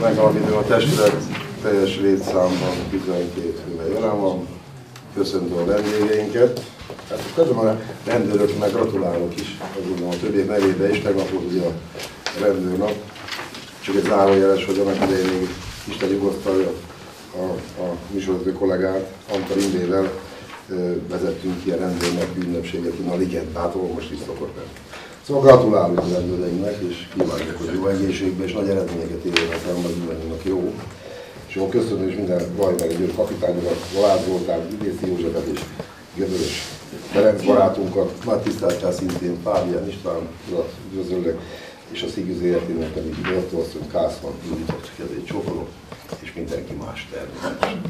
megalapítani a testület teljes létszámban 12 fővel jelen van. Köszöntöm a vendégeinket. Hát köszönöm a rendőröknek, gratulálok is, azonban a többiek nevében is. Tegnap volt ugye a rendőrnap. Csak egy zárójeles, hogy annak idején még Isten nyugosztalja a műsorvezető kollégát, Antal Imrével vezettünk ki a rendőrnek ünnepséget a Ligetától, most is szokott lenni. Szóval gratulálunk a rendőreinknek, és kívánjuk, hogy jó egészségben és nagy eredményeket érjenek el, az jó. És jó, köszönöm is minden Vajmeri kapitányokat, Volász Zoltán, Ügyészi Józsefet és Gödörös Ferenc barátunkat, nagy tisztelettel szintén Fábián István urat üdvözöllek, és a Szigűz életének pedig Dortolszön, Kászman, Juditot kezét csókolom, és mindenki más természetesen.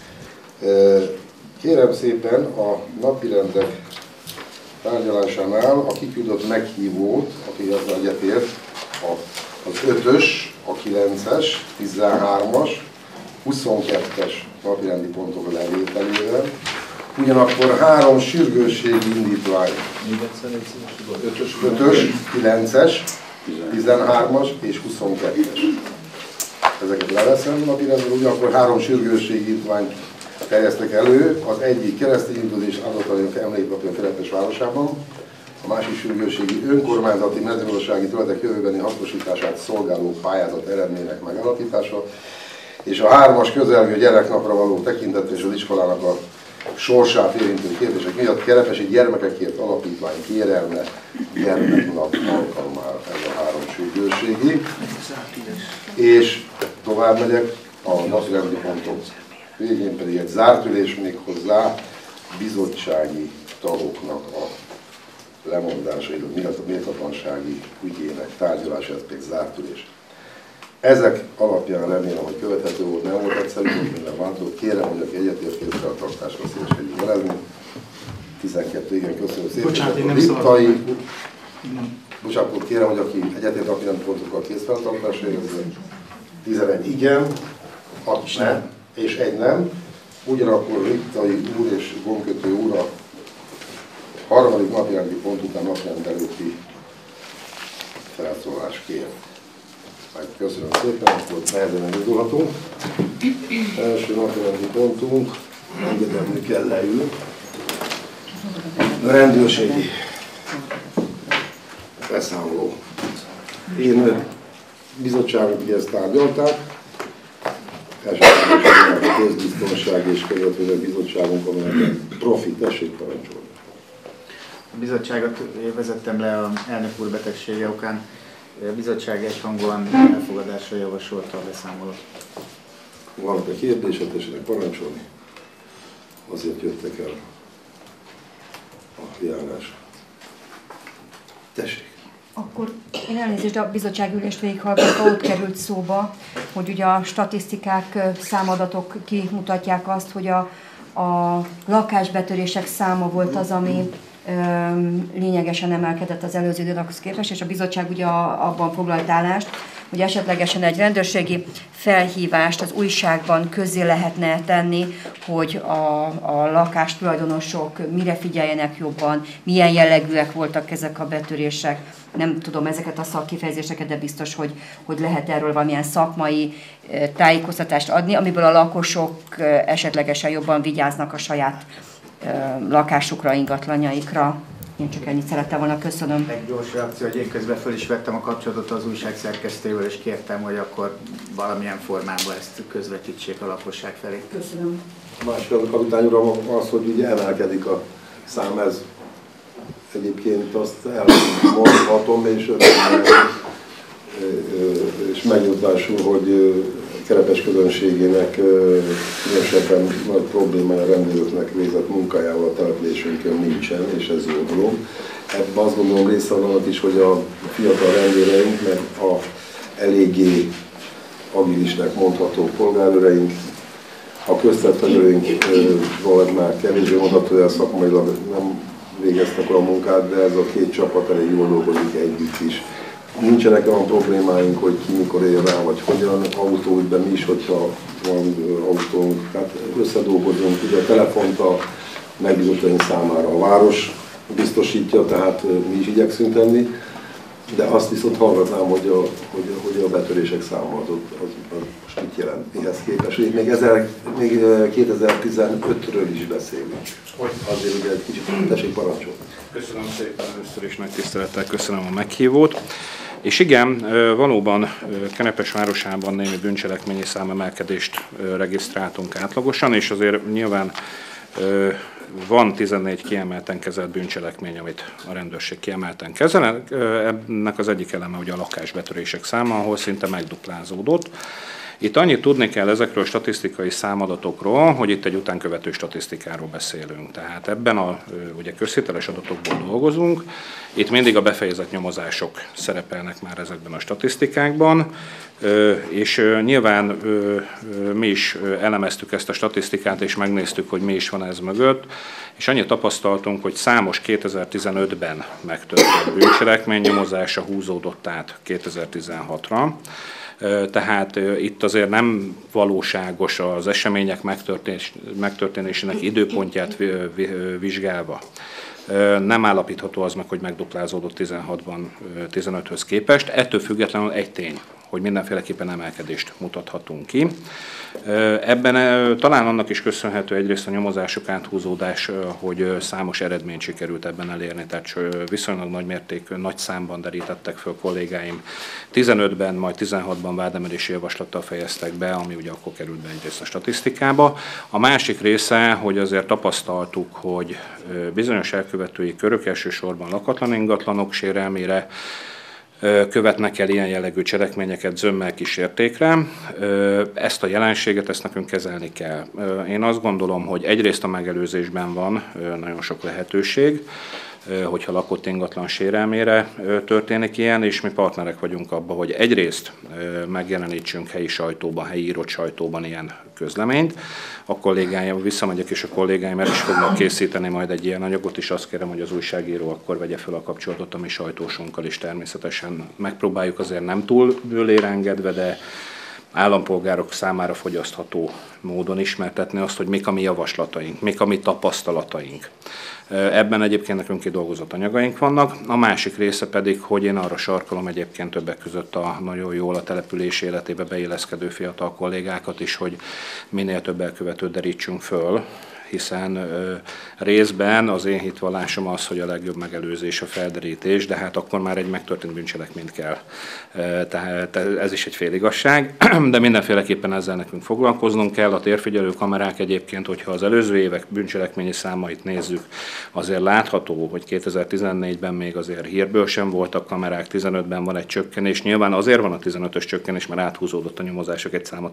Kérem szépen a napirendek tárgyalásánál a kiküldött meghívót, aki azzal egyetért, az 5-ös, a 9-es, 13-as, 22-es napirendi pontok levételével, ugyanakkor 3 sürgősségi indítvány, 5-ös, 9-es, 13-as és 22-es. Ezeket leveszem napirendről, ugyanakkor 3 sürgősségi indítványt terjesztek elő, az egyik keresztény üldözés adatai emléknapja Kerepes városában, a másik sürgősségi önkormányzati mezőgazdasági területek jövőbeni hasznosítását szolgáló pályázat eredmények megalapítása, és a 3-as közelgő gyereknapra való tekintettel és az iskolának a sorsát érintő kérdések miatt Kerepesi Gyermekekért Alapítvány kérelme gyermeknap alkalmára, ez a 3 sürgősségi. És tovább megyek a napirendi pontok végén pedig egy zárt ülés, még hozzá bizottsági tagoknak a lemondása, a méltatlansági ügyének tárgyalása, ez pedig zárt ülés. Ezek alapján remélem, hogy követhető volt, nem volt egyszerű, minden változó. Kérem, hogy aki egyetért kézfeltartásra szíveskedjük jelezni. 12, igen, köszönöm szépen. Bocsánat, én nem szabad. Bocsánat, kérem, hogy aki egyetért a nem pontokkal kézfeltartásra jelezni. 11, igen, 6 nem, és 1 nem. Ugyanakkor Vittai úr és Gomkötő úr a harmadik napirendi pont után napirend előtti felszólás kér. Köszönöm szépen, akkor nehezen indulhatunk. Első napirendi pontunk, engedelmű kell leül. A rendőrségi beszámoló. Én bizottságok ezt tárgyalták. Elsősorban a közbiztonság és közvetlenül bizottságunk, amelyben profi, tessék parancsolni. A bizottságot vezettem le az elnök úr betegsége okán. A bizottság egyhangúan elfogadásra javasolta a beszámolót. Vannak a kérdések, tessék parancsolni. Azért jöttek el a járásra. Tessék. Akkor én elnézést, a bizottságülést végighallgatva ott került szóba, hogy ugye a statisztikák, számadatok kimutatják azt, hogy a lakásbetörések száma volt az, ami lényegesen emelkedett az előző időszakhoz képest, és a bizottság ugye abban foglalt állást, hogy esetlegesen egy rendőrségi felhívást az újságban közzé lehetne tenni, hogy a lakástulajdonosok mire figyeljenek jobban, milyen jellegűek voltak ezek a betörések. Nem tudom ezeket a szakkifejezéseket, de biztos, hogy lehet erről valamilyen szakmai tájékoztatást adni, amiből a lakosok esetlegesen jobban vigyáznak a saját lakásukra, ingatlanjaikra. Én csak ennyit szerettem volna, köszönöm. Egy gyors reakció, hogy én közben föl is vettem a kapcsolatot az újság szerkesztőjével, és kértem, hogy akkor valamilyen formában ezt közvetítsék a lakosság felé. Köszönöm. A másik az a kapitány uram az, hogy ugye emelkedik a szám, ez egyébként azt elmondhatom, és megnyugtásul, hogy Kerepes közönségének különösebben nagy problémája a rendőröknek végzett munkájával a településünkön nincsen, és ez jó dolog. Ebben azt gondolom része annak is, hogy a fiatal rendőreink, meg a eléggé agilisnek mondható polgárőreink, a köztetfelőink valahogy már kevésbé mondható, hogy a szakmailag nem végeztek olyan munkát, de ez a két csapat elég jól dolgozik együtt is. Nincsenek olyan problémáink, hogy ki mikor él rá, vagy hogyan, autóügyben mi is, hogyha van autónk, tehát összedolgozunk, ugye a telefont a megbízottaink számára a város biztosítja, tehát mi is igyekszünk tenni. De azt viszont hallgatnám, hogy a betörések száma az most mit jelent mihez képest. Még 2015-ről is beszélünk. Azért ugye egy kicsit tessék parancsol. Köszönöm szépen, először is nagy tisztelettel köszönöm a meghívót. És igen, valóban Kenepes városában némi bűncselekményi számemelkedést regisztráltunk átlagosan, és azért nyilván van 14 kiemelten kezelt bűncselekmény, amit a rendőrség kiemelten kezel. Ennek az egyik eleme ugye a lakásbetörések száma, ahol szinte megduplázódott. Itt annyit tudni kell ezekről a statisztikai számadatokról, hogy itt egy utánkövető statisztikáról beszélünk. Tehát ebben ugye közhiteles adatokból dolgozunk, itt mindig a befejezett nyomozások szerepelnek már ezekben a statisztikákban, és nyilván mi is elemeztük ezt a statisztikát, és megnéztük, hogy mi is van ez mögött, és annyit tapasztaltunk, hogy számos 2015-ben megtörtént bűncselekmény nyomozása húzódott át 2016-ra. Tehát itt azért nem valóságos az események megtörténésének időpontját vizsgálva. Nem állapítható az meg, hogy megduplázódott 16-ban 15-höz képest. Ettől függetlenül egy tény, hogy mindenféleképpen emelkedést mutathatunk ki. Ebben talán annak is köszönhető egyrészt a nyomozások áthúzódás, hogy számos eredményt sikerült ebben elérni, tehát viszonylag nagy mértékű, nagy számban derítettek föl kollégáim. 15-ben, majd 16-ban vádemelési javaslattal fejeztek be, ami ugye akkor került be egyrészt a statisztikába. A másik része, hogy azért tapasztaltuk, hogy bizonyos elkövetői körök, elsősorban lakatlan ingatlanok sérelmére követnek el ilyen jellegű cselekményeket zömmel kísértékre. Ezt a jelenséget, ezt nekünk kezelni kell. Én azt gondolom, hogy egyrészt a megelőzésben van nagyon sok lehetőség, hogyha lakott ingatlan sérelmére történik ilyen, és mi partnerek vagyunk abban, hogy egyrészt megjelenítsünk helyi sajtóban, helyi írott sajtóban ilyen közleményt. A kollégáim, visszamegyek, és a kollégáim el is fognak készíteni majd egy ilyen anyagot, és azt kérem, hogy az újságíró akkor vegye fel a kapcsolatot a mi sajtósunkkal is természetesen. Megpróbáljuk azért nem túl bőlérengedve, de állampolgárok számára fogyasztható módon ismertetni azt, hogy mik a mi javaslataink, mik a mi tapasztalataink. Ebben egyébként nekünk kidolgozott anyagaink vannak. A másik része pedig, hogy én arra sarkolom egyébként többek között a nagyon jól a település életébe beilleszkedő fiatal kollégákat is, hogy minél több elkövetőt derítsünk föl, hiszen részben az én hitvallásom az, hogy a legjobb megelőzés a felderítés, de hát akkor már egy megtörtént bűncselekményt kell. Tehát ez is egy féligazság, de mindenféleképpen ezzel nekünk foglalkoznunk kell. A térfigyelő kamerák egyébként, hogyha az előző évek bűncselekményi számait nézzük, azért látható, hogy 2014-ben még azért hírből sem voltak kamerák, 15-ben van egy csökkenés. Nyilván azért van a 15-ös csökkenés, mert áthúzódott a nyomozások egy száma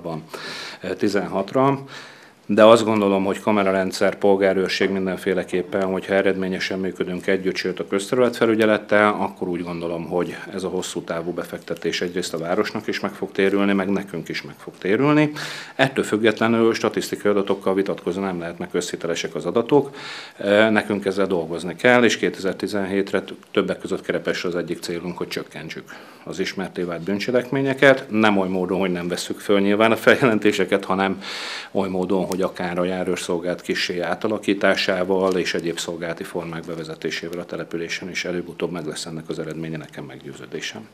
16-ra. De azt gondolom, hogy kamerarendszer, polgárőrség mindenféleképpen, hogyha eredményesen működünk együtt, sőt a közterületfelügyelettel, akkor úgy gondolom, hogy ez a hosszú távú befektetés egyrészt a városnak is meg fog térülni, meg nekünk is meg fog térülni. Ettől függetlenül statisztikai adatokkal vitatkozni nem lehet, meg közhitelesek az adatok. Nekünk ezzel dolgozni kell, és 2017-re többek között Kerepesre az egyik célunk, hogy csökkentsük az ismerté vált bűncselekményeket. Nem oly módon, hogy nem vesszük föl nyilván a feljelentéseket, hanem oly módon, hogy akár a járőrszolgálat kissé átalakításával és egyéb szolgálati formák bevezetésével a településen is előbb-utóbb meg lesz ennek az eredménye, nekem meggyőződésem.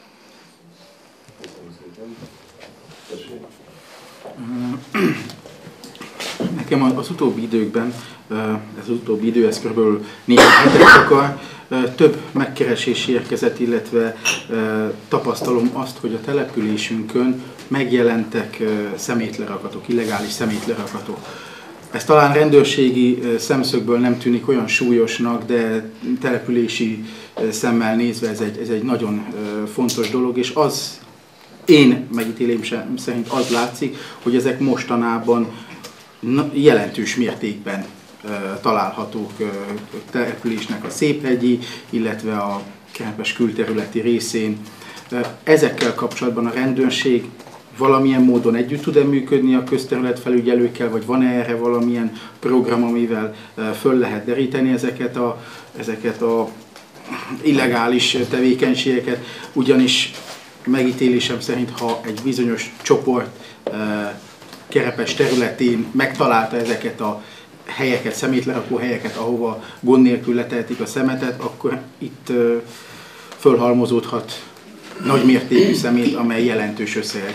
Nekem az utóbbi időkben, ez az utóbbi idő, ez kb. 4 hetet akar, több megkeresés érkezett, illetve tapasztalom azt, hogy a településünkön megjelentek szemétlerakatok, illegális szemétlerakatok. Ez talán rendőrségi szemszögből nem tűnik olyan súlyosnak, de települési szemmel nézve ez egy nagyon fontos dolog, és az én megítélésem szerint az látszik, hogy ezek mostanában jelentős mértékben találhatók településnek a Széphegyi, illetve a Kerepes külterületi részén. Ezekkel kapcsolatban a rendőrség valamilyen módon együtt tud-e működni a közterületfelügyelőkkel, vagy van-e erre valamilyen program, amivel föl lehet deríteni ezeket a illegális tevékenységeket, ugyanis megítélésem szerint, ha egy bizonyos csoport Kerepes területén megtalálta ezeket a helyeket, szemétlerakó helyeket, ahova gond nélkül letehetik a szemetet, akkor itt fölhalmozódhat nagy mértékű szemét, amely jelentős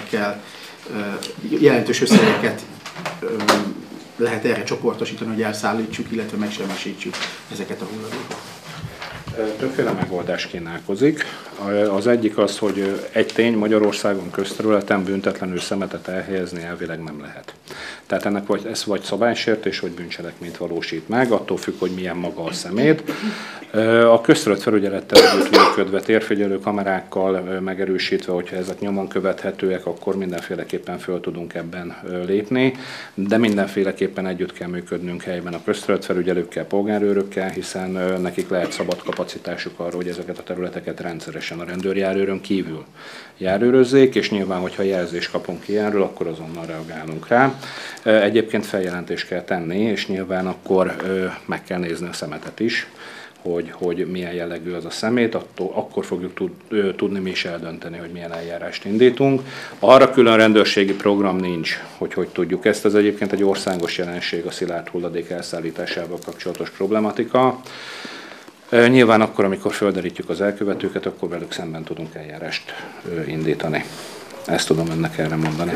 összegeket lehet erre csoportosítani, hogy elszállítsuk, illetve megsemmisítsük ezeket a hulladékokat. Többféle megoldás kínálkozik. Az egyik az, hogy egy tény, Magyarországon közterületen büntetlenül szemetet elhelyezni elvileg nem lehet. Tehát ennek ez vagy szabálysértés, vagy bűncselekményt valósít meg, attól függ, hogy milyen maga a szemét. A közterületfelügyelettel együttműködve, térfigyelő kamerákkal megerősítve, hogyha ezek nyomon követhetőek, akkor mindenféleképpen föl tudunk ebben lépni, de mindenféleképpen együtt kell működnünk helyben a közterületfelügyelőkkel, polgárőrökkel, hiszen nekik lehet szabad kapacitásuk arra, hogy ezeket a területeket rendszeresen a rendőrjárőrön kívül járőrözzék, és nyilván, hogyha jelzést kapunk ki erről, akkor azonnal reagálunk rá. Egyébként feljelentést kell tenni, és nyilván akkor meg kell nézni a szemetet is, hogy milyen jellegű az a szemét, akkor fogjuk tudni mi is eldönteni, hogy milyen eljárást indítunk. Arra külön rendőrségi program nincs, hogy tudjuk ezt. Ez egyébként egy országos jelenség, a szilárd hulladék elszállításával kapcsolatos problematika. Nyilván akkor, amikor földerítjük az elkövetőket, akkor velük szemben tudunk eljárást indítani. Ezt tudom önnek erre mondani.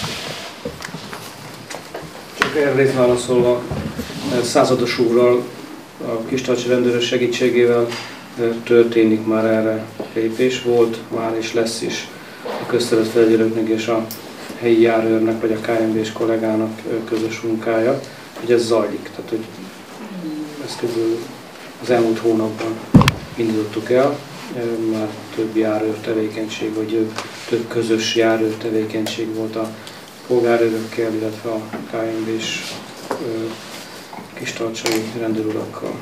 Csak erre részt válaszolva, Százados úrral, a Kistarcsi rendőrök segítségével történik már erre lépés. Volt már és lesz is a közterületfelügyelőknek és a helyi járőrnek, vagy a KMB-s kollégának közös munkája, hogy ez zajlik. Tehát, hogy ezt körülbelül az elmúlt hónapban indítottuk el, már több járőr tevékenység, vagy több közös járőr tevékenység volt a polgárőrökkel, illetve a KMB-s kistarcsai rendőrurakkal.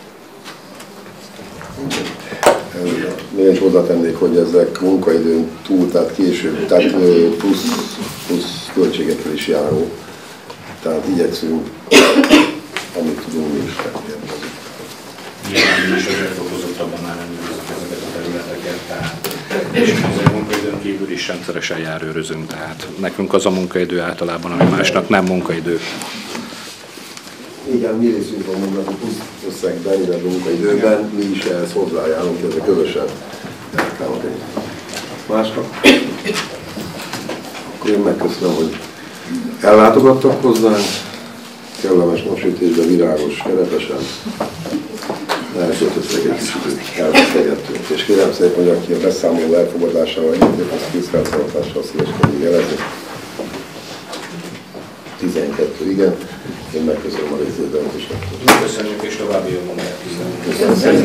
Még is hozzátennék, hogy ezek munkaidőn túl, tehát később, tehát plusz költségekkel is járó. Tehát igyekszünk, amit tudunk, mi is megérkezni. Nyilván mi is azért fokozottabban ellenőrizzük ezeket a területeket, tehát és azért munkaidőn kívül is rendszeresen járőrözünk, tehát nekünk az a munkaidő általában, ami másnak nem munkaidő. Igen, mi részünk a munkaidő plusz összegben, illetve munkaidőben, mi is ehhez hozzájárulunk, ezzel közösen elkállunk. Másnak? Akkor én megköszönöm, hogy ellátogattak hozzánk, kellemes napsütésben, virágos, kerepesen. Elkötöttek egy kis időt, elbeszélgettünk. És kérem szépen, hogy aki a beszámoló elfogadásával egyébként, az készfeltartással szívesen jelezni. 12, igen. Én megköszönöm a részvételt is. Köszönjük és további jó munkát kívánunk.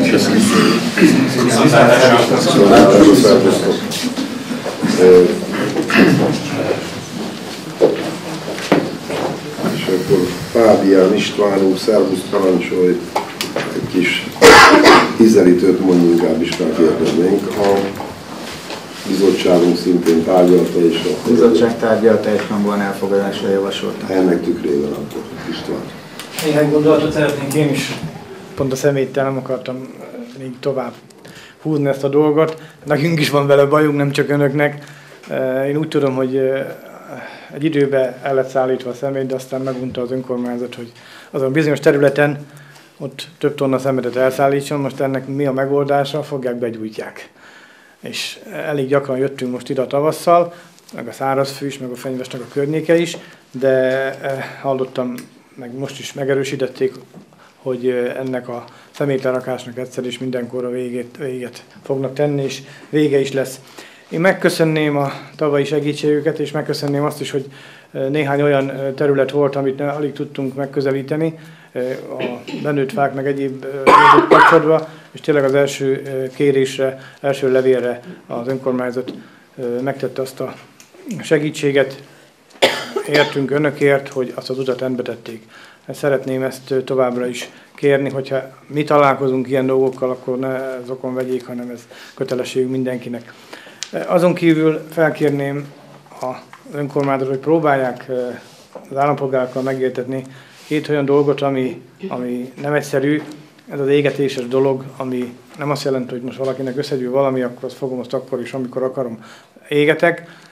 És akkor Fábián István úr, szervusz, parancsolj, egy kis ízelítőt mondjuk inkább is megkérdeznénk. A bizottságunk szintén tárgyalta, és a bizottság tárgyalta, egyhangúan elfogadásra javasolta. Ennek tükrében akkor István. Néhány gondolatot szeretnénk én is, pont a szeméttel nem akartam még tovább húzni ezt a dolgot. Nekünk is van vele bajunk, nem csak önöknek. Én úgy tudom, hogy egy időben el lett szállítva a szemét, de aztán megunta az önkormányzat, hogy azon bizonyos területen ott több tonna szemetet elszállítson. Most ennek mi a megoldása? Fogják, begyújtják. És elég gyakran jöttünk most ide a tavasszal, meg a szárazfű is, meg a Fenyvesnek a környéke is, de hallottam, meg most is megerősítették, hogy ennek a szemétlerakásnak egyszer is mindenkorra véget fognak tenni, és vége is lesz. Én megköszönném a tavalyi segítségüket, és megköszönném azt is, hogy néhány olyan terület volt, amit alig tudtunk megközelíteni, a benőtt fák meg egyéb kapcsolatban, és tényleg az első kérésre, első levélre az önkormányzat megtette azt a segítséget, értünk önökért, hogy azt az utat rendbe tették. Szeretném ezt továbbra is kérni, hogyha mi találkozunk ilyen dolgokkal, akkor ne zokon vegyék, hanem ez kötelességünk mindenkinek. Azon kívül felkérném az önkormányzatot, hogy próbálják az állampolgárokkal megértetni két olyan dolgot, ami nem egyszerű. Ez az égetéses dolog, ami nem azt jelenti, hogy most valakinek összegyűl valami, akkor azt fogom azt akkor is, amikor akarom, égetek.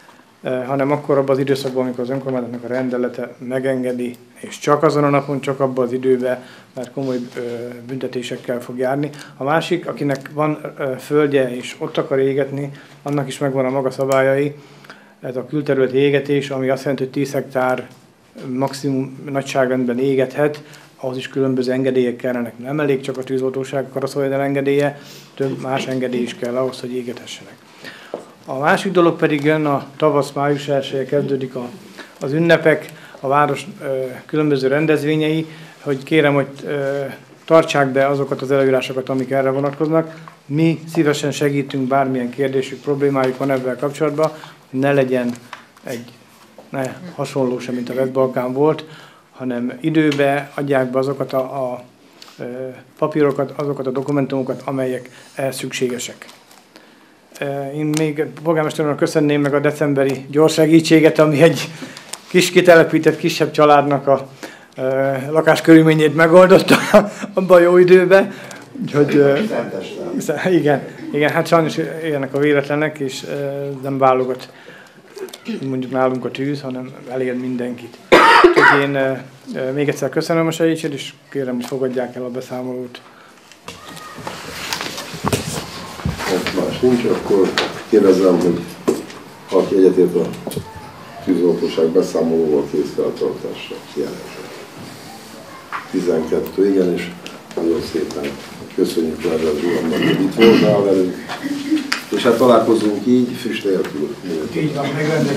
hanem akkor abban az időszakban, amikor az önkormányzatnak a rendelete megengedi, és csak azon a napon, csak abban az időben, mert komoly büntetésekkel fog járni. A másik, akinek van földje és ott akar égetni, annak is megvan a maga szabályai. Ez a külterületi égetés, ami azt jelenti, hogy 10 hektár maximum nagyságrendben égethet, ahhoz is különböző engedélyek kellenek. Nem elég csak a tűzoltóság karaszolvédelem engedélye, több más engedély is kell ahhoz, hogy égethessenek. A másik dolog pedig jön, a tavasz május 1-je kezdődik az ünnepek, a város különböző rendezvényei, hogy kérem, hogy tartsák be azokat az előírásokat, amik erre vonatkoznak. Mi szívesen segítünk, bármilyen kérdésük, problémájuk van ebben kapcsolatban, hogy ne legyen ne hasonló sem, mint a West-Balkán volt, hanem időbe adják be azokat a papírokat, azokat a dokumentumokat, amelyek ehhez szükségesek. Én még polgármester úrnak köszönném meg a decemberi gyors segítséget, ami egy kis kitelepített kisebb családnak a lakáskörülményét megoldotta abban a jó időben. Úgyhogy, igen, hát sajnos ilyenek a véletlenek, és nem válogat mondjuk nálunk a tűz, hanem elér mindenkit. Úgyhogy én még egyszer köszönöm a segítséget, és kérem, hogy fogadják el a beszámolót. Más nincs, akkor kérdezem, hogy aki egyetért a tűzoltóság beszámolóval készfeltartásra jelentett. 12 igen, és nagyon szépen köszönjük Lerrez úrnak, hogy itt voltál velünk. És hát találkozunk így, füst nélkül. Így van,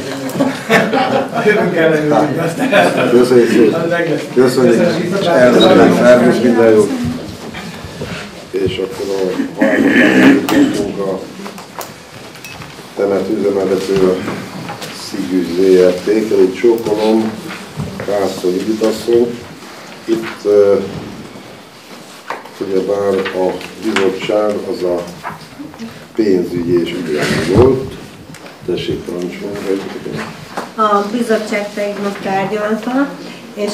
megrendezni. Köszönjük szépen. Köszönjük. Elmondjuk, minden jót. És akkor a harmadikunk a temető üzemeltető a Szigűz ZRT-kel, itt csókolom, Kászor Judit asszony. Itt ugyebár a bizottság az a pénzügyi és ügyelmi volt. Tessék parancsolni. A bizottság pedig most tárgyalta, és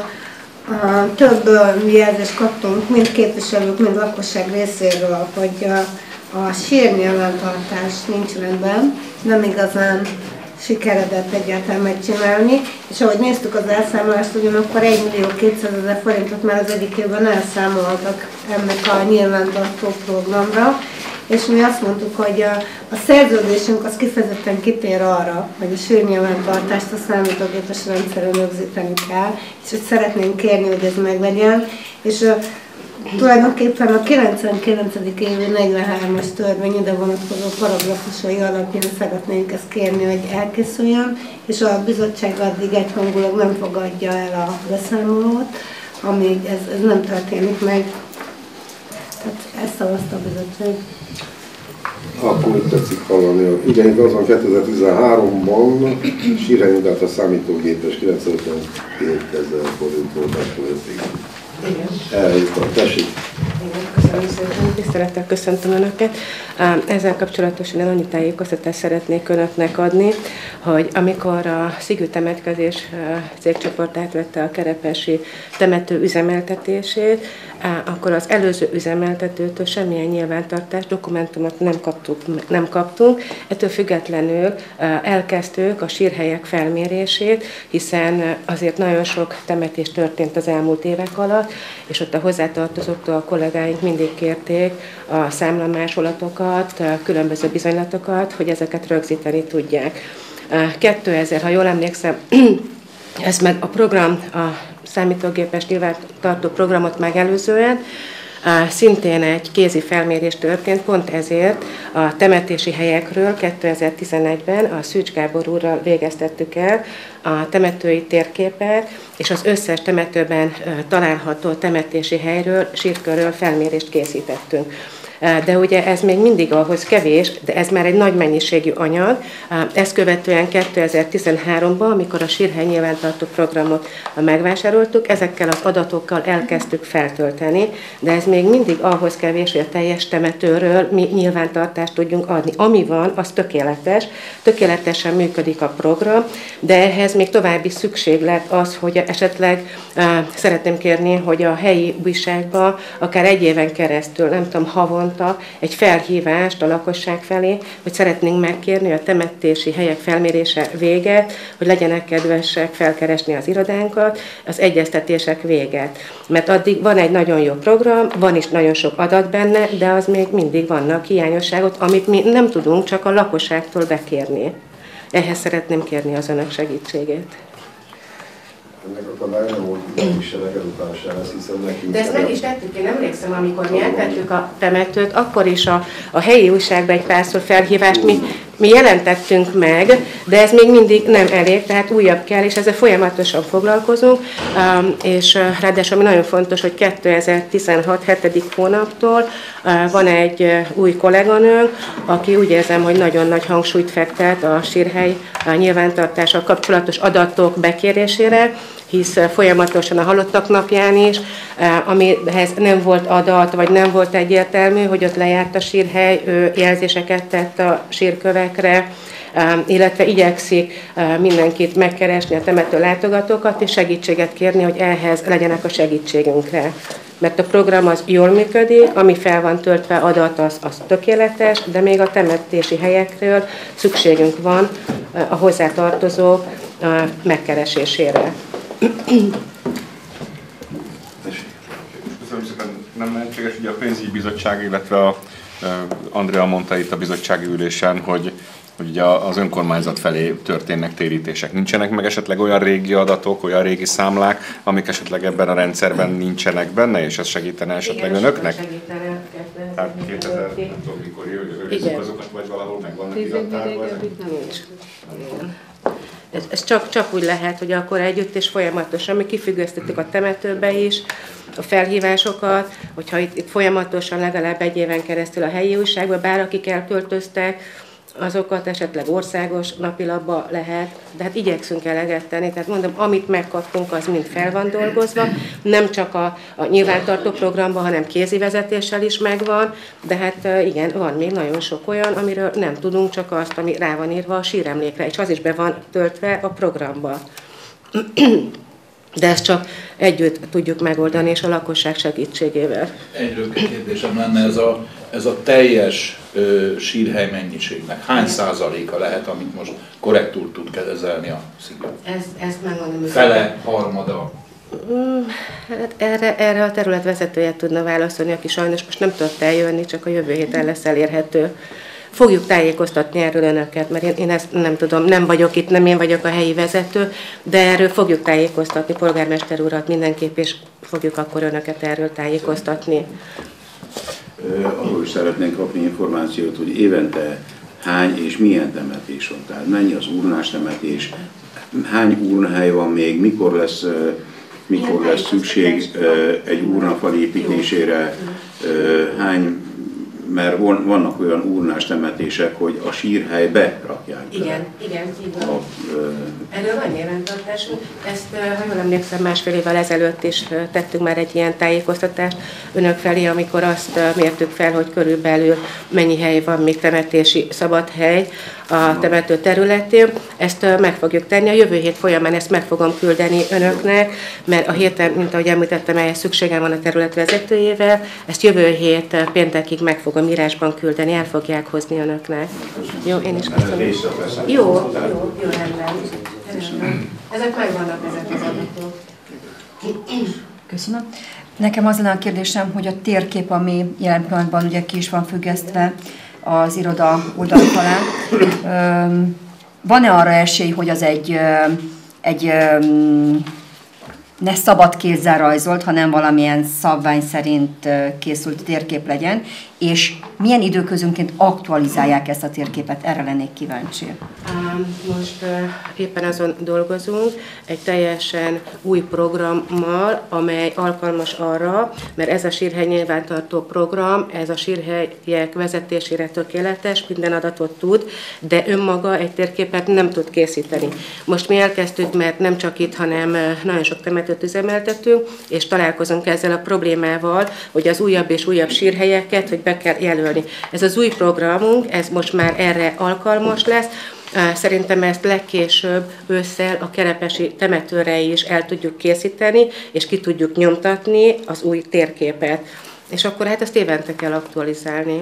több jelzést kaptunk, mind képviselők, mind lakosság részéről, hogy a sírnyilvántartás nincs rendben, nem igazán sikeredett egyáltalán megcsinálni, és ahogy néztük az elszámolást, ugyanakkor 1.200.000 forintot már az egyik évben elszámoltak ennek a nyilvántartó programra, és mi azt mondtuk, hogy a szerződésünk az kifejezetten kitér arra, hogy a sírnyilvántartást a számítógépes rendszeren rögzíteni kell, és hogy szeretnénk kérni, hogy ez meglegyen, és tulajdonképpen a 99. évi 43-as törvény ide vonatkozó paragrafusai alapján szeretnénk ezt kérni, hogy elkészüljön, és a bizottság addig egyhangulag nem fogadja el a beszámolót, amíg ez nem történik meg. Tehát ezt szavazta a bizottság. Akkor tetszik hallani. Igen, itt az van 2013-ban sírhelyünket a számítógépes 952.000 forint volt átfölöttig. Igen. Eljutott, tessék. Igen, köszönöm szépen. Tisztelettel köszöntöm Önöket. Ezzel kapcsolatosan én annyi tájékoztatást szeretnék Önöknek adni, hogy amikor a Szigű temetkezés cégcsoport átvette a kerepesi temető üzemeltetését, akkor az előző üzemeltetőtől semmilyen nyilvántartás, dokumentumot nem kaptunk. Ettől függetlenül elkezdtük a sírhelyek felmérését, hiszen azért nagyon sok temetés történt az elmúlt évek alatt, és ott a hozzátartozóktól a kollégáink mindig kérték a számlamásolatokat, különböző bizonylatokat, hogy ezeket rögzíteni tudják. 2000, ha jól emlékszem, ez meg a program, a számítógépes nyilvántartó programot megelőzően szintén egy kézi felmérés történt, pont ezért a temetési helyekről 2011-ben a Szűcs Gábor úrral végeztettük el a temetői térképet, és az összes temetőben található temetési helyről, sírkörről felmérést készítettünk. De ugye ez még mindig ahhoz kevés, de ez már egy nagy mennyiségű anyag. Ezt követően 2013-ban, amikor a sírhely nyilvántartó programot megvásároltuk, ezekkel az adatokkal elkezdtük feltölteni, de ez még mindig ahhoz kevés, hogy a teljes temetőről mi nyilvántartást tudjunk adni. Ami van, az tökéletes, tökéletesen működik a program, de ehhez még további szükséglet az, hogy esetleg szeretném kérni, hogy a helyi újságban akár egy éven keresztül, nem tudom, havon havonta egy felhívást a lakosság felé, hogy szeretnénk megkérni a temetési helyek felmérése véget, hogy legyenek kedvesek felkeresni az irodánkat, az egyeztetések véget. Mert addig van egy nagyon jó program, van is nagyon sok adat benne, de az még mindig vannak hiányosságok, amit mi nem tudunk csak a lakosságtól bekérni. Ehhez szeretném kérni az önök segítségét. Ennek akadálya nem volt, nem is ezután sem lesz, hiszen nekünk... De ezt meg is tettük, én emlékszem, amikor mi eltettük a temetőt, akkor is a helyi újságban egy párszor felhívást mi jelentettünk meg, de ez még mindig nem elég, tehát újabb kell, és ezzel folyamatosan foglalkozunk, és ráadásul ami nagyon fontos, hogy 2016. 7. hónaptól van egy új kolléganőnk, aki úgy érzem, hogy nagyon nagy hangsúlyt fektet a sírhely nyilvántartással kapcsolatos adatok bekérésére, hisz folyamatosan a halottak napján is, amihez nem volt adat, vagy nem volt egyértelmű, hogy ott lejárt a sírhely, ő jelzéseket tett a sírkövekre, illetve igyekszik mindenkit megkeresni, a temető látogatókat, és segítséget kérni, hogy ehhez legyenek a segítségünkre. Mert a program az jól működik, ami fel van töltve adat, az tökéletes, de még a temetési helyekről szükségünk van a hozzátartozók megkeresésére. Köszönöm szépen. Nem lehetséges, ugye a pénzügyi bizottság, illetve Andrea mondta itt a bizottsági ülésen, hogy ugye az önkormányzat felé történnek térítések. Nincsenek meg esetleg olyan régi adatok, olyan régi számlák, amik esetleg ebben a rendszerben nincsenek benne, és ez segítene esetleg önöknek? Segítene. Tehát 2000, nem tudom mikor jövő, azokat vagy valahol meg vannak irattárban? Nincs. Ez csak úgy lehet, hogy akkor együtt és folyamatosan, mi kifüggesztettük a temetőbe is a felhívásokat, hogyha itt folyamatosan legalább egy éven keresztül a helyi újságba, bár akik elköltöztek, azokat esetleg országos napilapba lehet, de hát igyekszünk eleget tenni, tehát mondom, amit megkaptunk, az mind fel van dolgozva, nem csak a nyilvántartó programban, hanem kézi vezetéssel is megvan, de hát igen, van még nagyon sok olyan, amiről nem tudunk, csak azt, ami rá van írva a síremlékre, és az is be van töltve a programba. De ezt csak együtt tudjuk megoldani, és a lakosság segítségével. Egy rövid kérdésem lenne, ez a teljes sírhely mennyiségnek hány százaléka lehet, amit most korrektúr tud kezelni a sziget? Ezt megmondom. Fele, harmada? Hát erre a terület vezetője tudna válaszolni, aki sajnos most nem tudott eljönni, csak a jövő héten lesz elérhető. Fogjuk tájékoztatni erről önöket, mert én ezt nem tudom, nem vagyok itt, nem én vagyok a helyi vezető, de erről fogjuk tájékoztatni polgármester urat mindenképp, és fogjuk akkor önöket erről tájékoztatni. Arról is szeretnénk kapni információt, hogy évente hány és milyen temetés van. Tehát mennyi az urnás temetés, hány urnahely van még, mikor lesz szükség egy urnafal építésére, mert vannak olyan urnás temetések, hogy a sírhelybe rakják. Igen, így van. Erről van nyilvántartásunk. Ezt, ha jól emlékszem, másfél évvel ezelőtt is tettünk már egy ilyen tájékoztatást önök felé, amikor azt mértük fel, hogy körülbelül mennyi hely van még temetési szabad hely a temető területén. Ezt meg fogjuk tenni. A jövő hét folyamán ezt meg fogom küldeni önöknek, mert a héten, mint ahogy említettem, ehhez szükségem van a terület vezetőjével. Ezt jövő hét péntekig meg fogom írásban küldeni, el fogják hozni önöknek. Jó, én is köszönöm. Jó, rendben. Ezek megvannak, ezek az adatok. Köszönöm. Nekem az lenne a kérdésem, hogy a térkép, ami jelen pillanatban ugye ki is van függesztve az iroda oldalfalán, van-e arra esély, hogy az egy ne szabad kézzel rajzolt, hanem valamilyen szabvány szerint készült térkép legyen, és milyen időközönként aktualizálják ezt a térképet? Erre lennék kíváncsi. Most éppen azon dolgozunk egy teljesen új programmal, amely alkalmas arra, mert ez a sírhely nyilvántartó program, ez a sírhelyek vezetésére tökéletes, minden adatot tud, de önmaga egy térképet nem tud készíteni. Most mi elkezdtük, mert nem csak itt, hanem nagyon sok temetőt üzemeltetünk, és találkozunk ezzel a problémával, hogy az újabb és újabb sírhelyeket, hogy be kell jelölni. Ez az új programunk, ez most már erre alkalmas lesz. Szerintem ezt legkésőbb ősszel a kerepesi temetőre is el tudjuk készíteni, és ki tudjuk nyomtatni az új térképet. És akkor hát ezt évente kell aktualizálni.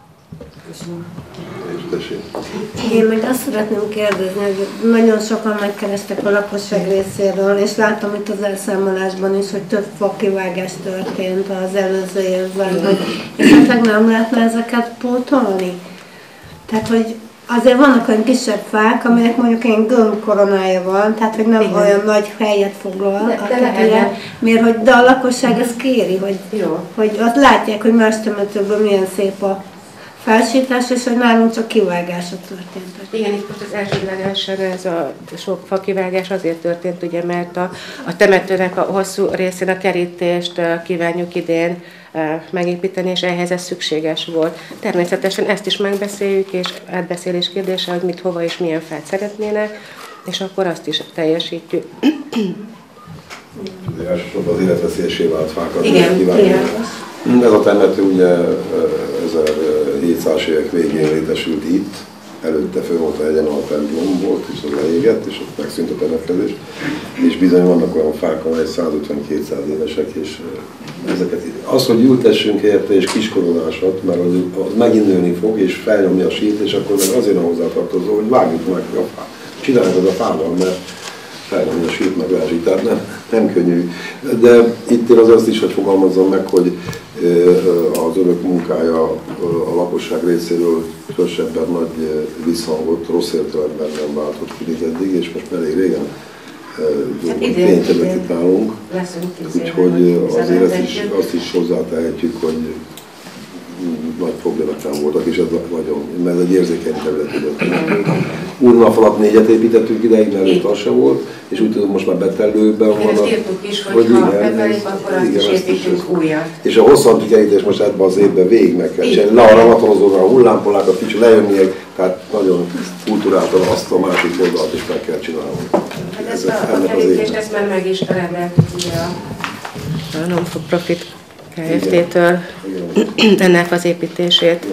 Én még azt szeretném kérdezni, hogy nagyon sokan megkerestek a lakosság részéről, és látom itt az elszámolásban is, hogy több fakivágás történt az előző évben, hogy esetleg nem lehetne ezeket pótolni? Tehát, hogy azért vannak olyan kisebb fák, amelyek mondjuk ilyen gömbkoronája van, tehát hogy nem olyan nagy helyet foglal a tetőre, de a lakosság ezt kéri, hogy azt látják, hogy más temetőkben milyen szép a felsítás, és hogy nálunk csak kivágások történtek. Igen, itt most az elsődlegesen ez a sok fakivágás azért történt, ugye, mert a temetőnek a hosszú részén a kerítést kívánjuk idén megépíteni, és ehhez ez szükséges volt. Természetesen ezt is megbeszéljük, és átbeszélés kérdése, hogy mit, hova és milyen fát szeretnének, és akkor azt is teljesítjük. Elsősorban az életveszélyessé vált fákat kívánjuk. Ez a temető ugye 1700-as évek végén létesült itt, előtte fönn volt a hegyen, a templom volt, és az leégett, és ott megszűnt a temetkezés. És bizony vannak olyan fák, amely 150-200 évesek, és ezeket az, hogy ültessünk érte és kiskoronásat, mert az megint nőni fog, és felnyomja a sírt, és akkor meg azért a hozzátartozó, hogy vágjuk meg a fát. Csináljuk az a fával, mert felnyomja a sírt, meg leesik, tehát nem könnyű. De itt én az azt is, hogy fogalmazzam meg, hogy az önök munkája a lakosság részéről különösebben nagy visszhangot, rossz értelemben nem váltott ki eddig, és most elég régen ténykedett itt nálunk. Úgyhogy azért azt is hozzátehetjük, hogy nagy problémák nem voltak, és ez nagyon, mert ez egy érzékeny terület. Urnafalak 4-et építettünk ideig, mert az se volt, és úgy tudom, most már betellőben van. Ezt írtuk is, hogy ha beveljük, akkor azt is építünk újat. És a hosszanti kerítés most ebben az évben végig meg kell csinálni. Le a ravatalozóra, a hullámpolákat kicsit lejönniek, tehát nagyon kulturáltan azt a másik oldalt is meg kell csinálni. Hát ezt a kerítést ezt már meg is rendeltük ugye a non-for-profit Kft-től ennek az építését.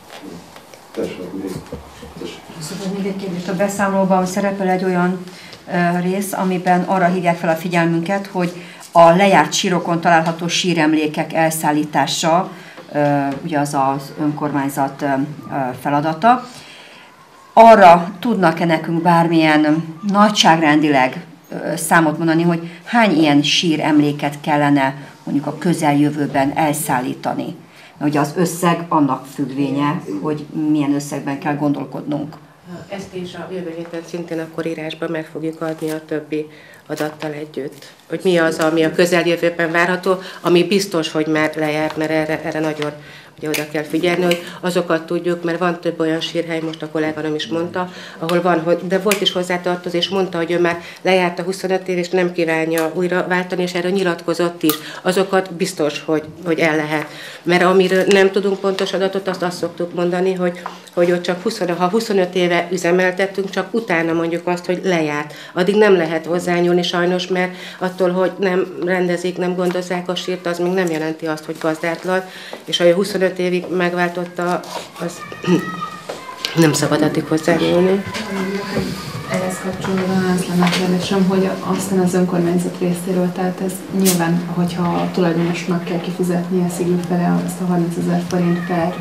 Szóval még egy kérdés. A beszámolóban szerepel egy olyan rész, amiben arra hívják fel a figyelmünket, hogy a lejárt sírokon található síremlékek elszállítása, ugye az az önkormányzat feladata. Arra tudnak-e nekünk bármilyen nagyságrendileg számot mondani, hogy hány ilyen síremléket kellene mondjuk a közeljövőben elszállítani? Mert ugye az összeg annak függvénye, hogy milyen összegben kell gondolkodnunk. Ezt is a jövő héten szintén akkor írásban meg fogjuk adni a többi adattal együtt. Hogy mi az, ami a közeljövőben várható, ami biztos, hogy már lejárt, mert erre nagyon ugye oda kell figyelni, hogy azokat tudjuk, mert van több olyan sírhely, most a kolléganom is mondta, ahol van, de volt is hozzátartozó, és mondta, hogy ő már lejárt a 25 év, és nem kívánja újra váltani, és erről nyilatkozott is. Azokat biztos, hogy el lehet. Mert amiről nem tudunk pontos adatot, azt szoktuk mondani, hogy ott csak ha 25 éve üzemeltettünk, csak utána mondjuk azt, hogy lejárt. Addig nem lehet hozzányúlni sajnos, mert attól, hogy nem rendezik, nem gondozzák a sírt, az még nem jelenti azt, hogy gazdátlan, és a 25 évig megváltotta, az nem szabad addig hozzányúlni. Ehhez kapcsolódóan az lenne a kérdésem, hogy aztán az önkormányzat részéről, tehát ez nyilván, hogyha a tulajdonosnak kell kifizetni a Sziglő fele azt a 30 000 forint per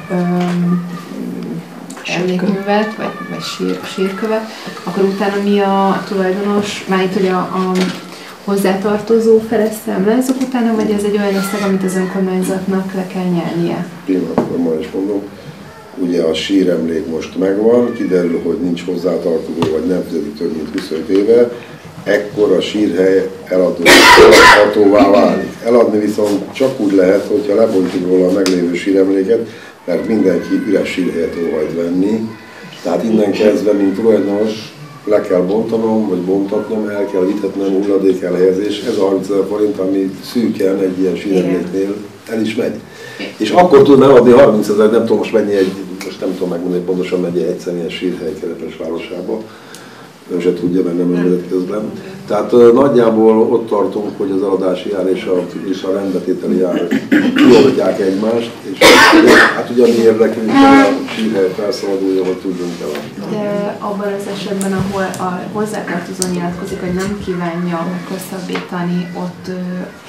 emlékművet, vagy sírkövet, akkor utána mi a tulajdonos, mármint hogy a hozzátartozó fele számlázzuk utána, vagy ez egy olyan összeg, amit az önkormányzatnak le kell nyelnie? Akkor ma is mondom, ugye a síremlék most megvan, kiderül, hogy nincs hozzátartozó, vagy nem fizetik több mint 25 éve, ekkor a sírhely eladhatóvá válik. Eladni viszont csak úgy lehet, hogyha lebontjuk róla a meglévő síremléket, mert mindenki üres sírhelyet óhajt venni. Tehát innen kezdve, mint tulajdonos, le kell bontanom, vagy bontatnom, el kell vitetnem, hulladék elhelyezés. Ez a 30 000 forint, ami szűken egy ilyen síremléknél el is megy. És akkor tudnám adni 30 000, nem tudom most mennyi most nem tudom megmondani pontosan mennyi egy személyes sírhely Kerepes városában. Ön se tudja, mert nem önvedett közben. Tehát nagyjából ott tartunk, hogy az eladási ár és a rendbetételi ár kioldatják egymást, és hát ugye mi érdekünk, hogy a sírhely felszabaduljon, hogy tudjunk eladni. De abban az esetben, ahol a hozzátartozó nyilatkozik, hogy nem kívánja meghosszabbítani, ott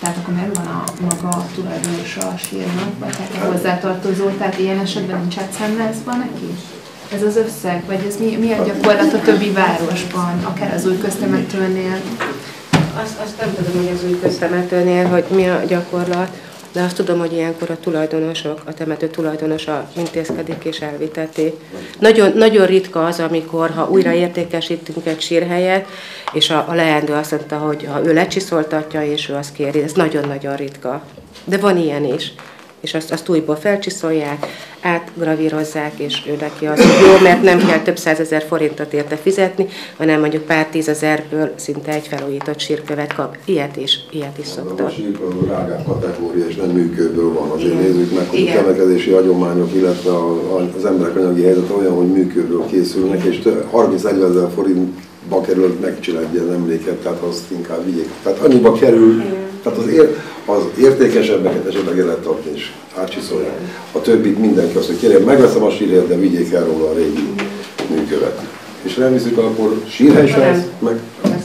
tehát akkor megvan a maga tulajdonosa a sírnak, vagy tehát a hozzátartozó, tehát ilyen esetben nincs átszámlázva neki? Ez az összeg, vagy ez mi a gyakorlat a többi városban, akár az új köztemetőnél? Azt nem tudom, hogy az új köztemetőnél, hogy mi a gyakorlat, de azt tudom, hogy ilyenkor a tulajdonosok, a temető tulajdonosa intézkedik és elviteti. Nagyon ritka az, amikor, ha újra értékesítünk egy sírhelyet, és a leendő azt mondta, hogy ha ő lecsiszoltatja, és ő azt kéri, ez nagyon-nagyon ritka. De van ilyen is. És azt újból felcsiszolják, átgravírozzák, és ő neki az jó, mert nem kell több 100 000 forintot érte fizetni, hanem mondjuk pár 10 000-ből szinte egy felújított sírkövet kap. Ilyet is szoktak. A sírkövet drágább kategória, és nem műkőből van. Azért nézzük meg, hogy a temetkezési hagyományok, illetve az emberek anyagi helyzet olyan, hogy műkőből készülnek, és 30-40 000 forintba kerül megcsinálni egy ilyen emléket, tehát azt inkább vigyék. Tehát annyiba kerül, tehát az értékesebbeket esetleg el lehet tartani, és átcsiszolják. A többit mindenki azt, hogy kérem, megveszem a sírhelyet, de vigyék el róla a régi műkövet. És elviszük, akkor sírhely se lesz, meg...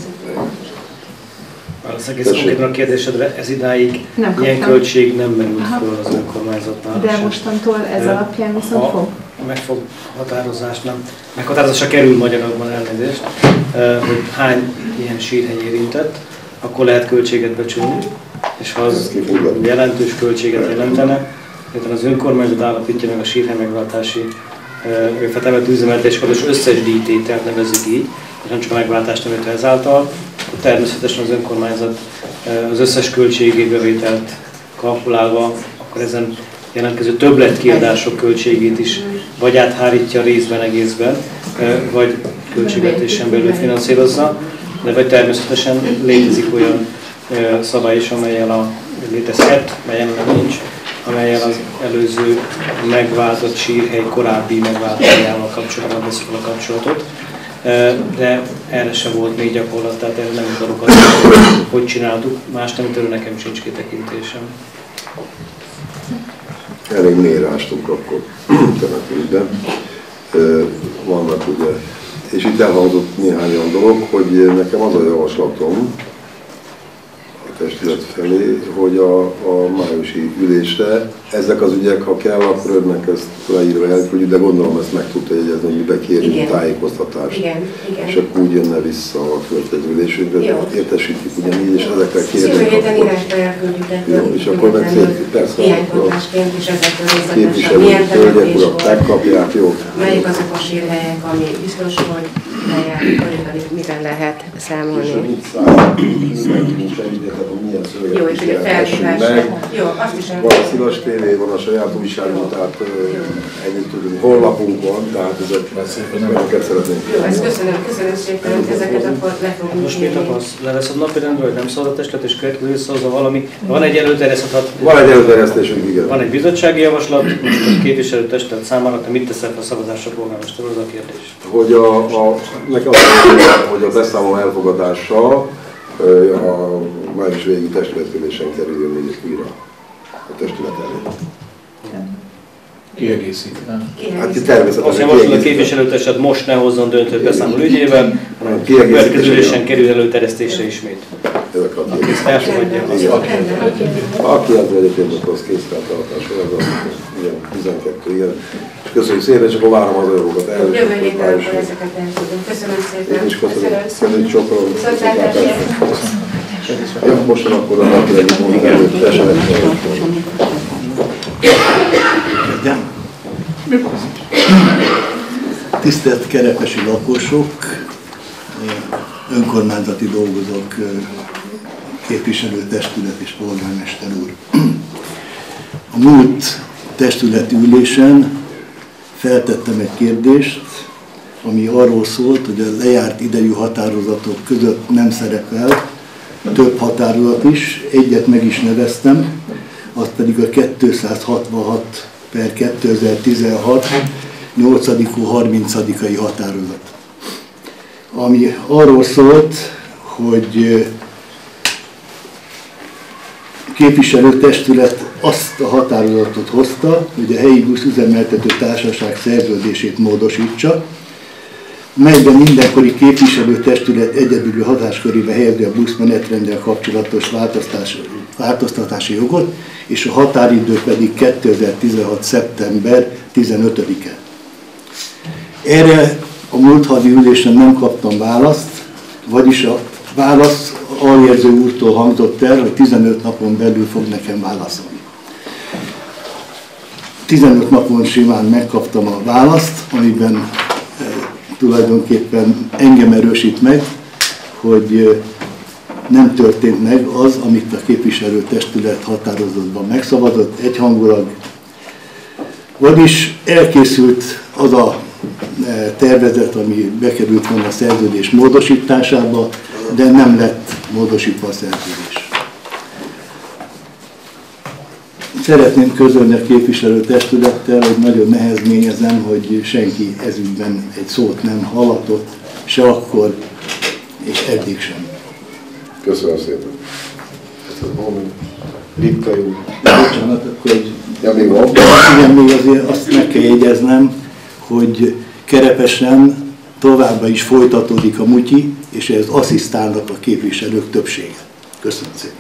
Az egész konkrétan a kérdésedre, ez idáig ilyen költség nem merült föl az önkormányzatnál. De mostantól ez alapján viszont fog? Meghatározásra kerül magyarokban, elnézést, hogy hány ilyen sírhely érintett, akkor lehet költséget becsülni, és ha az jelentős költséget jelentene, miután az önkormányzat állapítja meg a sírhely megváltási temető üzemeltetéskor, és összes díjtételt nevezzük így, és nem csak a megváltást nevető ezáltal, természetesen az önkormányzat az összes költségbevételt kalkulálva, akkor ezen jelentkező többletkiadások költségét is vagy áthárítja részben, egészben, vagy költségvetésen belül finanszírozza, de vagy természetesen létezik olyan szabály is, amellyel létezhet, melyen nincs, amellyel az előző megváltott sírhely korábbi megváltójával kapcsolatban veszik a kapcsolatot. De erre sem volt még gyakorlat, tehát erre nem tudok azt, hogy csináltuk, más nem tudom, nekem sincs kitekintésem. Elég mélyre ástunk akkor temetőben. Vannak ugye, és itt elhangzott néhány olyan dolog, hogy nekem az a javaslatom a testület felé, hogy a májusi ülésre ezek az ügyek, ha kell, akkor önnek ezt leírva elküldjük, de gondolom ezt meg tudta jegyezni, hogy mibe kérjük tájékoztatást. Igen. És akkor úgy jönne vissza a következő ülésünkre, értesítjük ugyanígy, és ezekre kérjük. Szívő héten írásba elküldjük. Jó, és akkor meg persze ilyenkontásként is ezekről részletesen. Képviselők, hölgyek, urak, megkapják, jó. Melyik azok a sírhelyek, ami biztos, hogy mivel lehet számolni. És mit számolni, milyen jó, és ugye felhívás. Jó, azt is van a Szilas TV, van a saját újságunk, tehát ennyit tudunk. Honlapunk van, tehát ezeket szeretnénk. Jó, ezt köszönöm szépen, ezeket akkor le fogunk. Most mit akarsz? Leveszed napirendre, vagy nem szólal a testület, és következő visszahozza valami? Van egy előterjeszthet. Van egy előterjesztésünk, igen. Van egy bizottsági javaslat, most a képviselőtestület számára, te mit teszel a szavazásra, polgármester úr, az a kérdés? Hogy nekem azt mondja, hogy a beszámoló elfogadása a május végi testületülésen kerüljön még újra a testület elé. Kiegészítve. Hát természetesen azt javaslom, a képviselőtestület most ne hozzon döntőt beszámoló ügyében, hanem következő ülésen kerül előterjesztésre ismét. Ezt elfogadja. Aki az egyébként, akkor az készfeltartásra, az igen, 12, igen. És köszönjük szépen, és akkor várom az anyagokat. Jövő héten akkor ezeket eltudom. Köszönöm szépen. Én is köszönöm sokkal. Ja, most akkor a napi egyik mondani előtt esetek. Tisztelt kerepesi lakosok, önkormányzati dolgozók, képviselőtestület és polgármester úr. A múlt testületi ülésen feltettem egy kérdést, ami arról szólt, hogy a lejárt idejű határozatok között nem szerepel több határozat is, egyet meg is neveztem, az pedig a 266/2016 8.-30. határozat. Ami arról szólt, hogy képviselőtestület azt a határozatot hozta, hogy a helyi buszüzemeltető társaság szerződését módosítsa, melyben mindenkori képviselőtestület egyedüli hatáskörébe helyezi a buszmenetrenddel kapcsolatos változtatási jogot, és a határidő pedig 2016. szeptember 15-e. Erre a múlt hadi ülésen nem kaptam választ, vagyis a válasz Aljérző úrtól hangzott el, hogy 15 napon belül fog nekem válaszolni. 15 napon simán megkaptam a választ, amiben tulajdonképpen engem erősít meg, hogy nem történt meg az, amit a képviselőtestület határozatban megszavazott egyhangulag. Vagyis elkészült az a tervezet, ami bekerült volna a szerződés módosításába, de nem lett módosítva a szerződés. Szeretném közölni a képviselőtestülettel, hogy nagyon nehezményezem, hogy senki ezügyben egy szót nem hallatott, se akkor, és eddig sem. Köszönöm szépen. Ritka jó. Bocsánat, akkor egy... Ja, még van? Igen, még azért azt meg kell jegyeznem, hogy Kerepesen továbbá is folytatódik a mutyi, és ez asszisztálnak a képviselők többsége. Köszönöm szépen.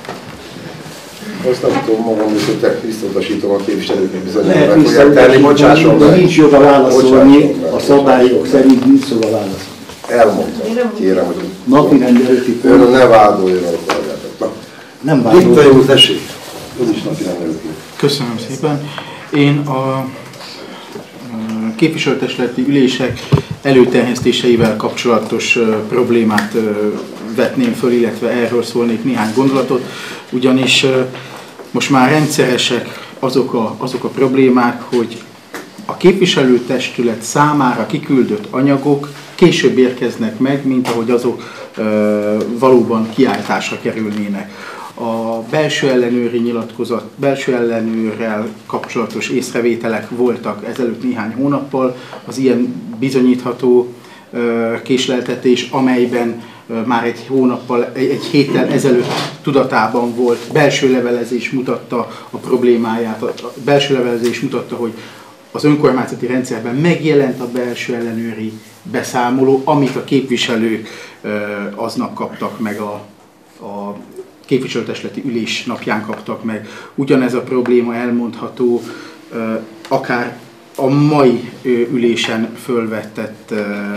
Azt nem tudom magam, hogy visszautasítom a képviselőket bizonyára. Lehet visszautasítani, de nincs joga válaszolni, a szabályok szerint nincs joga válaszolni. Elmondtam, kérem, hogy napi rendeleti pont. Ön ne vádoljon a kollégátoknak. Nem vádoljon. Itt a jó, tessék. Az is napi rendeleti. Köszönöm szépen. Én a képviselőtestületi ülések előterjesztéseivel kapcsolatos problémát vetném föl, illetve erről szólnék néhány gondolatot, ugyanis most már rendszeresek azok a problémák, hogy a képviselőtestület számára kiküldött anyagok később érkeznek meg, mint ahogy azok valóban kiállításra kerülnének. A belső ellenőri nyilatkozat, belső ellenőrrel kapcsolatos észrevételek voltak ezelőtt néhány hónappal, az ilyen bizonyítható késleltetés, amelyben már egy hónappal, egy héttel ezelőtt tudatában volt, belső levelezés mutatta a problémáját, a belső levelezés mutatta, hogy az önkormányzati rendszerben megjelent a belső ellenőri beszámoló, amit a képviselők aznap kaptak meg a képviselőtestületi ülés napján kaptak meg. Ugyanez a probléma elmondható akár a mai ülésen fölvettett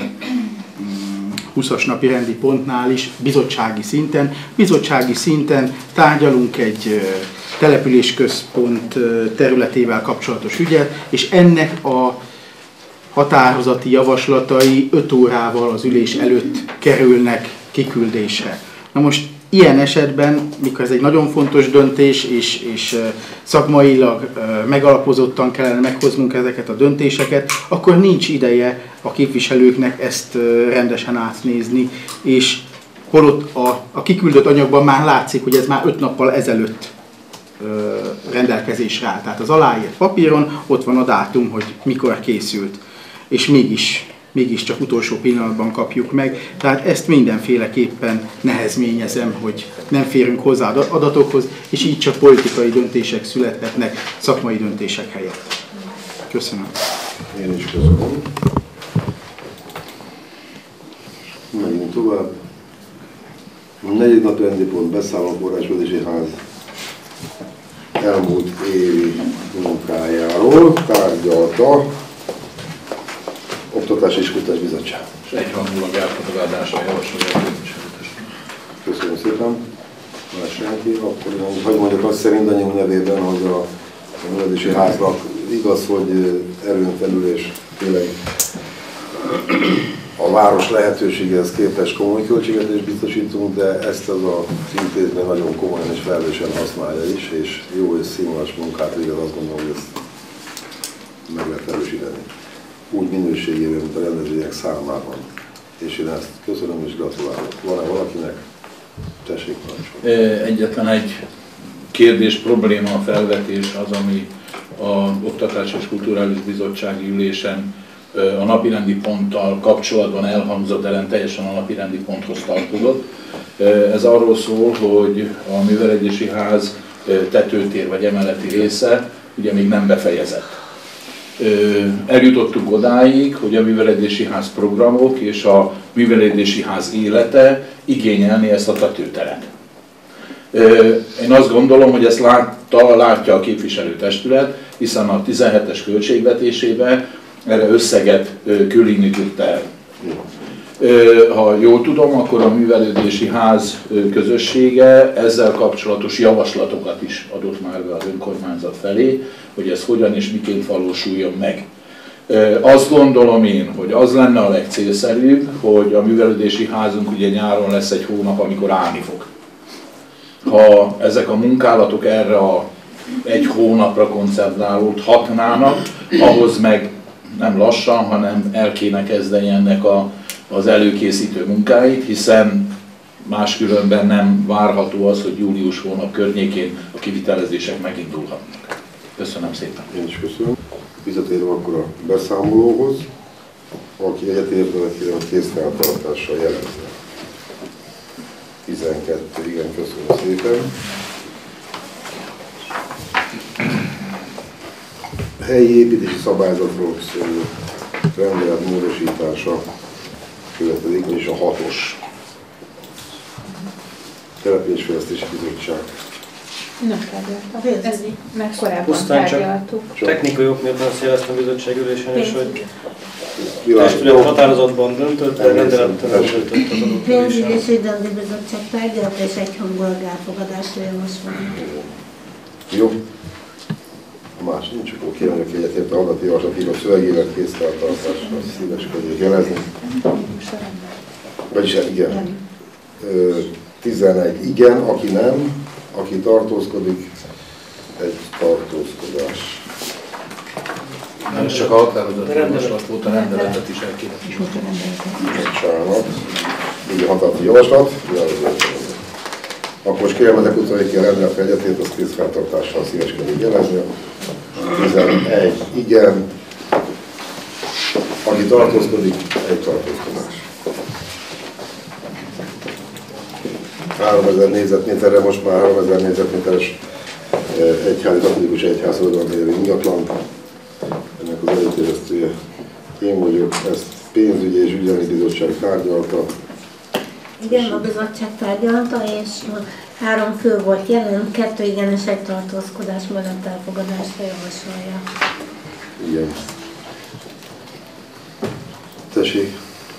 20-as napi rendi pontnál is, bizottsági szinten. Bizottsági szinten tárgyalunk egy településközpont területével kapcsolatos ügyet, és ennek a határozati javaslatai 5 órával az ülés előtt kerülnek kiküldésre. Na most ilyen esetben, mikor ez egy nagyon fontos döntés, és szakmailag megalapozottan kellene meghoznunk ezeket a döntéseket, akkor nincs ideje a képviselőknek ezt rendesen átnézni, és holott a kiküldött anyagban már látszik, hogy ez már 5 nappal ezelőtt rendelkezésre áll. Tehát az aláírt papíron ott van a dátum, hogy mikor készült, és mégis csak utolsó pillanatban kapjuk meg. Tehát ezt mindenféleképpen nehezményezem, hogy nem férünk hozzá adatokhoz, és így csak politikai döntések születhetnek szakmai döntések helyett. Köszönöm. Én is köszönöm. Megyünk tovább. A 4. napi rendi pont beszámoló forrásvezetési ház elmúlt évi munkájáról tárgyalta Oktatási és Kulturális Bizottság. És egyhangulag elfogadásra javasolja a képviselőtestület. Köszönöm szépen. Más senki. Akkor hogy mondjak azt szerint annyi nevében, hogy a művelési háznak igaz, hogy erőn felül és tényleg a város lehetőségéhez képest komoly költségvetést biztosítunk, de ezt az intézmény nagyon komolyan és felelősen használja is, és jó és színvonalas munkát végez, azt gondolom, hogy ezt meg lehet erősíteni. Úgy minőségében, mint a rendezvények számában. És én ezt köszönöm és gratulálok. Van-e valakinek? Tessék, parancsolni. Egyetlen egy kérdés, probléma, felvetés az, ami az Oktatási és Kulturális Bizottsági ülésen a napirendi ponttal kapcsolatban elhangzott, ellen teljesen a napirendi ponthoz tartozott. Ez arról szól, hogy a művelődési ház tetőtér vagy emeleti része ugye még nem befejezett. eljutottunk odáig, hogy a művelődési ház programok és a művelődési ház élete igényelni ezt a tetőteret. Én azt gondolom, hogy ezt látja a képviselőtestület, hiszen a 17-es költségvetésében erre összeget különített el. Ha jól tudom, akkor a művelődési ház közössége ezzel kapcsolatos javaslatokat is adott már be az önkormányzat felé, hogy ez hogyan és miként valósuljon meg. Azt gondolom én, hogy az lenne a legcélszerűbb, hogy a művelődési házunk ugye nyáron lesz egy hónap, amikor állni fog. Ha ezek a munkálatok erre a egy hónapra koncentrálódhatnának, ahhoz meg nem lassan, hanem el kéne kezdeni ennek az előkészítő munkáit, hiszen máskülönben nem várható az, hogy július hónap környékén a kivitelezések megindulhatnak. Köszönöm szépen. Én is köszönöm. Visszatérve akkor a beszámolóhoz, aki egyetért vele, kérem, hogy kézfeltartással jelezze. 12, igen, köszönöm szépen. Helyi építési szabályzatról szóló rendelet módosítása következik, és a 6-os Településfejlesztési Bizottság. Nem tárgyaltam. Ezt meg korábban pusztán tárgyaltuk. Technikai ok miatt azt jeleztem a bizottság ülésen is, hogy testület határozatban döntött, de rendelettel nem döntött az adott Pénzügyi ülésen. és Ügyrendi Bizottság tárgyalt és egyhangulag elfogadásra javaslom. Jó. A más nincs, akkor kérem, hogy egyetért a hallati javaslatig a szövegével kézfeltartásra szíveskedjék jelezni. Vagyis igen. 11 igen, aki nem, aki tartózkodik, egy tartózkodás. Nem csak a határozott javaslat volt, a rendeletet is el kéne. Bocsánat. Így a határozati javaslat. Akkor most kérem ezek után, hogy ki a rendelet egyetért, azt kézfeltartással szíveskedik jelezni. 11 igen, aki tartózkodik, egy tartózkodás. 3000 négyzetméterre, most már 3000 négyzetméteres egyházi, katolikus egyházban lévő ingatlan. Ennek az előterjesztője én vagyok, ezt pénzügyi és ügyelmi bizottság tárgyalta. Igen, a bizottság tárgyalta, és 3 fő volt jelen, 2 igen és 1 tartózkodás mellett elfogadásra javasolja. Igen. Tessék.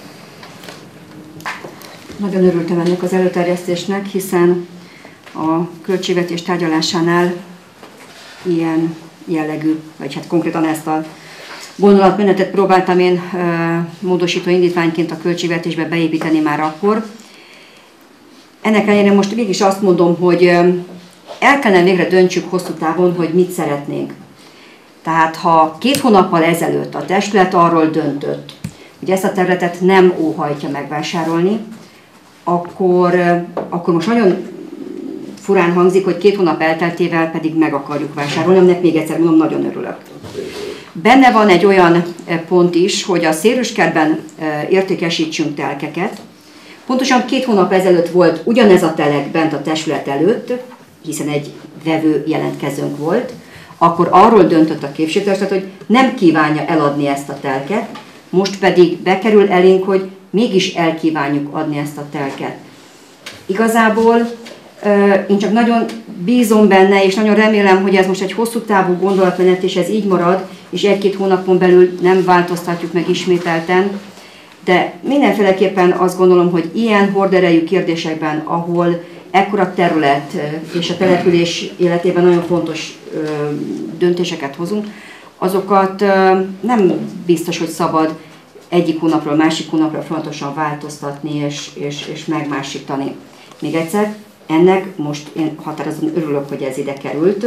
Nagyon örültem ennek az előterjesztésnek, hiszen a költségvetés tárgyalásánál ilyen jellegű, vagy hát konkrétan ezt a gondolatmenetet próbáltam én módosító indítványként a költségvetésbe beépíteni már akkor. Ennek ellenére most mégis azt mondom, hogy el kellene végre döntsük hosszú távon, hogy mit szeretnénk. Tehát ha 2 hónappal ezelőtt a testület arról döntött, hogy ezt a területet nem óhajtja megvásárolni, akkor most nagyon furán hangzik, hogy 2 hónap elteltével pedig meg akarjuk vásárolni, aminek még egyszer mondom, nagyon örülök. Benne van egy olyan pont is, hogy a Szélrőskertben értékesítsünk telkeket. Pontosan 2 hónap ezelőtt volt ugyanez a telek bent a testület előtt, hiszen egy vevő jelentkezőnk volt, akkor arról döntött a képviselőtestület, hogy nem kívánja eladni ezt a telket, most pedig bekerül elénk, hogy mégis elkívánjuk adni ezt a telket. Igazából én csak nagyon bízom benne, és nagyon remélem, hogy ez most egy hosszú távú gondolatmenet, és ez így marad, és 1-2 hónapon belül nem változtatjuk meg ismételten. De mindenféleképpen azt gondolom, hogy ilyen horderejű kérdésekben, ahol ekkora terület és a település életében nagyon fontos döntéseket hozunk, azokat nem biztos, hogy szabad egyik hónapról másik hónapra fontosan változtatni és megmásítani. Még egyszer, ennek most én határozottan örülök, hogy ez ide került,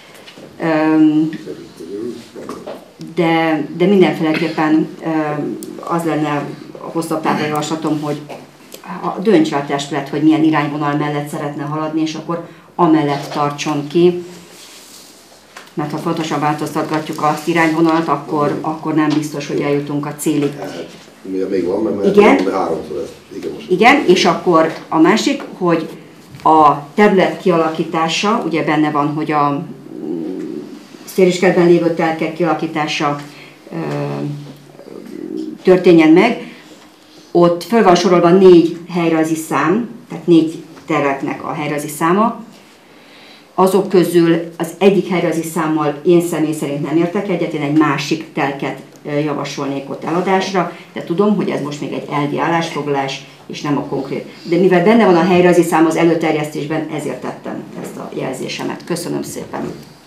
de mindenféleképpen az lenne a hosszabb távú javaslatom, hogy döntse a testület, hogy milyen irányvonal mellett szeretne haladni, és akkor amellett tartson ki. Mert ha fontosan változtatgatjuk azt irányvonalat, akkor nem biztos, hogy eljutunk a célig. Még van, mert igen, 3-szor ezt. Igen, és akkor a másik, hogy a terület kialakítása, ugye benne van, hogy a Szélrőskertben lévő telkek kialakítása történjen meg. Ott föl van sorolva 4 helyrajzi szám, tehát 4 teleknek a helyrajzi száma. Azok közül az egyik helyrajzi számmal én személy szerint nem értek egyet, én egy másik telket javasolnék ott eladásra, de tudom, hogy ez most még egy elvi állásfoglalás, és nem a konkrét. De mivel benne van a helyrajzi szám az előterjesztésben, ezért tettem ezt a jelzésemet. Köszönöm szépen.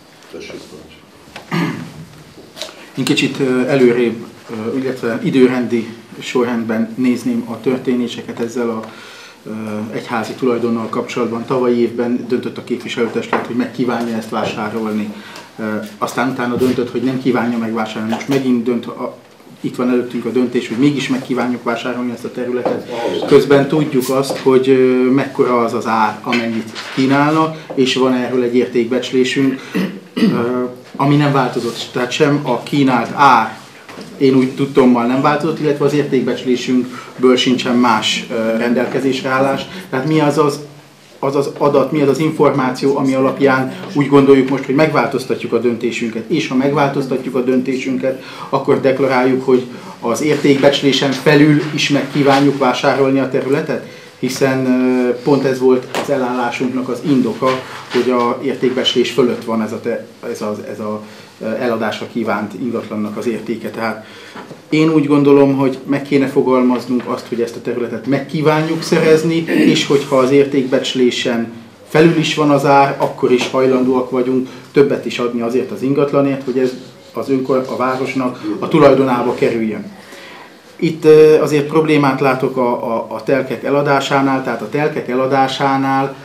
Én kicsit előrébb, illetve időrendi sorrendben nézném a történéseket ezzel a egyházi tulajdonnal kapcsolatban. Tavalyi évben döntött a képviselőtestület, hogy megkívánja ezt vásárolni. Aztán utána döntött, hogy nem kívánja megvásárolni. Most megint dönt, itt van előttünk a döntés, hogy mégis megkívánjuk vásárolni ezt a területet. Közben tudjuk azt, hogy mekkora az az ár, amennyit kínálnak, és van erről egy értékbecslésünk, ami nem változott. Tehát sem a kínált ár, én úgy tudtommal nem változott, illetve az értékbecslésünkből sincsen más rendelkezésre állás. Tehát mi az az adat, mi az az információ, ami alapján úgy gondoljuk most, hogy megváltoztatjuk a döntésünket. És ha megváltoztatjuk a döntésünket, akkor deklaráljuk, hogy az értékbecslésen felül is megkívánjuk vásárolni a területet, hiszen pont ez volt az elállásunknak az indoka, hogy a értékbecslés fölött van ez a eladásra kívánt ingatlannak az értéke. Tehát én úgy gondolom, hogy meg kéne fogalmaznunk azt, hogy ezt a területet megkívánjuk szerezni, és hogyha az értékbecslésen felül is van az ár, akkor is hajlandóak vagyunk többet is adni azért az ingatlanért, hogy ez a városnak a tulajdonába kerüljön. Itt azért problémát látok a telkek eladásánál, tehát a telkek eladásánál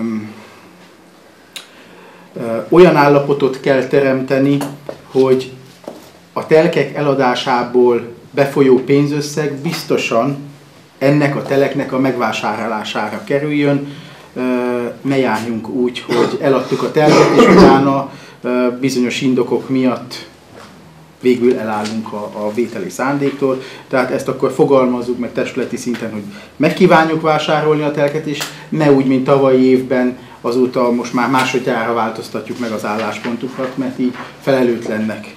olyan állapotot kell teremteni, hogy a telkek eladásából befolyó pénzösszeg biztosan ennek a teleknek a megvásárlására kerüljön. Ne járjunk úgy, hogy eladtuk a telket, és utána bizonyos indokok miatt végül elállunk a vételi szándéktól. Tehát ezt akkor fogalmazzuk meg testületi szinten, hogy megkívánjuk vásárolni a telket, és ne úgy, mint tavalyi évben, azóta most már másodjára változtatjuk meg az álláspontukat, mert így felelőtlennek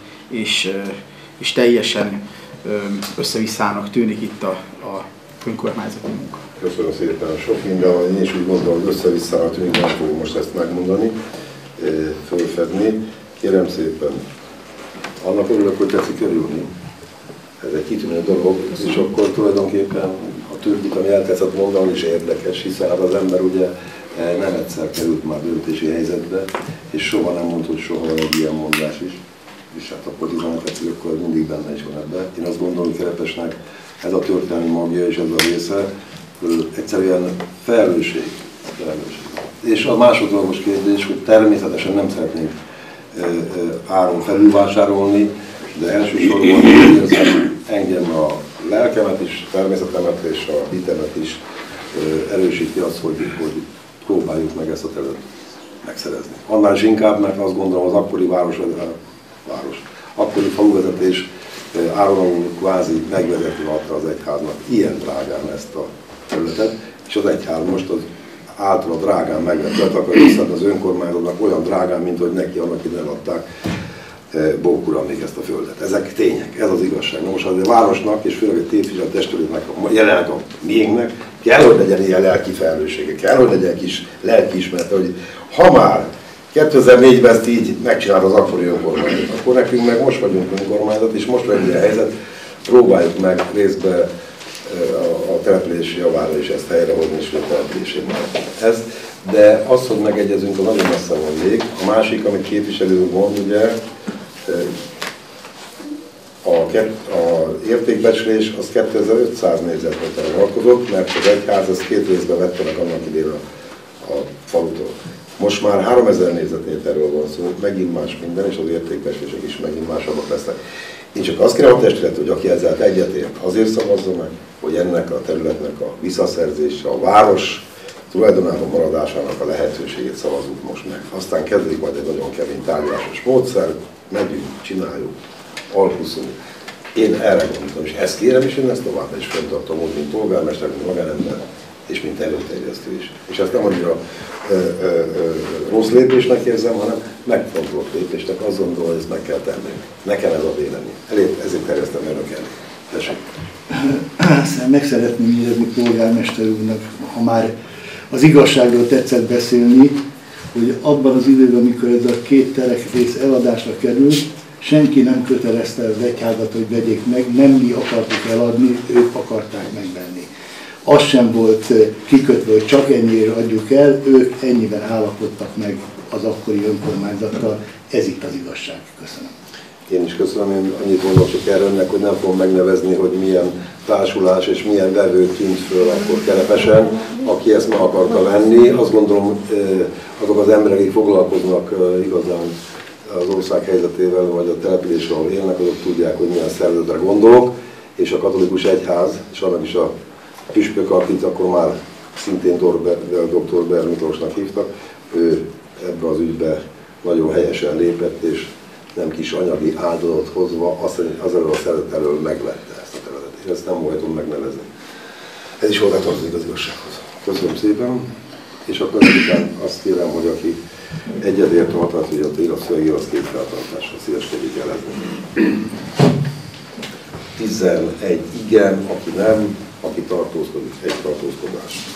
és teljesen összevisszának tűnik itt a önkormányzati munka. Köszönöm szépen, sok minden, én is úgy gondolom, hogy össze-visszának tűnik, nem fogom most ezt megmondani, fölfedni. Kérem szépen, annak örülök, hogy tetszik örülni. Ez egy kitűnő dolog, és akkor tulajdonképpen a többit, ami eltetszett mondani, is érdekes, hiszen az ember ugye nem egyszer került már döntési helyzetbe, és soha nem mondott, soha van egy ilyen mondás is. És hát akkor 17 akkor mindig benne is van ebben. Én azt gondolom, hogy Kerepesnek ez a történelmi magja és ez a része egyszerűen felelősség. És a másodlagos kérdés, hogy természetesen nem szeretnénk áron felülvásárolni, de elsősorban engem a lelkemet is, természetemet és a hitemet is erősíti az, hogy próbáljuk meg ezt a területet megszerezni. Annál is inkább, mert azt gondolom, az akkori akkori faluvezetés áron kvázi megvezető adta az egyháznak ilyen drágán ezt a területet, és az egyház most az által drágán megvetett, akkor visszaadni az önkormányzatnak olyan drágán, mint hogy neki annak ide eladták Bókura még ezt a földet. Ezek tények, ez az igazság. Most az a városnak, és főleg a képviselő testületnek, jelenleg a miénknek kell, hogy legyen ilyen lelki felelőssége, kell, hogy legyen kis lelkiismerete, hogy ha már 2004-ben ezt így megcsinálta az akkori önkormányzat, akkor nekünk meg most vagyunk önkormányzat, és most van egy ilyen helyzet, próbáljuk meg részben a települési javára is ezt helyrehozni, és a települési ez. De az, hogy megegyezünk, a nagyon messze van még. A másik, amit képviselő mond, ugye, a értékbecslés az 2500 négyzetméterre vonatkozott, mert az egyház ezt 2 részben vette meg annak idén a falutól. Most már 3000 négyzetméterről van szó, megint más minden, és az értékbecslések is megint másabbak lesznek. Én csak azt kérem a testület, hogy aki ezzel egyetért, azért szavazza meg, hogy ennek a területnek a visszaszerzése, a város tulajdonában maradásának a lehetőségét szavazzuk most meg. Aztán kezdik majd egy nagyon kemény tárgyalásos módszer, megyünk, csináljuk, alkuszunk. Én erre gondoltam, és ezt kérem, és én ezt továbbra is fenntartom, mint polgármester, mint magánember, és mint előterjesztő is. És ezt nem annyira rossz lépésnek érzem, hanem megfontolt lépésnek, azt gondolom, hogy ezt meg kell tenni. Nekem ez a vélemény. Ezért terjesztem önök elé. Tessék. Meg szeretném jelezni polgármester úrnak, ha már az igazságról tetszett beszélni, hogy abban az időben, amikor ez a 2 terekrész eladásra került, senki nem kötelezte az egyházat, hogy vegyék meg, nem mi akartuk eladni, ők akarták megvenni. Az sem volt kikötve, hogy csak ennyiért adjuk el, ők ennyiben állapodtak meg az akkori önkormányzattal. Ez itt az igazság. Köszönöm. Én is köszönöm, én annyit mondok csak erre önnek, hogy nem fogom megnevezni, hogy milyen társulás és milyen vevő tűnt föl akkor Kerepesen, aki ezt meg akarta venni. Azt gondolom, azok az emberek, akik foglalkoznak igazán az ország helyzetével, vagy a településről, ahol élnek, azok tudják, hogy milyen szervezetre gondolok, és a katolikus egyház, és annak is a püspök, akit akkor már szintén dr. Ber Miklósnak hívtak, ő ebbe az ügybe nagyon helyesen lépett, és nem kis anyagi áldozatot hozva, az elől a szervezet elől megvette ezt a területet. Én ezt nem voltam megnevezni. Ez is hozzátartozik az igazsághoz. Köszönöm szépen, és akkor ezután azt kérem, hogy aki egyedért a határozatira szövegével, az 2 feltartásra szíveskedik jelezni. 11 igen, aki nem, aki tartózkodik, 1 tartózkodás.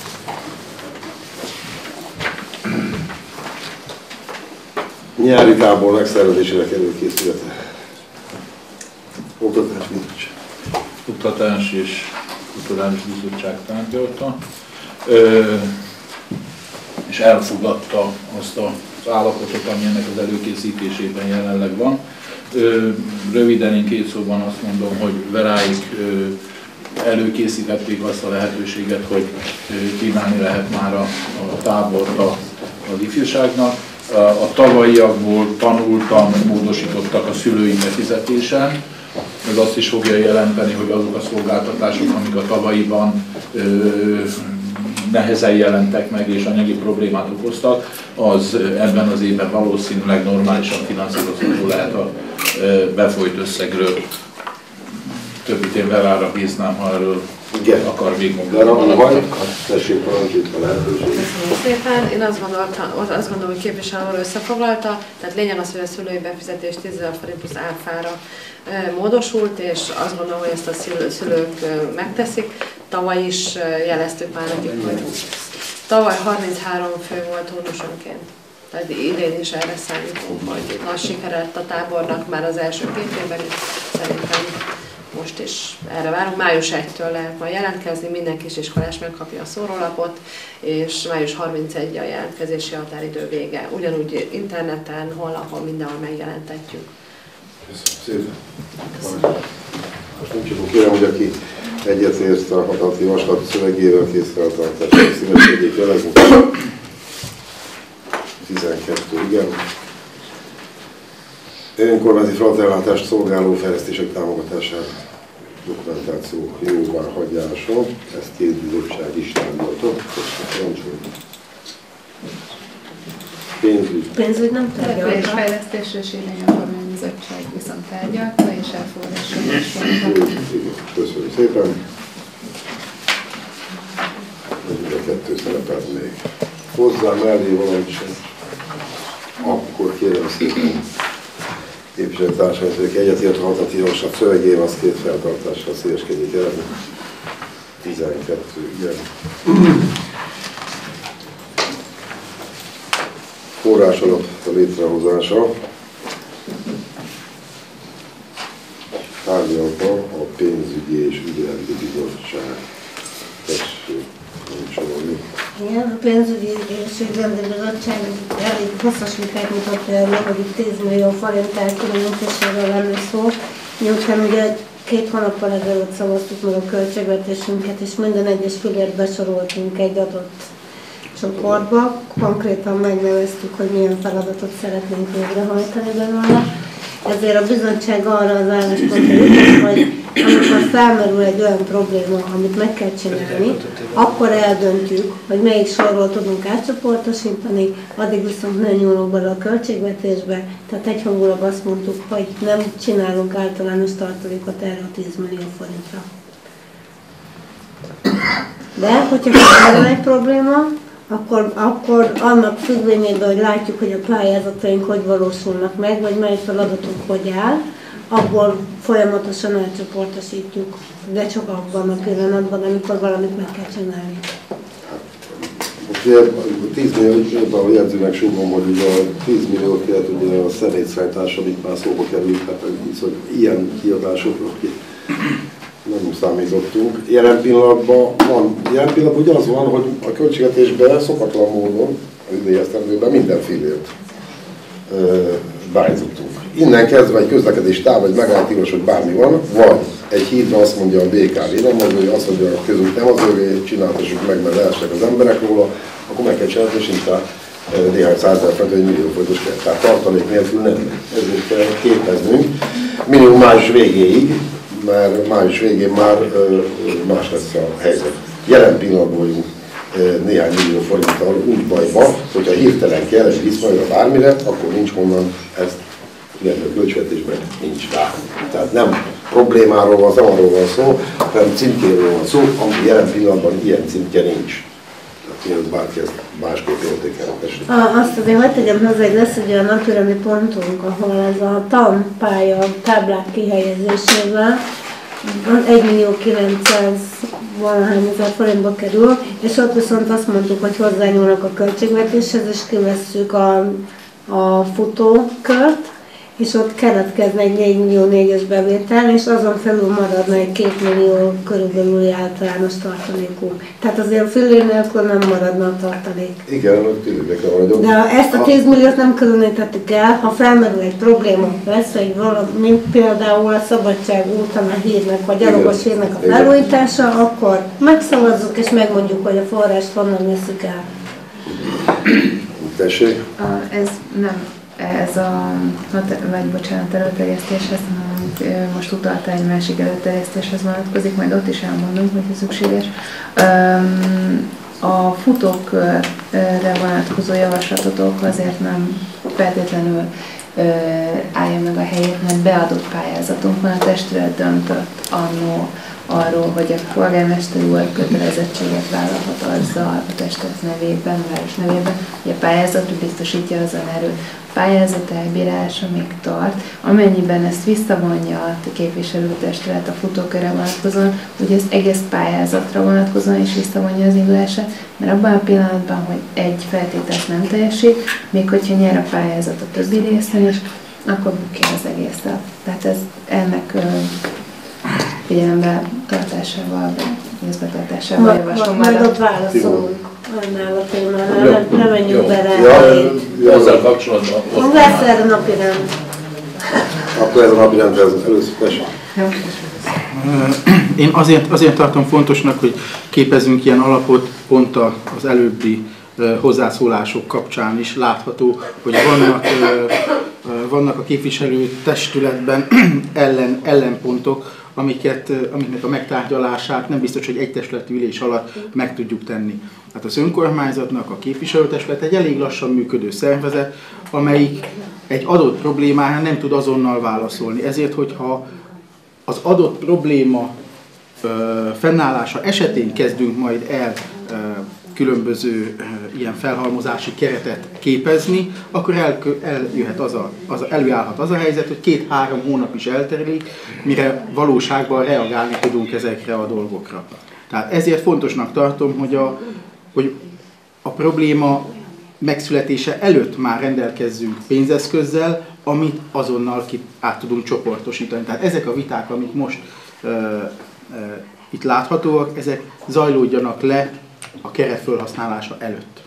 Nyári tábor megszervezésére kerül készülete. Oktatás bizottság. Oktatás és Kulturális Bizottság tárgyalta, és elfogadta azt az állapotot, ami ennek az előkészítésében jelenleg van. Röviden én 2 szóban azt mondom, hogy Veráig előkészítették azt a lehetőséget, hogy kínálni lehet már a tábort az ifjúságnak. A tavalyiakból tanultam, módosítottak a szülői befizetésen. Ez azt is fogja jelenteni, hogy azok a szolgáltatások, amik a tavalyiban nehezen jelentek meg és anyagi problémát okoztak, az ebben az évben valószínűleg normálisan finanszírozható lehet a befolyt összegről. Többit én Verára bíznám, ha erről akar még mondani. Tessék, parancsít a lehetőség. Köszönöm szépen. Én azt gondolom, hogy képviselő úr összefoglalta, tehát lényeg az, hogy a szülői befizetés 10 000 forint plusz áfára módosult, és azt gondolom, hogy ezt a szülők megteszik. Tavaly is jeleztük már nekik, hogy tavaly 33 fő volt hónusonként. Tehát idén is erre számítunk, hogy nagy sikere lett a tábornak már az első 2 évben, és szerintem most is erre várunk. Május 1-től lehet majd jelentkezni, minden kisiskolás megkapja a szórólapot, és május 31 a jelentkezési határidő vége. Ugyanúgy interneten, honlapon, mindenhol megjelentetjük. Köszönöm szépen. Most nem csak kérem, hogy aki egyetért a határozati javaslat szövegével készfeltartásra szívességét jelezni. 12 igen. Önkormányzati feladatállátást szolgáló fejlesztések támogatására dokumentáció jóváhagyása. Ezt 2 bizottság is támogatott. Pénzügy nem tárgyalta. Fejlesztésre és Idegenforgalmi Bizottság viszont tárgyalta és elfogadásra javasolta. Köszönöm szépen. Ez a 2 szerepelt még. Hozzá mellé valamit sem. Akkor kérem szépen képviselőtársaim, hogy egyetért a határozati javaslat szövegével, az 2 feltartással széleskedjék el. 12 igen. Forrásalap létrehozása. Tárgyalta a pénzügyi és ügyrendi bizottság. Tessék, mondani. Igen, a pénzügyi és ügyrendi bizottság elég hosszas vitát mutatta erről, hogy itt 10 millió forint elkülönítéséről lenne szó. Miután ugye 2 hónappal ezelőtt szavaztuk meg a költségvetésünket, és minden egyes fillért besoroltunk egy adott csoportba. Konkrétan megneveztük, hogy milyen feladatot szeretnénk végrehajtani belőle. Ezért a bizottság arra az álláspontra jutott, hogy amikor felmerül egy olyan probléma, amit meg kell csinálni, akkor eldöntjük, hogy melyik sorról tudunk átcsoportosítani, addig viszont nem nyúlunk bele a költségvetésbe, tehát egyhangulag azt mondtuk, hogy nem csinálunk általános tartalékot erre a 10 millió forintra. De hogyha felmerül egy probléma, akkor annak függvényében, hogy látjuk, hogy a pályázataink hogy valósulnak meg, vagy mely feladatunk hogy áll, abból folyamatosan elcsoportosítjuk, de csak abban a pillanatban, amikor valamit meg kell csinálni. Most ugye 10 millió, a jegyzőnek súgom, hogy ugye a 10 milliót kiad ugye a szemétszállítás, amit már szóba került, tehát hogy ilyen kiadásokra nem számítottunk. Jelen pillanatban ugye az van, hogy a költségvetésben szokatlan módon, az idei esztendőben minden fillért beállítottunk. Innen kezdve egy közlekedés táv, egy megállítás, hogy bármi van, vagy egy hídra azt mondja a BKV, nem mondja, hogy azt mondja, a közút nem az övé, csináltassuk meg, mert leesnek az emberek róla, akkor meg kell csinálni, és inkább néhány százezer fent, egy millió forintos kell. Tehát tartalék nélkül nem. Ezért kell képeznünk. Minimum május végéig, mert május végén már más lesz a helyzet. Jelen pillanatban vagyunk néhány millió forinttal úgy bajba, hogyha hirtelen kell egy viszonyra bármire, akkor nincs honnan ezt illetve a költségvetésben nincs rá. Tehát nem problémáról van, nem arról van szó, hanem címkéről van szó, ami jelen pillanatban ilyen címke nincs. Tehát mielőtt bárki ezt másképp értékelhetessék. Azt azért hagyd tegyem hozzá, hogy lesz egy olyan napirendi pontunk, ahol ez a tanpálya táblák kihelyezésével 1.900.000 forintba kerül, és ott viszont azt mondtuk, hogy hozzányúlnak a költségvetéshez, és kivesszük a futókört, és ott keletkezne egy 4.400.000 bevétel, és azon felül maradna egy 2 millió körülbelül általános tartalékunk. Tehát azért fillér nélkül nem maradna a tartalék. Igen, hogy tényleg vagyok. De ezt a 10 milliót nem különítettük el, ha felmerül egy probléma, lesz, hogy valami, mint például a Szabadság úton a hírnek, vagy gyalogos hírnek a felújítása, akkor megszavazzuk és megmondjuk, hogy a forrást honnan veszük el. Tessék? Ez nem. Ez előterjesztéshez, most utalta egy másik előterjesztéshez vonatkozik, majd ott is elmondom, hogy ez szükséges. A futókörre vonatkozó javaslatotok azért nem feltétlenül állja meg a helyét, mert beadott pályázatunk van, a testület döntött annó arról, hogy a polgármester úr kötelezettséget vállalhat azzal a testület nevében, a város nevében, hogy a pályázatot biztosítja azon erő. A pályázat elbírálása még tart, amennyiben ezt visszavonja a képviselőtestület a futókörre vonatkozóan, ugye az egész pályázatra vonatkozóan is visszavonja az indulását, mert abban a pillanatban, hogy egy feltételt nem teljesít, még hogyha nyer a pályázat a többi részen is, akkor bukja az egészet. Tehát ez ennek figyelembe tartásával, közbetartásával javaslom. Majd ott válaszolunk annál a témánál, nem menjünk bele. Ezzel kapcsolatban. Lesz erre napirend. Akkor ez a napirend először. Én azért tartom fontosnak, hogy képezzünk ilyen alapot, pont az előbbi hozzászólások kapcsán is látható, hogy vannak a képviselő testületben ellenpontok, amiknek a megtárgyalását nem biztos, hogy egy testületi ülés alatt meg tudjuk tenni. Hát az önkormányzatnak a képviselőtestület egy elég lassan működő szervezet, amelyik egy adott problémára nem tud azonnal válaszolni. Ezért, hogyha az adott probléma fennállása esetén kezdünk majd el különböző ilyen felhalmozási keretet képezni, akkor előállhat az a helyzet, hogy 2-3 hónap is eltelik, mire valóságban reagálni tudunk ezekre a dolgokra. Tehát ezért fontosnak tartom, hogy a probléma megszületése előtt már rendelkezzünk pénzeszközzel, amit azonnal át tudunk csoportosítani. Tehát ezek a viták, amik most itt láthatóak, ezek zajlódjanak le a keret felhasználása előtt.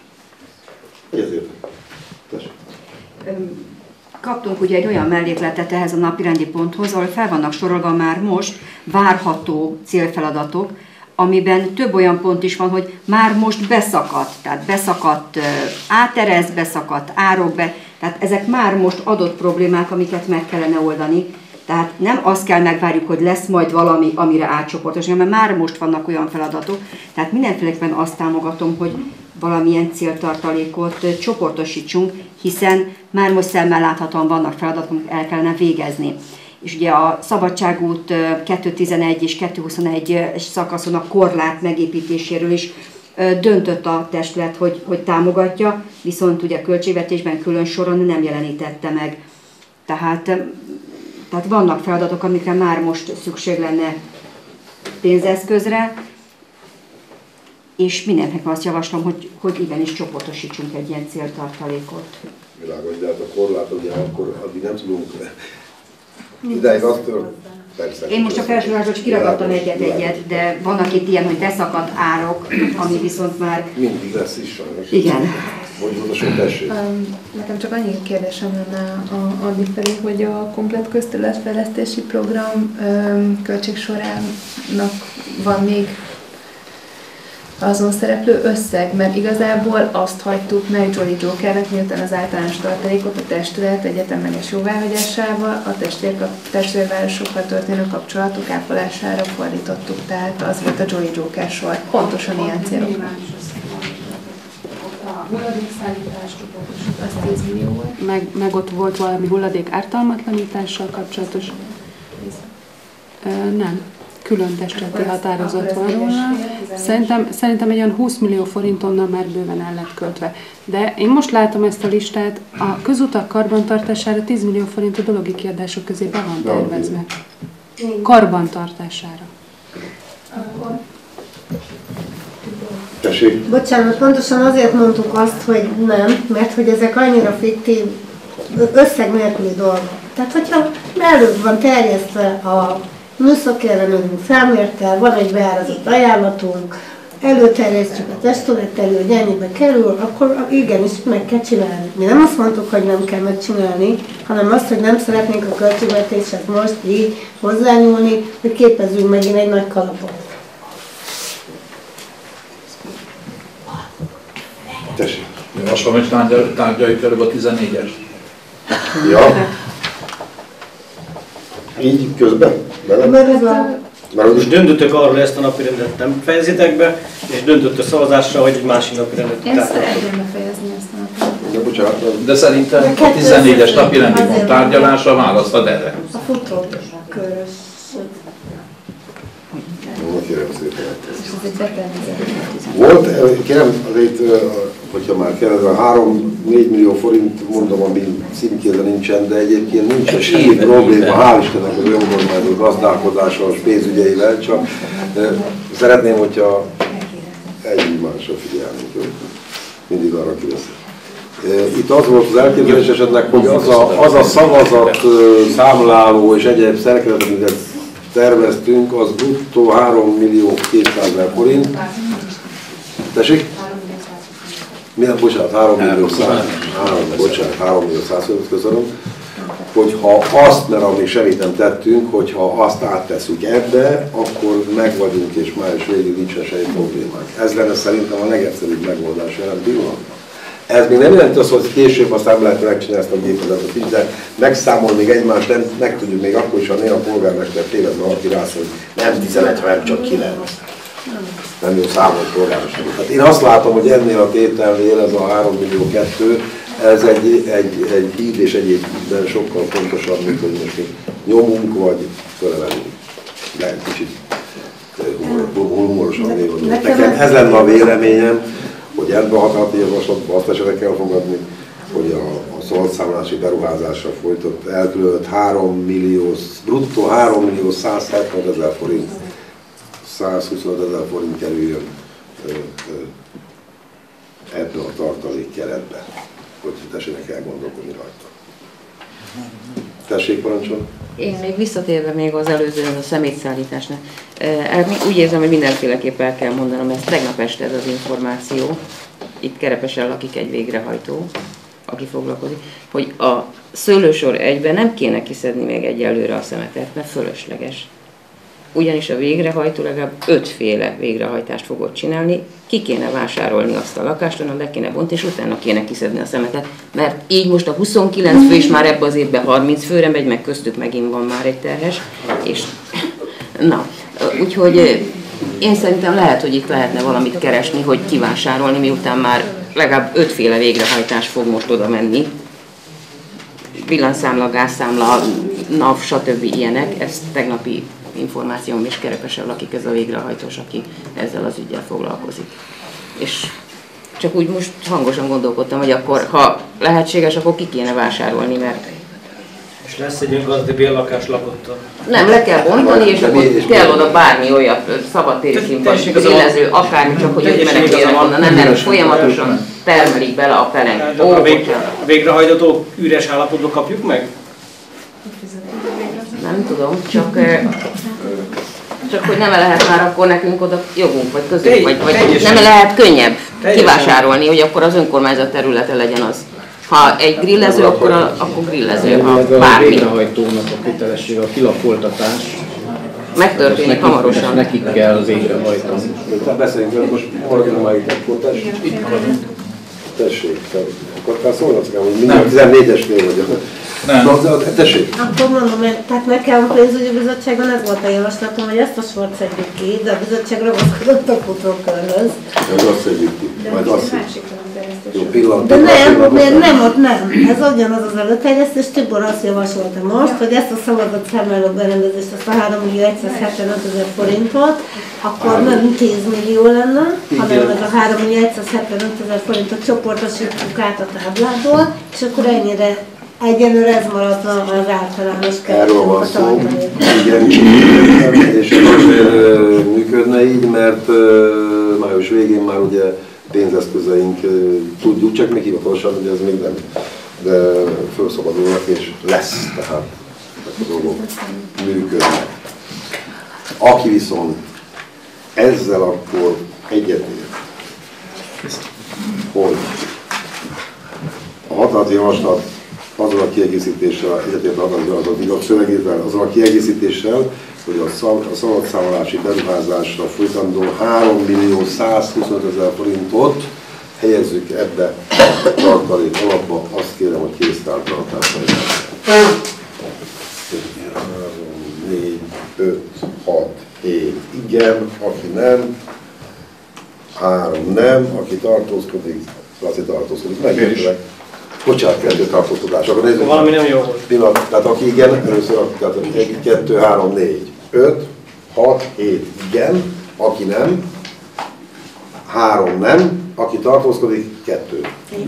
Kaptunk ugye egy olyan mellékletet ehhez a napirendi ponthoz, ahol fel vannak sorolva már most várható célfeladatok, amiben több olyan pont is van, hogy már most beszakadt, tehát beszakadt áterez, beszakadt árok be, tehát ezek már most adott problémák, amiket meg kellene oldani. Tehát nem azt kell megvárjuk, hogy lesz majd valami, amire átcsoportosítani, mert már most vannak olyan feladatok. Tehát mindenféleképpen azt támogatom, hogy valamilyen céltartalékot csoportosítsunk, hiszen már most szemmel láthatóan vannak feladatok, amit el kellene végezni. és ugye a Szabadságút 211 és 221 szakaszon a korlát megépítéséről is döntött a testület, hogy támogatja, viszont ugye a költségvetésben külön soron nem jelenítette meg. Tehát vannak feladatok, amikre már most szükség lenne pénzeszközre, és mindenkinek azt javaslom, hogy igenis csoportosítsunk egy ilyen céltartalékot. Világos, de hát a korlát ugye akkor addig nem tudunk. Ideig azt persze. Én most a felsőházat csak kiragadtam egyet, de vannak itt ilyen, hogy beszakadt árok, ami viszont már... Mindig lesz is sajnos. Igen. Mondjuk, tessék. Nekem csak annyi kérdésem lenne addig felé, hogy a komplett közterületfejlesztési program költségsorának van még azon szereplő összeg, mert igazából azt hagytuk meg Jolly Jokernek, miután az általános tartalékot a testület egyetemleges jóváhagyásával a testvérvárosokkal történő kapcsolatok ápolására fordítottuk, tehát az volt a Jolly Joker sor. Pontosan ilyen célokra. A hulladékszállítás az 10 millió volt. Meg ott volt valami hulladék ártalmatlanítással kapcsolatos. Nem. Külön testületi határozat van róla. Szerintem egy olyan 20 millió forint onnan már bőven el lett költve. De én most látom ezt a listát, a közutak karbantartására 10 millió forint a dologi kiadások közé be van tervezve. Karbantartására. Tessék. Bocsánat, pontosan azért mondtuk azt, hogy nem, mert hogy ezek annyira fiktív, összeg nélküli dolgok. Tehát, hogyha belőlük van terjesztve a műszaki ellenőrünk felmértel, van egy beárazott ajánlatunk, előterjesztjük a testület elő, hogy ennyibe kerül, akkor igenis meg kell csinálni. Mi nem azt mondtuk, hogy nem kell megcsinálni, hanem azt, hogy nem szeretnénk a költségvetéshez most így hozzányúlni, hogy képezzünk megint egy nagy kalapot. Tessék. Azt mondom, hogy tárgyaljuk előbb a 14-es. Ja. Így közben? Mert most döntöttök arról, hogy ezt a napirendet nem fejezitek be, és döntött a szavazásra, hogy egy másik napirendet Én szeretném befejezni ezt a napirendet. De szerintem a 14-es napirendi pont tárgyalása választad erre. A futókörös. Kérem szépen. Volt, kérem, azért, hogyha már kérdezem, 3-4 millió forint, mondom, ami címkézben nincsen, de egyébként nincsen semmi probléma, hál' Istennek az önkormányzó gazdálkodása, a pénzügyeivel, csak szeretném, hogyha egymásra figyelnünk, mindig arra kiveszünk. Itt az volt az elképzelés esetleg, hogy az a szavazat számláló és egyéb szerkezetet, amit terveztünk, az bruttó 3.200.000 forint. Tessék? Bocsánat, 3.100.000, köszönöm. Hogyha azt, mert amíg semmit nem tettünk, hogyha azt áttesszük ebbe, akkor meg vagyunk, és május végig nincsen semmi problémánk. Ez lenne szerintem a legegyszerűbb megoldás jelen pillanatban. Ez még nem jelenti azt, hogy később aztán lehet megcsinálni ezt a gépezetet is, de megszámol még egymást, nem meg tudjuk még akkor is, ha néha a polgármester tévedve valaki rász, hogy nem 11, hanem csak 9. Nem jó számol polgármester. Hát én azt látom, hogy ennél a tételnél ez a 3,2 millió, ez egy híd és egyébben sokkal fontosabb, mint hogy most nyomunk vagy fölemelünk. De kicsit humorosan véleményem. Nekem ez lenne a véleményem, hogy ebben a határozati javaslatban azt esetleg kell fogadni, hogy a szolgáltatási beruházásra folytott elkülönött 3 millió, bruttó 3.170.000 forint, 125.000 forint kerüljön ebbe a tartalék keretbe, hogy tessenek elgondolkodni rajta. Tessék, parancsolni. Én még visszatérve még az előzőhöz a szemétszállításnál. Úgy érzem, hogy mindenféleképpen el kell mondanom, ezt tegnap este ez az információ, itt Kerepesen lakik egy végrehajtó, aki foglalkozik, hogy a szőlősor 1-ben nem kéne kiszedni még egyelőre a szemetet, mert fölösleges. Ugyanis a végrehajtó legalább 5 féle végrehajtást fogott csinálni, ki kéne vásárolni azt a lakást, onnan le kéne bontani, és utána kéne kiszedni a szemetet, mert így most a 29 fő is már ebbe az évben 30 főre megy, meg köztük megint van már egy terhes, és na, úgyhogy én szerintem lehet, hogy itt lehetne valamit keresni, hogy kivásárolni, miután már legalább 5 féle végrehajtás fog most oda menni. Villanyszámla, gázszámla, NAV, stb. Ilyenek, ez tegnapi információm is Kerepesen lakik, ez a végrehajtós, aki ezzel az üggyel foglalkozik. És csak úgy most hangosan gondolkodtam, hogy akkor, ha lehetséges, akkor ki kéne vásárolni, mert... És lesz egy öngazdi bérlakás lakottal? Nem, le kell bontani, és akkor kell oda bármi olyat, szabadtéri színpad, grillező, akármi, csak hogy ötmenekére vannak, nem folyamatosan termelik bele a pelenk. A végrehajtató üres állapotban kapjuk meg? Nem tudom, csak hogy nem lehet már akkor nekünk oda jogunk, vagy közünk, vagy nem lehet könnyebb kivásárolni, hogy akkor az önkormányzat területe legyen az. Ha egy grillező, akkor grillező, ha bármi. A végrehajtónak a kötelessége, a kilakoltatás. Megtörténik hamarosan. Nekik kell végrehajtani. Beszéljünk, most maradjunk már itt, akkor tessék. Akkor szólhatsz nekem, hogy minden 14-esnél vagyok. Tessék. Akkor mondom, tehát nekem a pénzügyi bizottságon ez volt a javaslatom, hogy ezt a sort szedjük ki, de a bizottság ragaszkodott a futókörhöz. Ez azt szedjük ki, majd azt jó, de nem, ott nem. Ez ugyanaz az előterjesztés, Tibor azt javasolta most, hogy ezt a szavazat számláló berendezést, ezt a 3.175.000 forintot, akkor nem 10 millió lenne, hanem meg a 3.175.000 forintot csoportosítjuk át a táblából, és akkor ennyire egyenlőre ez maradt az általános keretünk. Erről van szó, igen, és azért működne így, mert május végén már ugye pénzeszközeink tudjuk, csak még hivatalosan, hogy ez még nem, de felszabadulnak és lesz, tehát a dolgok működnek. Aki viszont ezzel akkor egyetért, hogy a határozati javaslat azzal a kiegészítéssel, egyetért a határozati javaslat szövegével, azzal a kiegészítéssel, hogy a szabadszámolási beruházásra folytandó 3.125.000 forintot helyezzük ebbe a tartalék alapba, azt kérem, hogy kéztártartásra legyen. 4, 5, 6, 7, igen, aki nem, 3 nem, aki tartózkodik, Laci tartózkodik, megértelek. Bocsánat, 2 tartózkodás. Akkor nézzük. Valami nem jó volt. Pillanat, tehát aki igen, először tehát 1, 2, 3, 4, 5, 6, 7 igen, aki nem, 3 nem, aki tartózkodik, 2.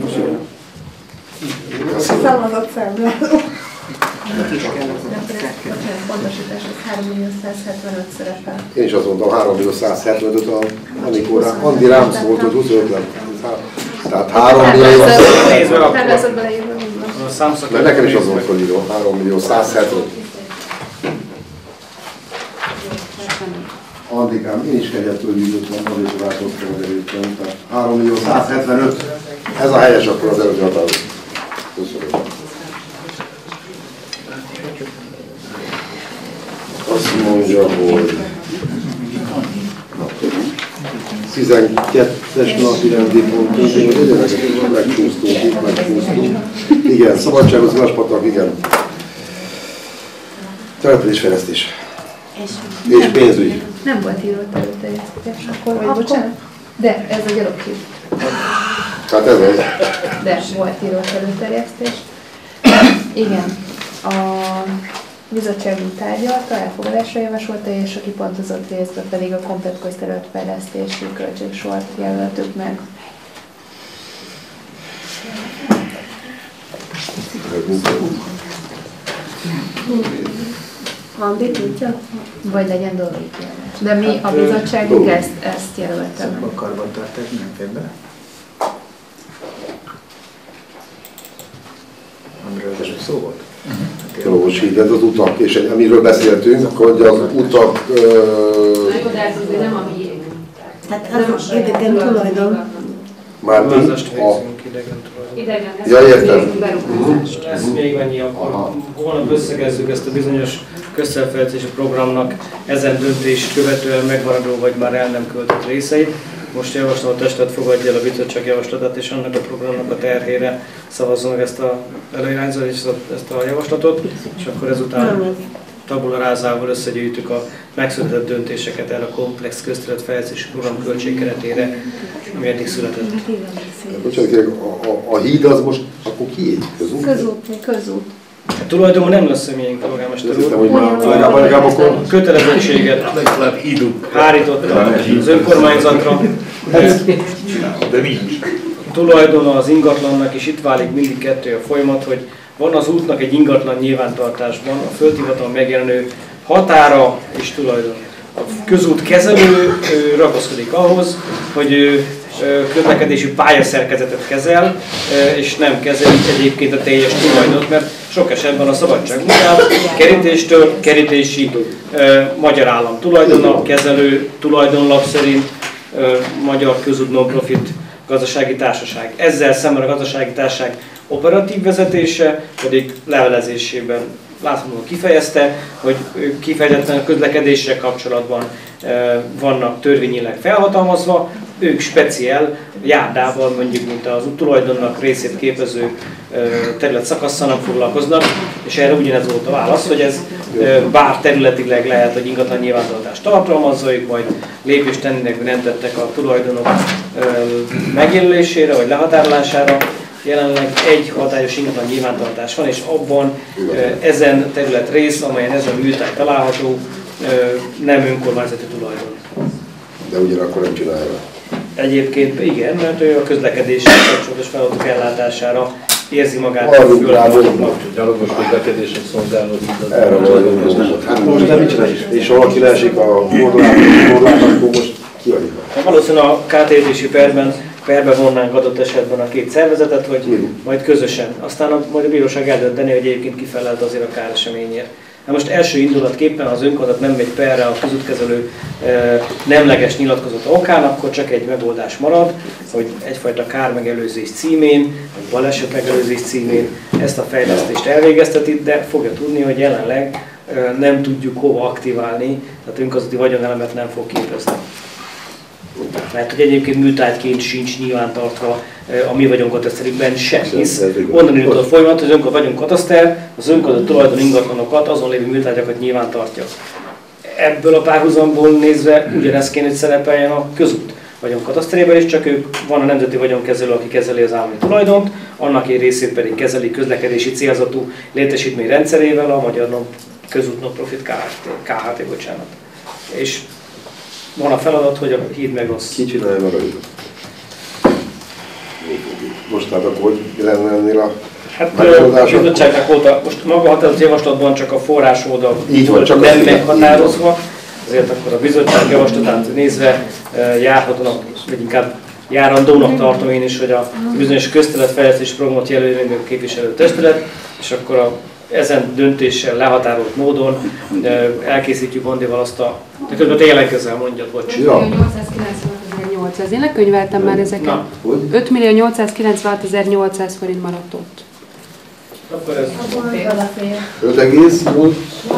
Szavazat szemben. Pontosítás, ez 3.175 szerepel. Én is azt mondtam, 3.175-öt, amikor Andi rám szólt, hogy 25 lett. Tehát 3 millió... Mert nekem is azon felíró, 3.175. Andikám, én is kegyettől gyűjtöttem, azért változtam az előttem. Tehát 3.175. Ez a helyes akkor az előző határozat. Köszönöm. Azt mondja, hogy 12-es napi rendi pontunk, megcsúsztunk. Igen, szabadságos Glaspatak, igen. Településfejlesztés. És pénzügy. Nem volt írott előterjesztés, akkor vagy bocsánat? De, ez a gyalogkép. Tehát ez az. De, volt írott előterjesztés. Igen, a bizottságunk tárgyalta, elfogadásra javasolta, és a kipontozott részben pedig a komplett közterületfejlesztési költségsort jelöltük meg. Andi tudja? Vagy legyen dolgok. De mi a bizottságunk ezt jelölte meg. A karbantartás nem fér bele? Amiről az szó volt? Valós, így, ez az utak, és amiről beszéltünk, hogy az utak... De ez azért nem a miénk. Tehát az idegen tulajdon. Már mi? Idegen. Ja, értem. Ez még annyi, akkor holnap összegezzük ezt a bizonyos közterületfejlesztési programnak ezen döntés követően megmaradó vagy már el nem költött részeit. Most javaslom, a testület fogadja el a bizottság javaslatát, és annak a programnak a terhére szavazza meg ezt a előirányzatot és ezt a javaslatot, és akkor ezután tabula rázával összegyűjtjük a megszületett döntéseket erre a komplex közterületfejlesztési program költségkeretére, ami eddig született. Bocsánat, a híd az most akkor kié? Közút. A tulajdonban nem lesz semmilyen polgármester úr. A kötelezettséget hárította az önkormányzatra. De nincs. A tulajdona az ingatlannak, és itt válik mindig kettő a folyamat, hogy van az útnak egy ingatlan nyilvántartásban a földhivatal megjelenő határa és tulajdon. A közút kezelő ragaszkodik ahhoz, hogy ő közlekedési pályaszerkezetet kezel, és nem kezeli egyébként a teljes tulajdont, mert sok esetben a szabadság után kerítéstől kerítésig magyar állam tulajdona, kezelő tulajdonlap szerint Magyar Közút Non-Profit Gazdasági Társaság. Ezzel szemben a gazdasági társaság operatív vezetése pedig levelezésében láthatóan kifejezte, hogy kifejezetten a közlekedéssel kapcsolatban vannak törvényileg felhatalmazva, ők speciál járdával, mondjuk mint az tulajdonnak részét képező terület szakasszal nem foglalkoznak, és erre ugyanez volt a válasz, hogy ez bár területileg lehet, hogy ingatlan nyilvántartást tartalmazza, ők majd lépést tennének, nem tettek a tulajdonok megjelölésére vagy lehatárolására. Jelenleg egy hatályos ingatlan nyilvántartás van, és abban ezen terület rész, amelyen ez a műtáj található, nem önkormányzati tulajdon. De ugyanakkor nem csinálja. Egyébként igen, mert ő a közlekedéssel kapcsolatos feladatok ellátására érzi magát. Gyalogos közlekedések szolgáló. Erre van. Hát most nem mit csinál is. És ha valaki leesik a korlátnak, akkor most kiadjuk. Valószínűleg a kártérítési perbe vonnánk adott esetben a két szervezetet, hogy majd közösen. Aztán majd a bíróság eldönteni, hogy egyébként kifelelt azért a káreseményért. Na most első indulatképpen az önkormányzat nem megy perre a közútkezelő nemleges nyilatkozata okán, akkor csak egy megoldás marad, hogy egyfajta kármegelőzés címén, vagy baleset megelőzés címén ezt a fejlesztést elvégezteti, de fogja tudni, hogy jelenleg nem tudjuk hova aktiválni, tehát önkormányzati vagyonelemet nem fog képezni. Mert hogy egyébként műtárgyként sincs nyilvántartva a mi vagyonkataszterünkben sem, hisz onnan indult a folyamat, hogy az vagyonkataszter az önkormányzati tulajdon ingatlanokat, azon lévő műtárgyakat nyilvántartja. Ebből a párhuzamból nézve ugyanez kéne, hogy szerepeljen a közút vagyonkataszterében is, csak ők van a nemzeti vagyonkezelő, aki kezeli az állami tulajdont, annak egy részét pedig kezeli közlekedési célzatú létesítmény rendszerével a Magyar Közút Non-Profit Kft. Bocsánat. És van a feladat, hogy a híd meg rossz. Ki csinálja meg a hidat? Most tehát akkor hogy lenne ennél a megoldások? A bizottságnak volt most maga a határozati javaslatban csak a forrás oldal nem meghatározva, ezért akkor a bizottság javaslatát nézve járhatónak, vagy inkább járandónak tartom én is, hogy a bizonyos közterületfejlesztési programot jelölő a képviselő testület, és akkor ezen döntéssel lehatárolt módon elkészítjük Andéval azt a... De közben te jelentkezzel, mondjad, bocs. Ja. 5.896.800. Én lekönyveltem már ezeket. 5.896.800 forint maradt ott. Akkor ez... 5,8?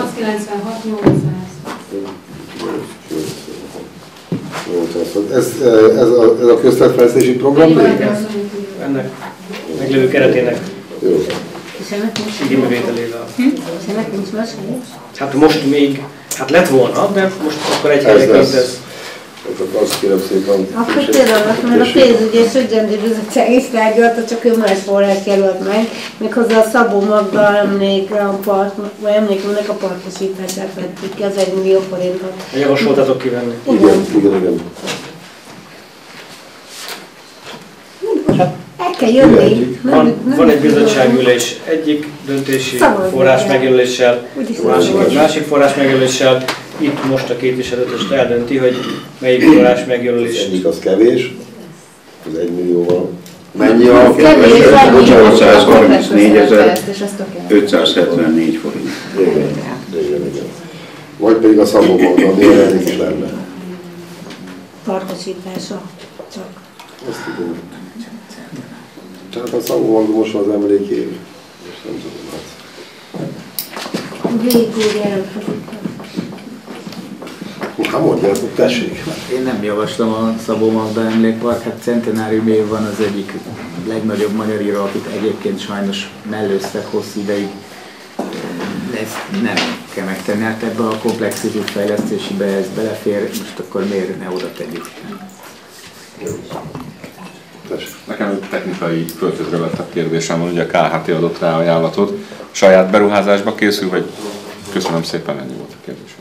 896.800. Ez a közterületfejlesztési program? Ennek meglévő keretének. Jó. Igénybevételével. Ennek nincs más? Hát most még, hát lett volna, de most akkor egy helyeként ez. Azt kérem szépen. Akkor például, mert a pénzügyi és ügyrendi bizottság is tárgyalta, csak ő más forrás jelölt meg, méghozzá a Szabó Magda emlékműnek a partosítását vettük ki, az 1 millió forintot. Javasoltatok kivenni? Igen. El kell jönni. Van egy bizottságülés egyik döntési forrás megjelöléssel, másik forrás megjelöléssel. Itt most a képviselőtest eldönti, hogy melyik forrás megjelölés. Egyik az kevés, az 1 millióval. Mennyi a kevés? 834.574 forint. Igen. Vagy pedig a Szabó Magda, ami elég is lenne. Partosítása csak. Azt tudom. Tehát a Szabó Magda most az emlékév. Most nem tudom, hát. Végül jelentkezik. Hát mondjátok, tessék. Én nem javaslom a Szabó Magda emlékpark, hát centenárium év van, az egyik legnagyobb magyar író, akit egyébként sajnos mellőztek hosszú ideig. Ezt nem kell megtenni, hát ebbe a komplexitás fejlesztésibe ez belefér, most akkor miért ne oda tegyük? Nekem technikai földhözre vettebb kérdésem van, ugye a KHT adott rá ajánlatot. Saját beruházásba készül, vagy köszönöm szépen, ennyi volt a kérdésem.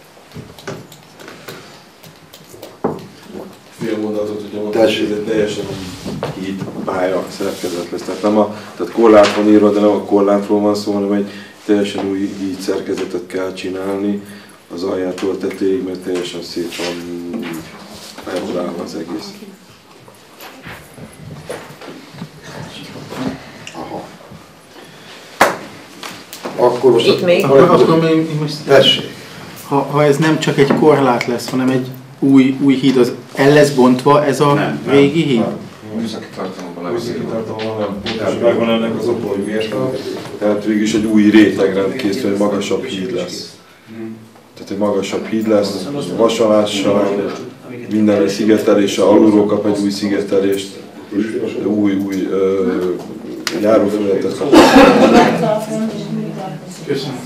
Fél mondatot, hogyha mondom, hogy ez egy teljesen híd pálya szerkezet lesz. Tehát korlát van írva, de nem a korlátról van szó, hanem egy teljesen új híd szerkezetet kell csinálni az aljától tetejéig, mert teljesen szét van elrólálva az egész. Akkor most... Itt még? Ha ez nem csak egy korlát lesz, hanem egy új híd, az el lesz bontva ez a régi híd? Műszaki tartalomban nem. Megvan ennek az oka, hogy miért van. Tehát végülis egy új rétegrend készül, egy magasabb híd lesz. Tehát egy magasabb híd lesz, vasalással, minden szigetelése, alulról kap egy új szigetelést, új járófelületet kap. Köszönöm.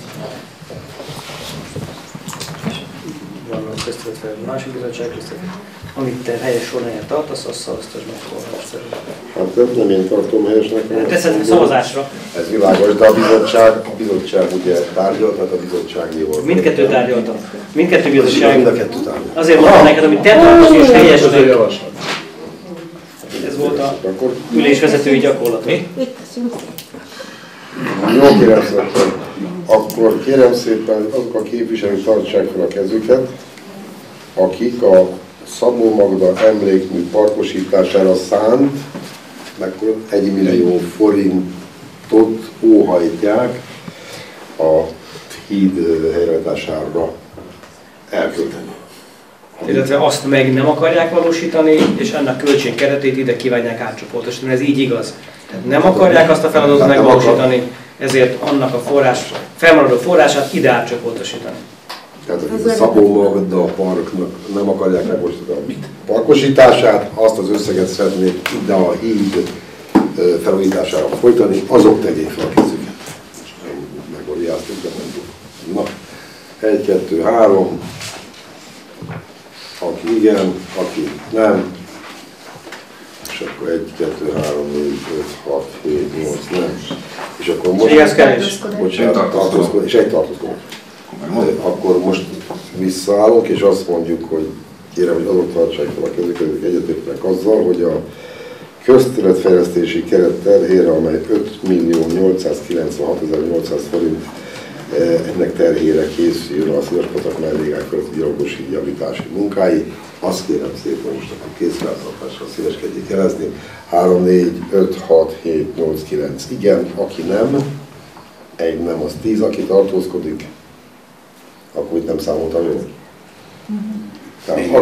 Köztetve a másik bizottság köztetve. Amit te helyes sorrendjén tartasz, azt szavaztasd meg szavazásra. Hát nem én tartom helyesnek. Teszed szavazásra. Ez világos, de a bizottság ugye tárgyalt, tehát a bizottsági volt. Mindkettő tárgyalta. Mindkettő bizottság. Mind a kettő tárgyalt. Azért mondtam neked, amit te tartasz és helyesnek. Ez volt a ülésvezetői gyakorlat. Mi? Jó, kérem szépen. Akkor kérem szépen azok a képviselők tartsák fel a kezüket, akik a Szabó Magda emlékmű parkosítására szánt, akkor 1 millió forintot óhajtják a híd helyreállítására elkölteni. Illetve azt meg nem akarják valósítani, és ennek költségkeretét ide kívánják átcsoportosítani, ez így igaz. Tehát nem akarják azt a feladatot megvalósítani, ezért annak a felmaradó forrását ide átcsoportosítani. Tehát a Szabó Magda parknak nem akarják megvalósítani a parkosítását, azt az összeget szeretnék ide a híd felújítására folytani, azok tegyék fel a kezüket. Megoriáztuk, de mondjuk. Na, 1, 2, 3, aki igen, aki nem, és akkor 1, 2, 3, 4, 5, 6, 7, 8, nem. És akkor most... Bocsánat, tartózkodás. És egy tartózkodás. Akkor most visszaállunk, és azt mondjuk, hogy kérem, hogy azok tartsák fel a kezüket, hogy egyetértenek azzal, hogy a közterületfejlesztési keret terhére, amely 5.896.800 forint, ennek terhére készül a Szívaspatak mellégány közötti gyalogos híd javítási munkái. Azt kérem szépen, most akkor készfeltartással szíveskedjék jelezni. 3, 4, 5, 6, 7, 8, 9. Igen, aki nem, egy nem, az 10, aki tartózkodik, akkor itt nem számoltam jól. Tehát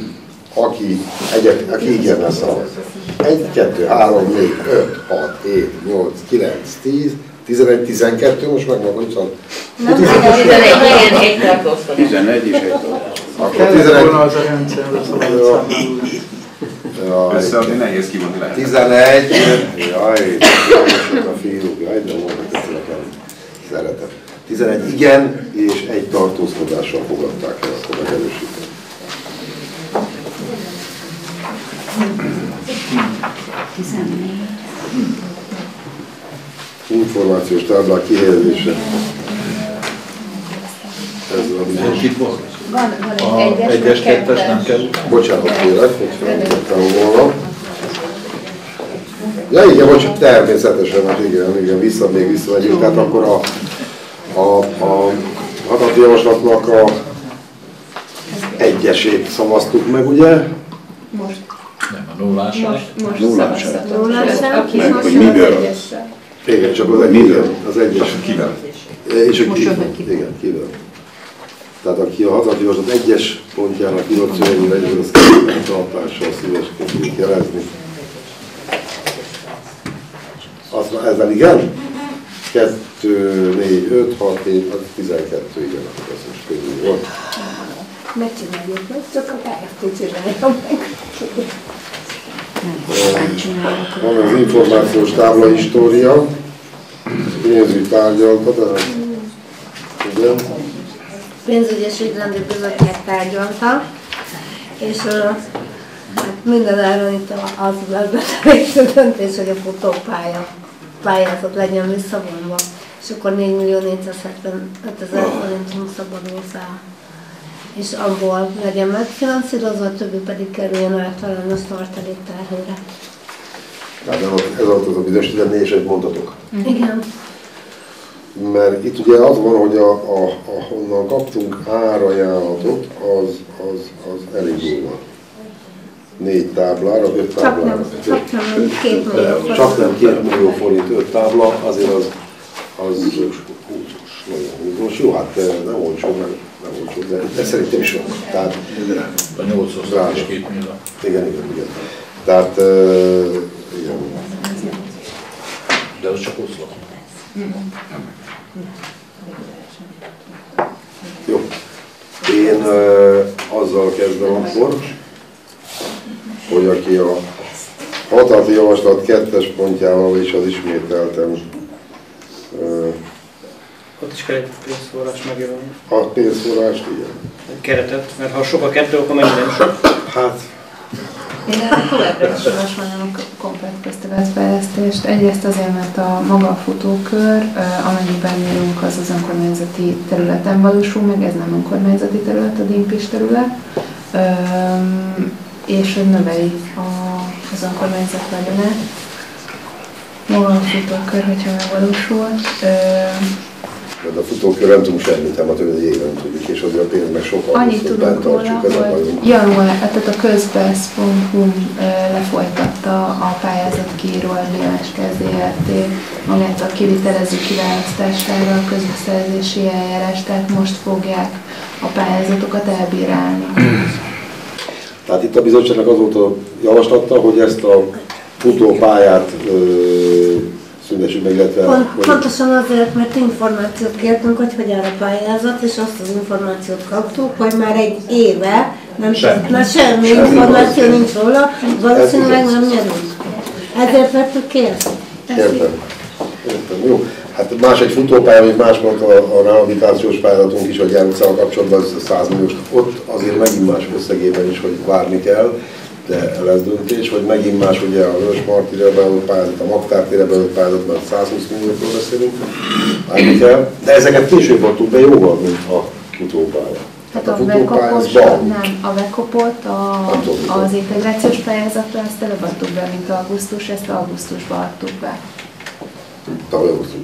aki igen lesz szavaz. 1, 2, 3, 4, 5, 6, 7, 8, 9, 10, 11, 12, most megmondom, hogy csak... 11, igen, egy tartózkodás. 11 és egy tartózkodás. Akkor 11... az a rendszer, Összeadni nehéz kivonni lehet. 11, jaj, sok a fiúk, jaj, de mondok ezt nekem szeretem. 11 igen, és egy tartózkodással fogadták el, akkor megerősíteni. Információs táblák kihelyezése. Ez a bizonyos. Van egy 1-es, 2-es nem kell. Bocsánat, kérek, hogy felmutattam volna. Ja igen, bocsánat, természetesen, mert igen, visszamegyünk. Tehát akkor a határozati javaslatnak a 1-esét szavaztuk meg, ugye? Most. Nem, a nullását. Nullását. Hogy miből? Igen, csak az egyes. Kivel? És a igen, kivel. Tehát aki a határozati javaslat 1-es pontjának írott szövegű legyen, az tartással szíveskedjék jelezni. Azt ezzel igen? 2, 4, 5, 6, 7, 12, igen, akkor ez most közül volt. Megcsináljuk meg, csak a KFT csinálja meg. Van az információs tábla história, pénzügy tárgyalta, de igen. Pénzügyi és ügyrendi bizottság tárgyalta, és Minden áron itt az lesz döntés, hogy a futópályázat legyen visszavonva, és akkor 4.475.000 forintunk szabadul fel. És abból legyen megfinanszírozva, a többi pedig kerüljön általános tartalék terhére. Tehát ez alatt az a bizonyos 14 mondatok. Igen. Mert itt ugye az van, hogy ahonnan kaptunk árajánlatot, az elég durva. 4 táblára, 5 táblára. Csak nem 2 millió forint. Csak nem 2 millió forint, 5 tábla, azért az húzós, nagyon húzós. Jó, hát nem olcsó, de szerintem is van. Tehát, a 8 osztály és 2 millió. Igen. Tehát, igen. De az csak oszlop. Jó. Én azzal kezdem akkor, hogy aki a határozati javaslat 2-es pontjával is az ismételtem. Ott is kell egy pénzforrás megjelölni. A pénzforrást, igen. Egy keretet, mert ha sok a kettő, akkor megint nem sok. Hát. Én ennek továbbra is javasolnám a komplet közterületfejlesztést. Egyrészt azért, mert a maga a futókör, amennyiben írunk, az önkormányzati területen valósul meg, ez nem önkormányzati terület, a Dimpis terület, és hogy növeli az önkormányzat vagyonát. Maga a futókör, hogyha megvalósul. De a futókör nem tudunk semmit, nem a többi éven tudjuk, és azért a pénz meg sokkal Annyit tudunk róla, hogy január, tehát a közbesz.hu lefolytatta a pályázatkiíró Adriás Kft. Magát a kivitelező kiválasztására a közbeszerzési eljárás, tehát most fogják a pályázatokat elbírálni. Tehát itt a bizottságnak az volt a javaslata, hogy ezt a futópályát szüntessük meg, illetve... Pontosan azért, mert információt kértünk, hogy áll a pályázat, és azt az információt kaptuk, hogy már egy éve semmi információ nincs róla, valószínűleg nem nyerünk. Ezért vettük ki ezt. Értem. Jó. Hát más egy futópálya, még más volt a rehabilitációs pályázatunk is, hogy járműszállal kapcsolatban az 100 milliós. Ott azért megint más összegében is, hogy várni kell, de lesz döntés, hogy megint más ugye a Vörösmarty-re beadott pályázat, a Magtár-térre beadott pályázatban 120 milliókról beszélünk, várni kell, de ezeket később adtuk be jóval, mint a futópálya. Tehát a Vekopot, nem, a Vekopot, az integrációs pályázatra ezt előbb adtuk be, mint augusztus, ezt augusztusban adtuk be. Tavaly augusztus.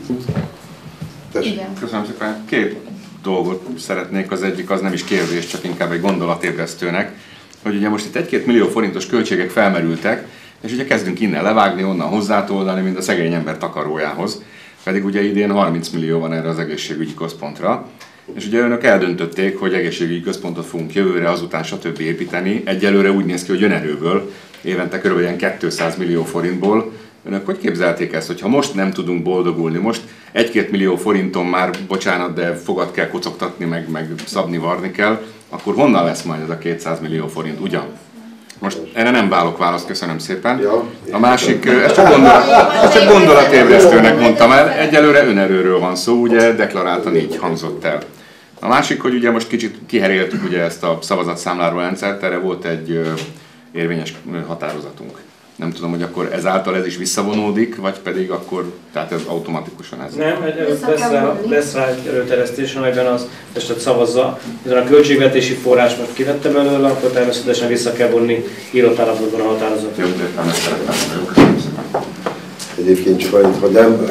Köszönöm szépen. 2 dolgot szeretnék, az egyik az nem is kérdés, csak inkább egy gondolatébresztőnek, hogy ugye most itt 1-2 millió forintos költségek felmerültek, és ugye kezdünk innen levágni, onnan hozzátoldani, mint a szegény ember takarójához. Pedig ugye idén 30 millió van erre az egészségügyi központra. És ugye önök eldöntötték, hogy egészségügyi központot fogunk jövőre, azután stb. Építeni. Egyelőre úgy néz ki, hogy önerőből, évente kb. 200 millió forintból. Önök hogy képzelték ezt, hogy ha most nem tudunk boldogulni, most 1-2 millió forinton már, bocsánat, de fogat kell kocogtatni, meg szabni, varni kell, akkor honnan lesz majd ez a 200 millió forint, ugyan? Most erre nem válok választ, köszönöm szépen. A másik, ezt csak gondolatébresztőnek mondtam el, egyelőre önerőről van szó, ugye deklaráltan így hangzott el. A másik, hogy ugye most kicsit kiheréltük ugye ezt a szavazatszámláló rendszert, erre volt egy érvényes határozatunk. Nem tudom, hogy akkor ezáltal ez is visszavonódik, vagy pedig akkor, tehát ez automatikusan ez. Nem, lesz rá egy előterjesztés, amelyben az testet szavazza. Hiszen a költségvetési forrás most kivette belőle, akkor természetesen vissza kell vonni írott állapotban a határozatot. Jó, de nem szeretem. Egyébként csak annyit, hogy nem...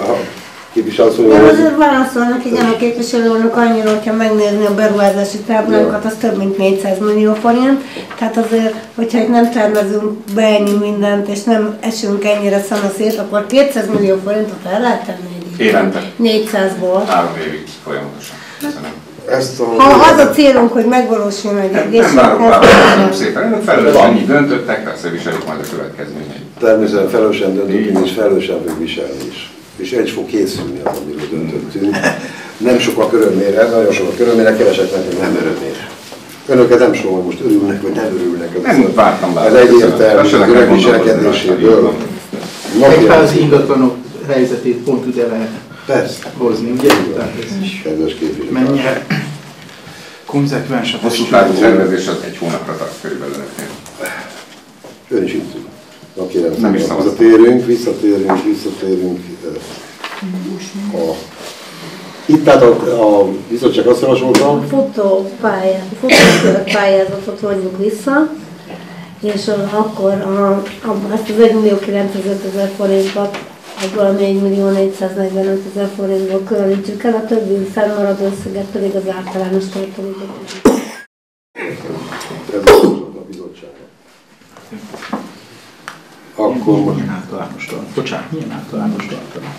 De azért válaszolnak, igen, a képviselőnek annyira, hogyha megnézni a beruházási táblánkat, az több mint 400 millió forint. Tehát azért, hogyha itt nem tervezünk be ennyi mindent, és nem esünk ennyire szanaszét, akkor 200 millió forintot el lehet tenni egy évente. 400-ból. 3 évig folyamatosan. Köszönöm. Ha az a célunk, hogy megvalósuljon egy egészséghez... Köszönöm szépen. Önök felelősen így döntöttek, persze viselik majd a következményeit. Természetesen felelősen döntünk, és felelősen fog viselni is. És egy fog készülni az, amiről döntöttünk. Nem sok a körülmére, nagyon sok a körülmére, keveseknek nem örömére. Önöket nem soha most örülnek, vagy nem örülnek. Nem vártam bár. Ez egyértelmű, az önök viselkedéséből. Egyházi ingatlanok helyzetét pont ide lehet hozni, ugye? Kedves képviselő. Mennyire konzekvens a hosszú távú szervezés az 1 hónapra tart körülbelül önöknél. Ön is itt ül. Na kérem, Nem is visszatérünk. Itt tehát a bizottság azt javasolta. A futópályázatot vonjuk vissza, és akkor ezt az 1.905.000 forintot, abból 4.445.000 forintból különítsük el, a többi fennmaradó összeget pedig az általános tartalékot. Ez a bizottság. Akkor most... Milyen általános tartalék? Bocsánat, milyen általános tartalék?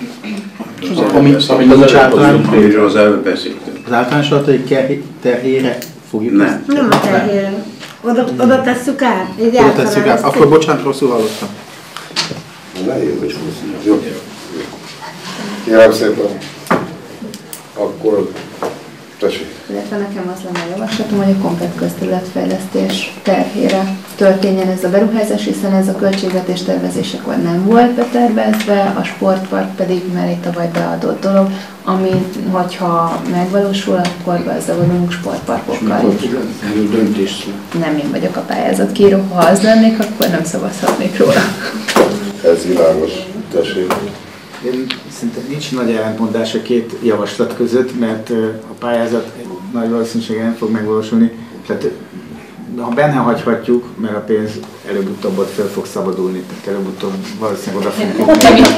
Az előbb beszéltünk. Az általános tartalék terhére fogjuk? Nem. Nem a terhére. Oda tesszük át? Oda tesszük át. Akkor bocsánat, rosszul hallottam. Nehéz és rosszul. Jó. Kérem szépen. Akkor tessék. Illetve nekem az lenne a javaslatom, hogy a komplet közterületfejlesztés terhére történjen ez a beruházás, hiszen ez a költségvetés tervezésekor nem volt betervezve, a sportpark pedig már egy tavaly beadott dolog, ami, hogyha megvalósul, akkor gazdagolunk sportparkokkal is. Erről döntés. Nem én vagyok a pályázatkíró, ha az lennék, akkor nem szavazhatnék róla. Ez világos. Tessék. Én szerintem nincs nagy ellentmondás a két javaslat között, mert a pályázat nagy valószínűséggel nem fog megvalósulni. Tehát ha benne hagyhatjuk, mert a pénz előbb-utóbb ott fel fog szabadulni, tehát előbb-utóbb valószínűleg oda fogjuk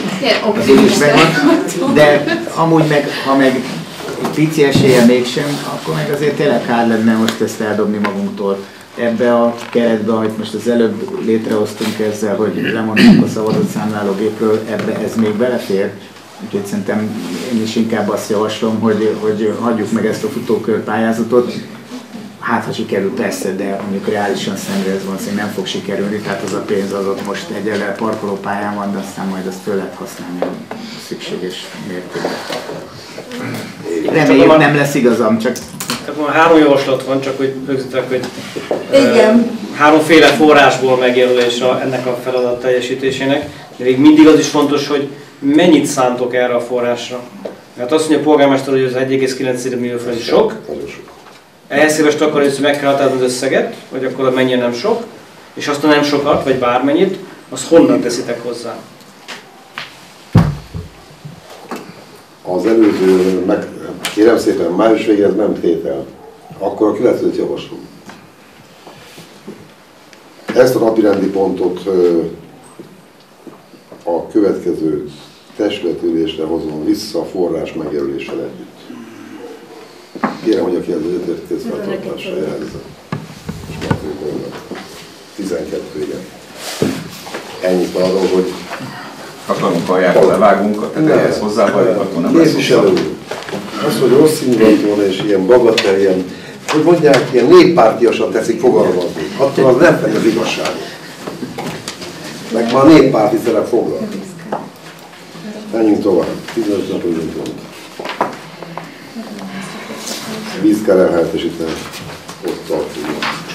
jutni. De amúgy meg, ha meg egy pici esélye mégsem, akkor meg azért tényleg kár lenne most ezt eldobni magunktól. Ebbe a keretbe, amit most az előbb létrehoztunk ezzel, hogy lemondunk a szavazat számlálógépről, ebbe ez még belefér. Úgyhogy szerintem én is inkább azt javaslom, hogy hagyjuk meg ezt a futókörpályázatot. Hát, ha sikerül, persze, de mondjuk reálisan szemre ez valószínűleg nem fog sikerülni, tehát az a pénz az ott most egyelőre parkolópályán van, de aztán majd azt föl lehet használni a szükséges mértékben. Reméljük nem lesz igazam, csak... Tehát már 3 javaslat van, csak hogy rögzítek, hogy Igen. 3-féle forrásból megjelölés ennek a feladat teljesítésének, de még mindig az is fontos, hogy mennyit szántok erre a forrásra. Hát azt mondja a polgármester, hogy az 1,9 millió forint sok. Ehhez képest akkor hogy meg kell határozni az összeget, vagy akkor mennyien nem sok, és azt a nem sokat, vagy bármennyit, azt honnan teszitek hozzá? Az előző, kérem szépen, május végén ez nem tétel. Akkor a következőt javaslom. Ezt a napirendi pontot a következő testületülésre hozom vissza a forrás megjelöléssel együtt. Kérem, hogy aki az egyetért készfeltartásra jelzze. 12, igen. Ennyit arról, hogy akarunk aljára levágunk, a tetejéhez hozzávajuk, akkor nem lesz képviselő. Az, hogy rossz indulatúan és ilyen bagatel, ilyen, hogy mondják, ilyen néppártiasan teszik fogalmazni. Attól az nem fegy az igazságot. Meg már néppárti szerep foglal. Menjünk tovább. 15 nap ülünk pont. Víz kell elhelyettesíteni. Ott tartunk.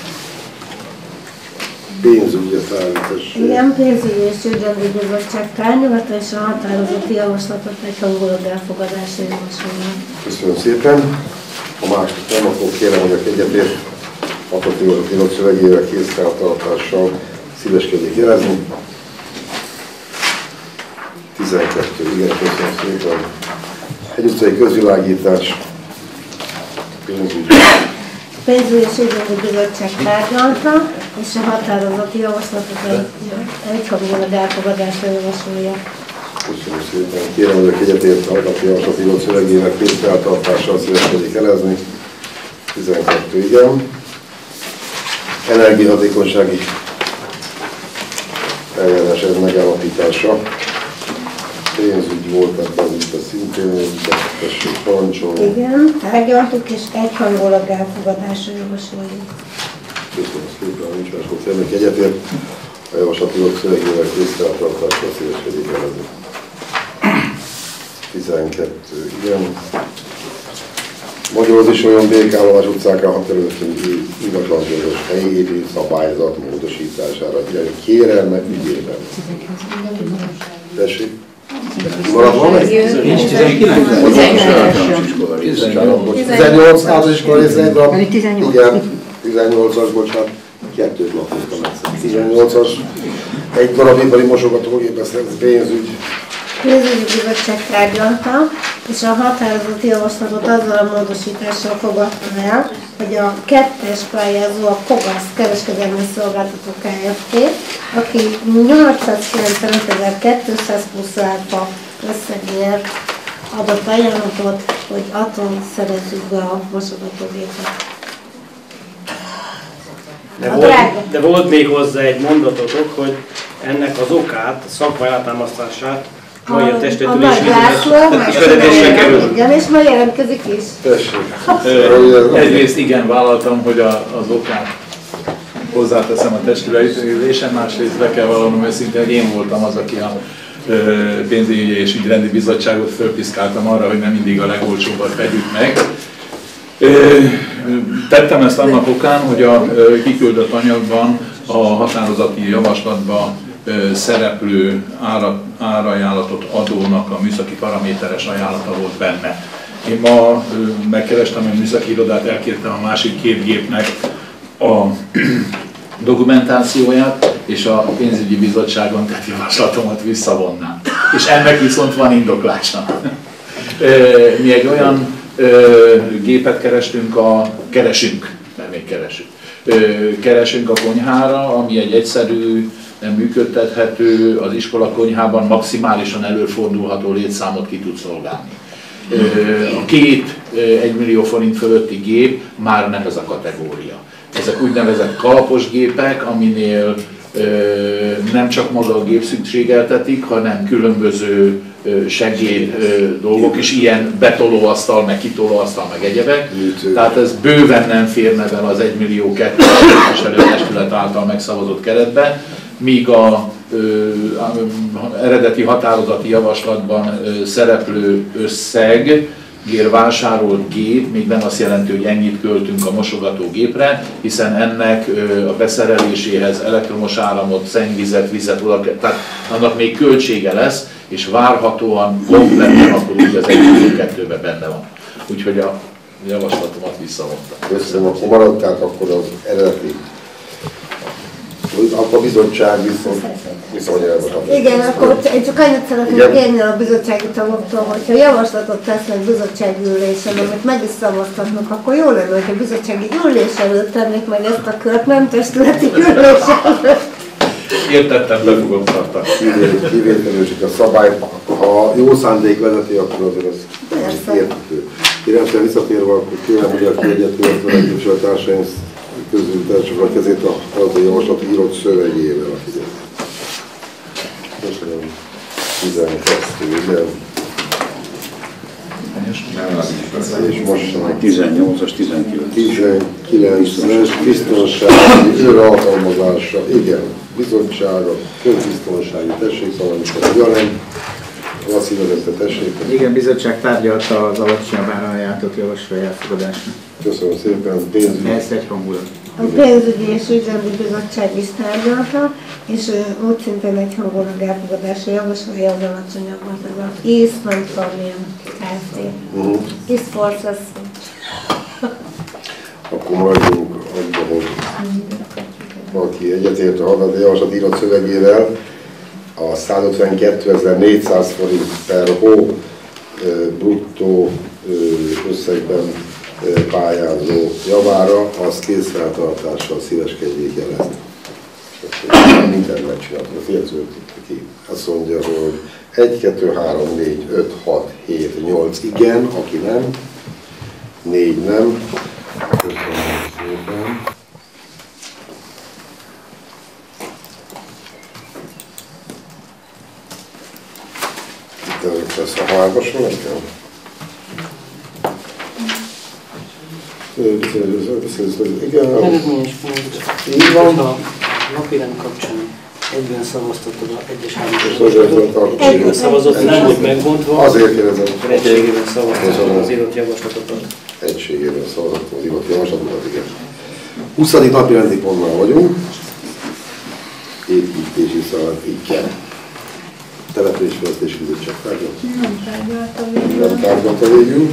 Pénzügyi szállítás. Igen, pénzügyi és ügyrendi bizottság tárgyalata és a határozati javaslatot egyhangulag elfogadásra javasolnak. Köszönöm szépen. A második nem, akkor kérem, hogy a egyetért határozati szövegével készfeltartással szíveskedjék jelezni. 12. Igen, köszönöm szépen. Egy utcai közvilágítás. Pénzügyi és ügyrendi bizottság tárgyalta, és a határozati javaslatot egyhangulag elfogadásra javasolja. Köszönöm szépen. Kérem, hogy a egyetért határozati javaslat szövegével készfeltartással szíveskedjék jelezni. 12. Igen. Energiahatékonysági eljárás ez megállapítása. Pénzügy volt ebben itt a szintén, de tessék parancsolni. Igen, tárgyaltuk és egyhangulag elfogadásra javasoljuk. Köszönöm szépen, nincs máskor szemnek egyetért. A javaslati szövegével készfeltartásra szíveskedik jelezni. 12. Igen. Magyarország is olyan békállomás utcákra határozottunk ingatlanzóros helyi építő szabályzat módosítására irányú kérelme ügyében. Tessék? Marad van meg? 18 általános iskola részletben. Igen, 18-as, bocsánat. 2 lapoztam egyszer. 18-as Egy darab ipari mosogatógép, ez pénzügy. Pénzügyi bizottság tárgyalta, és a határozati javaslatot azzal a módosítással fogadta el, hogy a kettes pályázó a Kogász kereskedelmi szolgáltató Kft., aki 895.220 áfa összegért adott ajánlatot, hogy attól szerezzük be a mosogatógépet. De volt még hozzá egy mondatotok, hogy ennek az okát, a szakmai alátámasztását mai a testületülésre kerül. Igen, és majd jelentkezik is. Egyrészt igen, vállaltam, hogy az okát hozzáteszem a testületülésen, másrészt be kell vallanom őszintén, hogy én voltam az, aki a pénzügyi és ügyrendi bizottságot fölpiszkáltam arra, hogy nem mindig a legolcsóbbat vegyük meg. Tettem ezt annak okán, hogy a kiküldött anyagban a határozati javaslatban szereplő árajánlatot adónak a műszaki paraméteres ajánlata volt benne. Én ma megkerestem a műszaki irodát, elkértem a másik két gépnek a dokumentációját, és a pénzügyi bizottságon tett javaslatomat visszavonnám. És ennek viszont van indoklása. Mi egy olyan gépet keresünk, mert még keresünk a konyhára, ami egy egyszerű, nem működtethető, az iskola konyhában maximálisan előfordulható létszámot ki tud szolgálni. A két 1 millió forint fölötti gép már nem ez a kategória. Ezek úgynevezett kalapos gépek, aminél nem csak maga a gép szükségeltetik, hanem különböző segéd dolgok is, ilyen betolóasztal, meg kitolóasztal, meg egyebek. Tehát ez bőven nem férne bele az 1 millió 200 képviselőtestület által megszavazott keretbe, míg az eredeti határozati javaslatban szereplő összeg, vásárolt gép még nem azt jelenti, hogy ennyit költünk a mosogatógépre, hiszen ennek a beszereléséhez elektromos áramot, szennyvizet, vizet, tehát annak még költsége lesz, és várhatóan kompletten akkor úgy az 1-2-ben benne van. Úgyhogy a javaslatomat visszavontam. Köszönöm, akkor maradtál akkor az eredeti. Akkor a bizottság viszont igen, akkor én csak annyit szeretnék kérni a bizottsági tagoktól, hogyha javaslatot tesznek bizottsági ülésen, amit meg is szavaztatnak, akkor jó lenne, hogy a bizottsági ülés előtt tennék meg ezt a kört, nem testületi ülés előtt. Értettem, be fogom tartani. Kivételő, csak a szabály, ha jó szándék vezeti, akkor azért ez érthető. Irányítani visszatérve, akkor kérem, hogy a kiegyetőt a képviselőtársaim közül csak a kezét a javaslat írott szövegével. Köszönöm. 12, igen. És most 18-as, 19-es biztonsági őralkalmazása, igen, bizottsága, közbiztonsági, tessék szólani, Jelen, Laci vezette, tessék. Igen, bizottság tárgyalta az alacsonyabb árajánlatot javasolja elfogadásra. Köszönöm szépen, pénzügyi. Ezt egyhangulat. A pénzügyi és ügyrendi bizottság is tárgyalta, és úgy szintén egyhangulag elfogadásra javasolja az alacsonyabbat, ez az Eastman Farmium Kft. East Forces. Akkor maradjunk abban, hogy valaki egyetért a határozott javaslat írott szövegével, a 152.400 forint per hó bruttó összegben pályázó javára, az készfeltartással szíveskedjék jelezni. Mindent megcsináltuk, a fiatal ki. Azt mondja, hogy 1, 2, 3, 4, 5, 6, 7, 8 igen, aki nem, 4 nem. Köszönöm szépen. Itt ezt a hallgasson nekem? Igen, eredményes pont. Így van. A napirend kapcsán egyben szavaztatod a 1-es 3-as szavazott, nem volt megbontva. Azért kérdezem. Egységében szavaztatod az írott javaslatokat. Egységében szavaztatod az írott javaslatokat, igen. 20. napirendi pontnál vagyunk. Építési szalagítja. Településfejlesztési bizottság tárgyalt? Nem tárgyalta végül. Nem tárgyalta végül.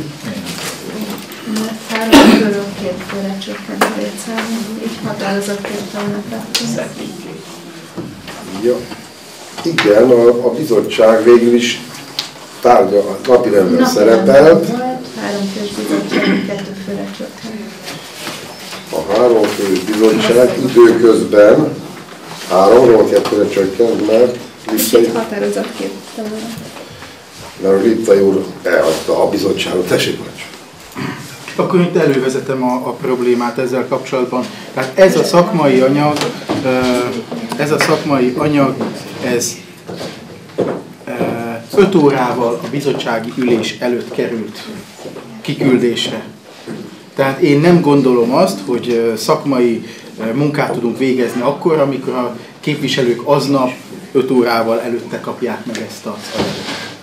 Mert 3 körül 2 főre csökkent a létszám, így határozatként vannak. Ja, igen, a bizottság végül is tárgya, napirenden szerepelt. Volt, 3 fős bizottság, 2 főre csökkent. A 3 fős bizottság időközben 3-ról 2-re csökkent, mert Liptai... Határozatképpen. Mert Liptai úr elhagyta a bizottságot. Tessék, Macs! Akkor itt elővezetem a problémát ezzel kapcsolatban. Tehát ez a szakmai anyag, ez 5 órával a bizottsági ülés előtt került kiküldésre. Tehát én nem gondolom azt, hogy szakmai munkát tudunk végezni akkor, amikor a képviselők aznap 5 órával előtte kapják meg ezt a anyagot.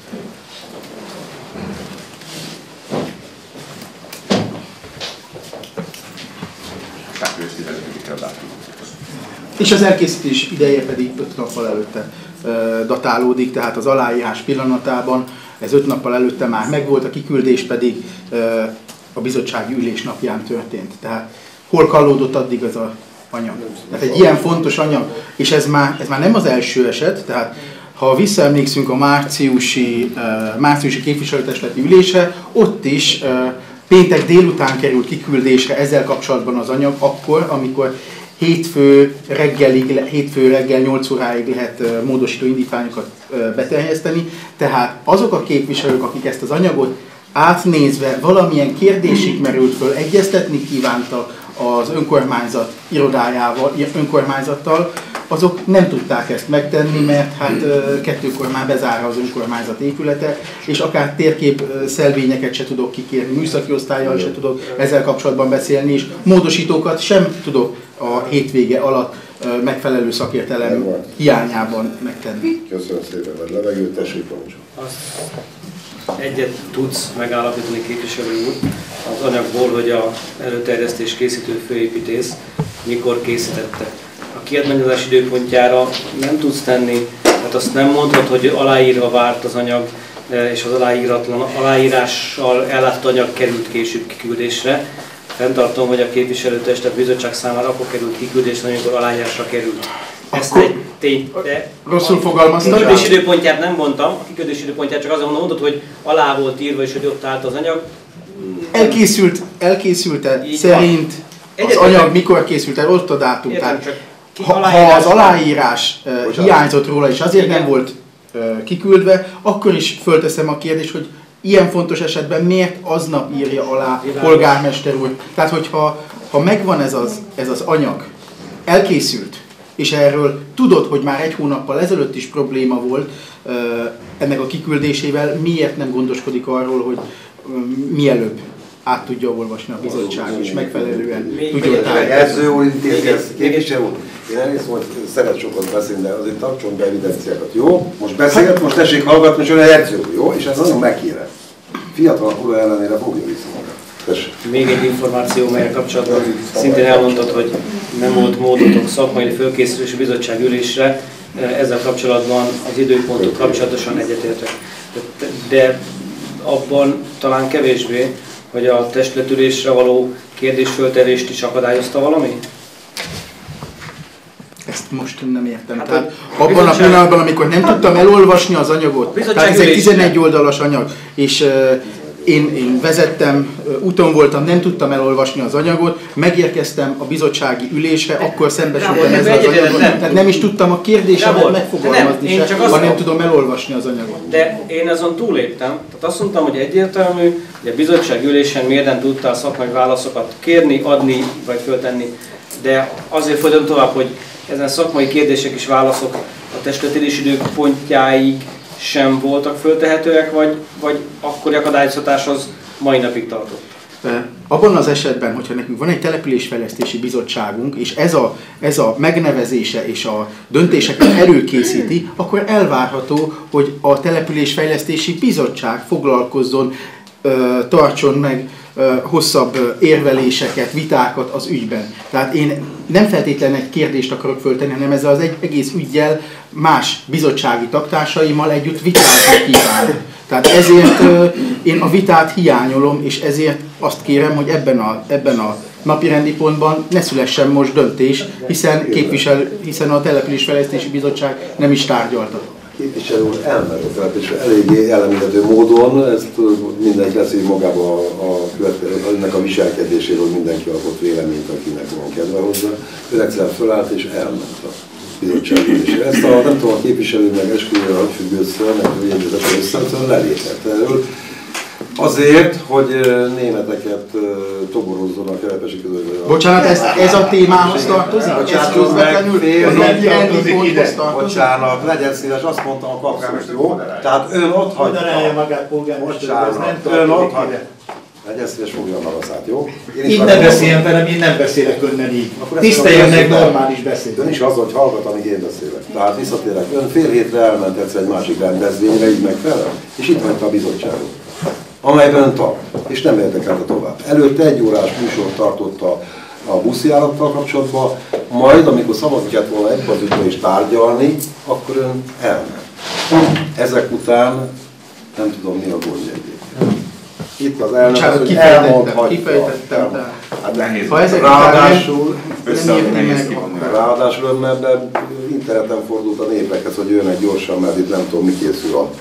És az elkészítés ideje pedig 5 nappal előtte datálódik, tehát az aláírás pillanatában ez 5 nappal előtte már megvolt, a kiküldés pedig a bizottsági ülés napján történt. Tehát hol kallódott addig az a anyag? Tehát egy ilyen fontos anyag, és ez már nem az első eset, tehát ha visszaemlékszünk a márciusi képviselőtestületi ülésre, ott is péntek délután került kiküldésre ezzel kapcsolatban az anyag, akkor, amikor hétfő reggel 8 óráig lehet módosító indítványokat beterjeszteni, tehát azok a képviselők, akik ezt az anyagot átnézve valamilyen kérdésig merült föl, egyeztetni kívánta az önkormányzat irodájával, önkormányzattal, azok nem tudták ezt megtenni, mert hát 2-kor már bezárja az önkormányzat épülete, és akár térkép szelvényeket se tudok kikérni, műszaki osztállyal se tudok ezzel kapcsolatban beszélni, és módosítókat sem tudok a hétvége alatt megfelelő szakértelem hiányában megtenni. Köszönöm szépen, mert levegőt tessék, parancsol. Egyet tudsz megállapítani, képviselő úr, az anyagból, hogy a előterjesztés készítő főépítész mikor készítette. A kiadmányozás időpontjára nem tudsz tenni, mert azt nem mondhatod, hogy aláírva várt az anyag, és az aláírással ellátott anyag került később kiküldésre. Fenntartom, hogy a képviselőtestet bizottság számára akkor került kiküldésre, amikor aláírásra került. Ezt egy tény, de rosszul fogalmaztam. A kiküldés időpontját nem mondtam, a kiküldés időpontját csak azért mondod, hogy alá volt írva és hogy ott állt az anyag. Elkészült-e szerint az anyag mikor készült el, ott a dátum. Ha az aláírás hiányzott róla és azért nem volt kiküldve, akkor is fölteszem a kérdést, hogy ilyen fontos esetben miért aznap írja alá polgármester úr. Tehát, hogyha megvan ez az anyag, elkészült, és erről tudod, hogy már 1 hónappal ezelőtt is probléma volt ennek a kiküldésével, miért nem gondoskodik arról, hogy mielőbb át tudja olvasni a bizottság, és megfelelően tudja tájékozni. Edző úr, képviselő úr, én elhiszem, hogy szeret sokat beszélni, de azért tartson be evidenciákat, jó? Most beszélget, most tessék hallgatni, és ön egy edző úr, jó? És ez nagyon megkérem. Fiatal kora ellenére fogja vissza magát. Tessék. Még egy információ, melyek kapcsolatban szintén elmondtad, hogy nem volt módotok szakmai fölkészülési bizottság ülésre, ezzel kapcsolatban az időpontok kapcsolatosan egyetértek. De abban talán kevésbé, hogy a testületülésre való kérdésföltevést is akadályozta valami? Ezt most nem értem. Hát tehát abban a pillanatban, amikor nem tudtam elolvasni az anyagot, tehát ez egy 11 oldalas anyag, és én vezettem, úton voltam, nem tudtam elolvasni az anyagot, megérkeztem a bizottsági ülésre, akkor szembesültem ezzel az anyagot, tehát nem is tudtam a kérdésemet megfogalmazni se, ha nem tudom elolvasni az anyagot. De én azon túléptem, tehát azt mondtam, hogy egyértelmű, hogy a bizottsági ülésen miért tudtál szakmai válaszokat kérni, adni vagy föltenni, de azért folytatom tovább, hogy ezen szakmai kérdések és válaszok a testületülés időpontjáig sem voltak föltehetőek, vagy akkori akadályoztatás az mai napig tartott? Abban az esetben, hogyha nekünk van egy településfejlesztési bizottságunk, és ez a megnevezése és a döntéseket előkészíti, akkor elvárható, hogy a településfejlesztési bizottság foglalkozzon, tartson meg hosszabb érveléseket, vitákat az ügyben. Tehát én nem feltétlenül egy kérdést akarok föltenni, hanem ezzel az egész üggyel más bizottsági taktársaimmal együtt vitázni kívánok. Tehát ezért Én a vitát hiányolom, és ezért azt kérem, hogy ebben a napirendi pontban ne szülessen most döntés, hiszen a Településfejlesztési Bizottság nem is tárgyalta. Képviselő úr elment a településre eléggé jellemíthető módon, ezt mindenki leszél magába ennek a viselkedéséről, hogy mindenki alkot véleményt, akinek van kedve hozzá. Ő egyszer fölállt és elment a bizottságülésre. Ezt nem tudom, a képviselő meg esküvőre, hogy függ össze, meg ő jegyzetekre össze, lelépett erről. Azért, hogy németeket toborozzon a Kerepesi közösségben. Bocsánat, ez a témához tartozik? Bocsánat, bocsánat, legyen szíves, azt mondtam a kapcsolat, jó? Tehát ön ott hagyta. Bocsánat, ön ott hagyta. Legyen szíves, fogja a magaszát, jó? Én nem beszéljen velem, én nem beszélek önnel így. Tiszteljen meg normális beszéd. Ön is az, hogy hallgat, amíg én beszélek. Tehát visszatérek, ön fél hétre elment egyszer egy másik rendezvényre, így megfelel, és itt hagyta a bizottságot, amelyben tart, és nem érdekelte tovább. Előtte 1 órás műsort tartott a buszjárattal kapcsolatban, majd, amikor szavazni kellett volna ebben az ügyben is tárgyalni, akkor ön elment. Ezek után nem tudom, mi a gondja egyébként. Itt az elnök, hogy elmondhatja. Kifejtettem. Hát nehéz. Ráadásul mert interneten fordult a népekhez, hogy jönnek gyorsan, mert itt nem tudom, mi készül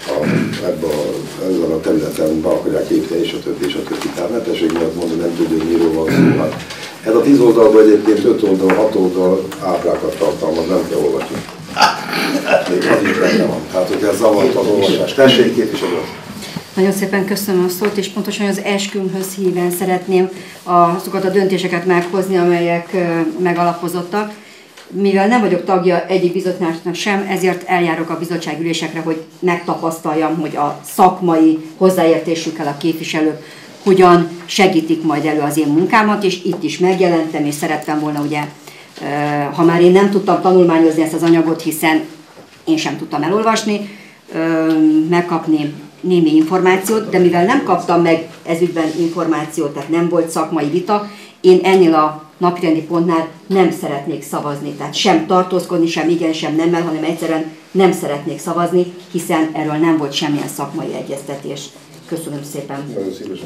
ezen a területen, be akarják építeni, és a többi. Tehát ne tessék miatt mondani, nem tudja, hogy miről van szó. Hát ez a 10 oldalban egyébként 5 oldal, 6 oldal ábrákat tartalmaz, nem kell olvasni. Még az is benne van. Tehát, hogy ez zavart az olvasás. Tessék, képviselő. Nagyon szépen köszönöm a szót, és pontosan az eskümhöz híven szeretném azokat a döntéseket meghozni, amelyek megalapozottak. Mivel nem vagyok tagja egyik bizottságnak sem, ezért eljárok a bizottságülésekre, hogy megtapasztaljam, hogy a szakmai hozzáértésükkel a képviselők hogyan segítik majd elő az én munkámat, és itt is megjelentem, és szerettem volna, ugye, ha már én nem tudtam tanulmányozni ezt az anyagot, hiszen én sem tudtam elolvasni, megkapni némi információt, de mivel nem kaptam meg ezügyben információt, tehát nem volt szakmai vita, én ennél a napirendi pontnál nem szeretnék szavazni, tehát sem tartózkodni, sem igen, sem nemmel, hanem egyszerűen nem szeretnék szavazni, hiszen erről nem volt semmilyen szakmai egyeztetés. Köszönöm szépen. Nagyon szívesen.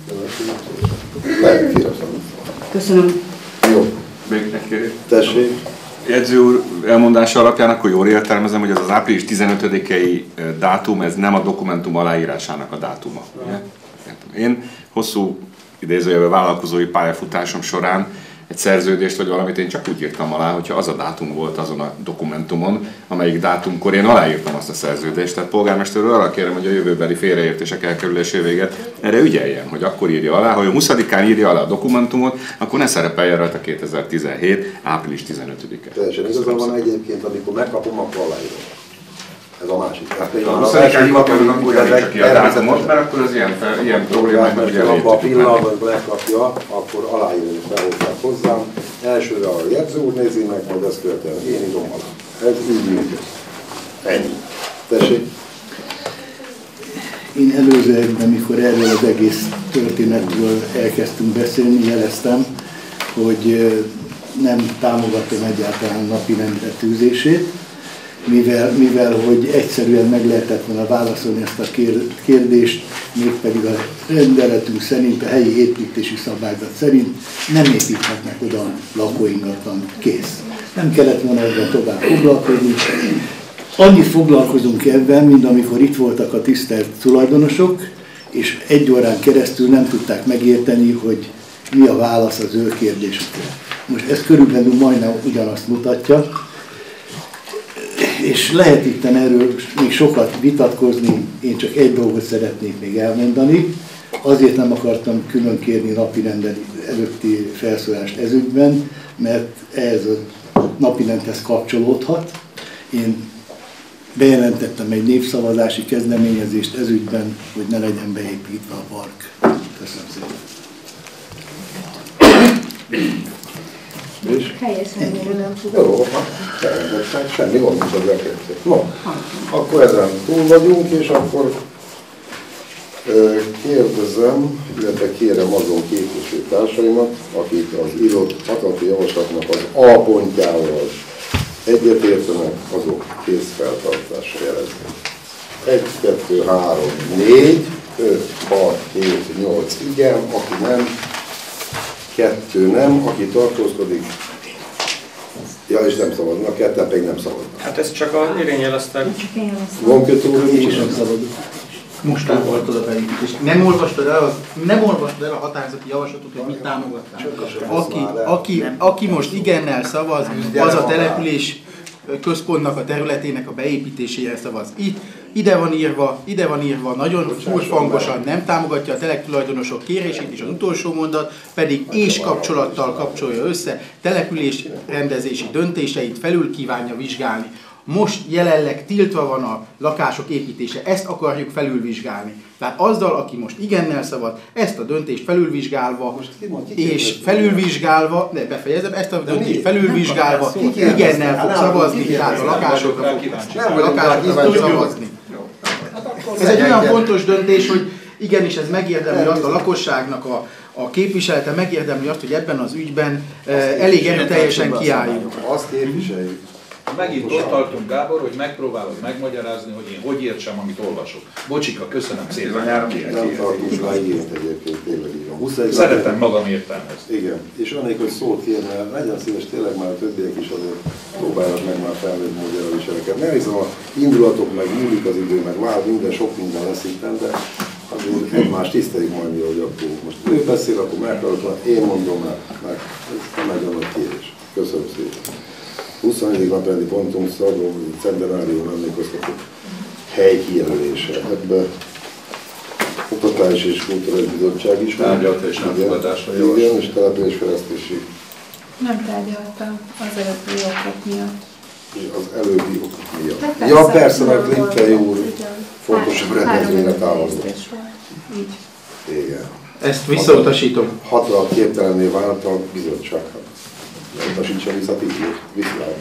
Köszönöm. Jó. Még egy kérdés. Tessék. Jegyző úr elmondása alapján akkor jól értelmezem, hogy ez az április 15-i dátum, ez nem a dokumentum aláírásának a dátuma. Ugye? Én hosszú idézőjelben vállalkozói pályafutásom során egy szerződést vagy valamit én csak úgy írtam alá, hogyha az a dátum volt azon a dokumentumon, amelyik dátumkor én aláírtam azt a szerződést. Tehát polgármesterről arra kérem, hogy a jövőbeli félreértések elkerülésévéget erre ügyeljen, hogy akkor írja alá, ha ő 20-án írja alá a dokumentumot, akkor ne szerepeljen rajta 2017. április 15-e. Teljesen igazán van egyébként, amikor megkapom, akkor aláírom. Ez a másik. A 20-án hivatalban akkor jelentse ki a dátumot, mert akkor az ilyen problémák meg ugye abban a pillanatban, amikor megkapja, akkor aláírom és behozzák hozzám. Elsőre a jegyző úr nézi meg, majd ezt követően én írom alá. Ez így működik. Ennyi. Tessék. Én előzőekben, mikor erről az egész történetről elkezdtünk beszélni, jeleztem, hogy nem támogatom egyáltalán napirendre tűzését, mivel hogy egyszerűen meg lehetett volna válaszolni ezt a kérdést, mégpedig a rendeletünk szerint, a helyi építési szabályzat szerint nem építhetnek oda lakóingatlan, kész. Nem kellett volna ebben tovább foglalkozni. Annyit foglalkozunk ebben, mint amikor itt voltak a tisztelt tulajdonosok, és 1 órán keresztül nem tudták megérteni, hogy mi a válasz az ő kérdésükre. Most ez körülbelül majdnem ugyanazt mutatja, és lehet itt erről még sokat vitatkozni, én csak egy dolgot szeretnék még elmondani. Azért nem akartam külön kérni napirenden előtti felszólást ezügyben, mert ez a napirendhez kapcsolódhat. Én bejelentettem egy népszavazási kezdeményezést ezügyben, hogy ne legyen beépítve a park. Köszönöm szépen. És? Helyesen nem tudom. Jó, semmi gond nincs az elkezdés. No, akkor ezen túl vagyunk, és akkor kérdezem, illetve kérem azon képviselőtársaimat, akik az írott határozati javaslatnak az A pontjával egyetértenek, azok készfeltartásra jeleznek. 1, 2, 3, 4, 5, 6, 7, 8 igen, aki nem, 2 nem, aki tartózkodik, ja és nem szavaznak, 2 pedig nem szavaznak. Hát ezt csak a irényjeleztek. Vonkötő úr, Én is nem szavazok. Most támogattad a felépítést. Nem olvastad el a határozati javaslatot, hogy mit támogattál. Aki most igennel szavaz, az a település központnak a területének a beépítésére szavaz. Ide van írva, nagyon furfangosan nem támogatja a telektulajdonosok kérését, és az utolsó mondat pedig és kapcsolattal kapcsolja össze, település rendezési döntéseit felül kívánja vizsgálni. Most jelenleg tiltva van a lakások építése, ezt akarjuk felülvizsgálni. Tehát azzal, aki most igennel szavaz, ezt a döntést felülvizsgálva, és felülvizsgálva, de befejezem, ezt a döntést felülvizsgálva igennel fog szavazni, tehát a lakásokra fog szavazni. Ez egy olyan fontos döntés, hogy igenis ez megérdemli azt a lakosságnak a képviselete, megérdemli azt, hogy ebben az ügyben elég erőteljesen kiálljunk. Azt képviseljük. Megint ott tartunk, Gábor, hogy megpróbálod megmagyarázni, hogy én hogy értsem, amit olvasok. Bocsika, köszönöm szépen. Nem tartunk rá írt egyébként, tényleg így. Szeretem magam értelmezni. Igen, és annék, hogy szót kérne, legyen szíves, tényleg már a többiek is azért próbálnak meg már felvenni módjára viseleket. Nem hiszem, a indulatok meg múlik az idő, meg már sok minden lesz itt, de azért egymást tiszteljük majd mi, hogy akkor most ő beszél, akkor meghallgatom, én mondom meg. Ez nem egy olyan kérés. Köszönöm szépen. 24. naprendi pontunk Centenárium emlékeztető hely kijelölése. Ebben Oktatás és Kulturális Bizottság is van. Tárgyalta és elfogadásra javaslat. Igen, és településfejlesztési. Nem tárgyaltam az előbbi okok miatt. Az előbbi okok miatt. Ja, persze, mert Linkei úr fontosabb rendezvényre távozott. Így. Igen. Ezt visszautasítom. Hatalmat képtelenné vált a bizottság. Utasítson vissza viszlát.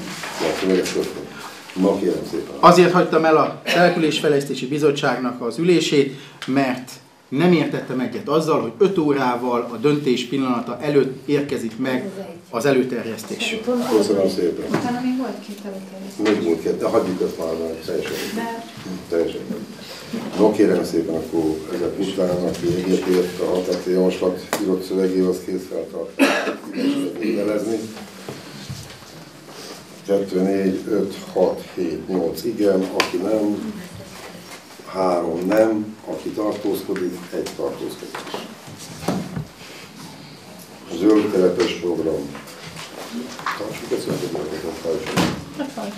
Ma kérem szépen. Azért hagytam el a Településfejlesztési Bizottságnak az ülését, mert nem értettem egyet azzal, hogy 5 órával a döntés pillanata előtt érkezik meg az előterjesztés. Köszönöm szépen. Utána még volt 2 előterjesztés. Még volt 2, de hagyjuk ezt már teljesen. No, kérem szépen, akkor ezek után, aki egyetért a határozati javaslat írott szövegéhez kész feltartani, évelezni. 2, 4, 5, 6, 7, 8 igen, aki nem, 3 nem, aki tartózkodik, 1 tartózkodás. A zöld telepes program. Tartsuk ezt, hogy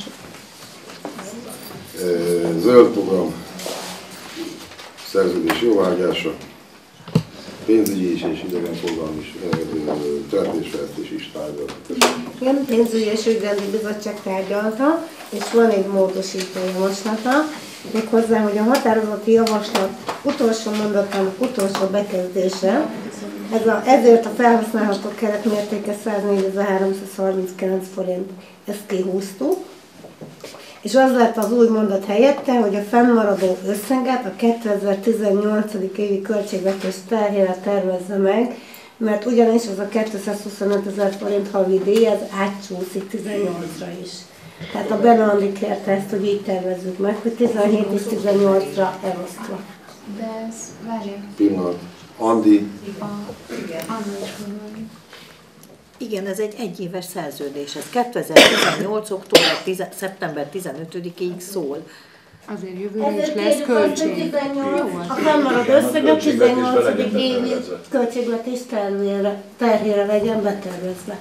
zöld program szerződés jóváhagyása, pénzügyi és idegenforgalmi településfejlesztés is tárgyalta. Igen, pénzügyi és ügyrendi bizottság tárgyalta, és van egy módosító javaslata, méghozzá, hogy a határozati javaslat utolsó mondatának utolsó bekezdése, ezért a felhasználható keretmértéke 104.339 forint, ezt kihúztuk, és az lett az új mondat helyette, hogy a fennmaradó összeget a 2018. évi költségvetés terhére tervezze meg, mert ugyanis az a 225 000 forint havi díj, ez átcsúszik 18-ra is. Tehát a Bene Andi kérte ezt, hogy így tervezzük meg, hogy 17 és 18-ra elosztva. De ez, várjál. Pillanat. Andi. Anna is gondoljuk. Igen, ez egy egyéves szerződés. Ez 2018. szeptember 15-ig szól. Azért jövőre is lesz költség. A fennmarad összeg a 18. évi költségvetés terhére legyen betervezve.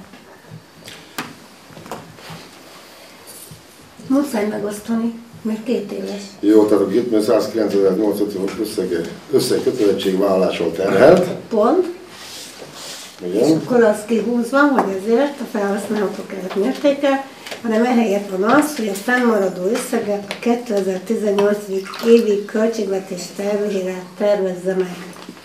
Muszáj megosztani, mert 2 éves. Jó, tehát a 109.850 összeg kötelezettségvállalással terhelt. Pont. Igen. És akkor az kihúzva, hogy ezért a felhasználható keretmértéke, hanem ehelyett van az, hogy a fennmaradó összeget a 2018. évi költségvetés tervére tervezze meg.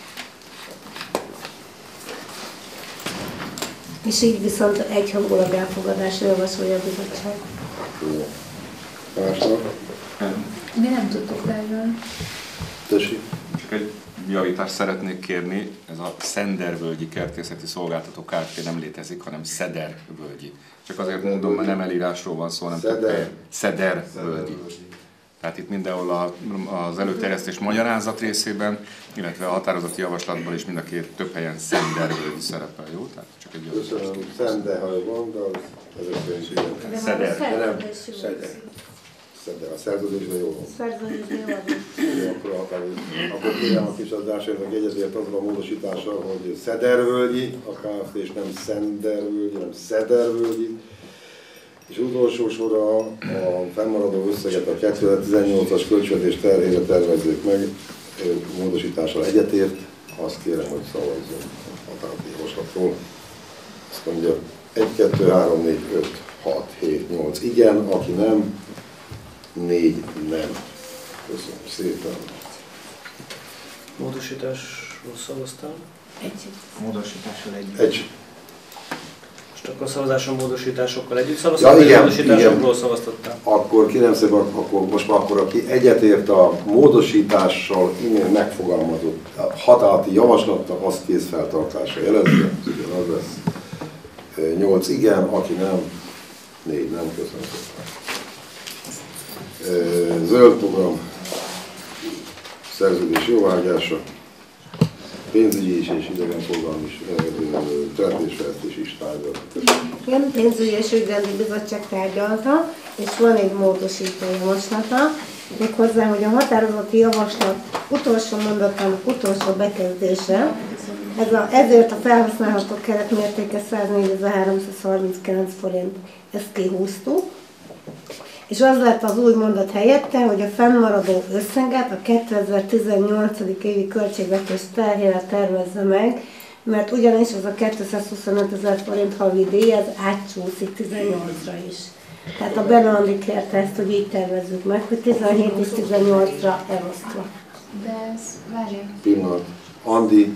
És így viszont egyhangulag elfogadásra javasolja a bizottság. Másnak? Mi nem tudtuk tárgyalni. Tessék. Csak egy javítást szeretnék kérni, ez a Szendervölgyi Kertészeti Szolgáltató Kft. Nem létezik, hanem Szedervölgyi. Csak azért mondom, mert nem elírásról van szó, hanem Szedervölgyi. Tehát itt mindenhol az előterjesztés magyarázat részében, illetve a határozati javaslatban is mind a két több helyen Szendervölgyi szerepel, jó? Tehát csak egy köszönöm, Szender van, de az ezek szerint Szeder. Szeder. A szerződésben jó van. Akkor kérem a kis adásért, egyetért azon a módosítással, hogy Szedervölgyi, a Kft. És nem Szendervölgyi, hanem Szedervölgyi. És utolsó sorra a fennmaradó összeget a 2018-as költségvetés terhére tervezzük meg, módosítással egyetért, azt kérem, hogy szavazzunk a határozati javaslatról. Azt mondja 1, 2, 3, 4, 5, 6, 7, 8 igen, aki nem, 4 nem. Köszönöm szépen. Módosításról szavaztál? Módosítással egy. Most akkor szavazáson módosításokkal együtt szavaztál, igen, módosításokról szavaztattál? Akkor kérem szépen, akkor aki egyetért a módosítással innen megfogalmazott határozati javaslata, azt kézfeltartásra jelezze. Az lesz 8 igen, aki nem, 4 nem. Köszönöm szépen. Zöld program szerződés jóváhagyása, pénzügyi és idegenforgalmi településfejlesztési is tárgyalta. Igen, pénzügyi és ügyrendi bizottság tárgyalta, és van egy módosító javaslata, méghozzá, hogy a határozati javaslat utolsó mondatának utolsó bekezdése, ezért a felhasználható keretmértéke 104.339 forint, ezt kihúztuk, és az lett az új mondat helyette, hogy a fennmaradó összeget a 2018. évi költségvetés terhére tervezze meg, mert ugyanis az a 225 000 forint havi díj, ez átcsúszik 18-ra is. Tehát a Bene Andi kérte ezt, hogy így tervezzük meg, hogy 17 és 18-ra elosztva. De ez, várjál. Pillanat. Andi.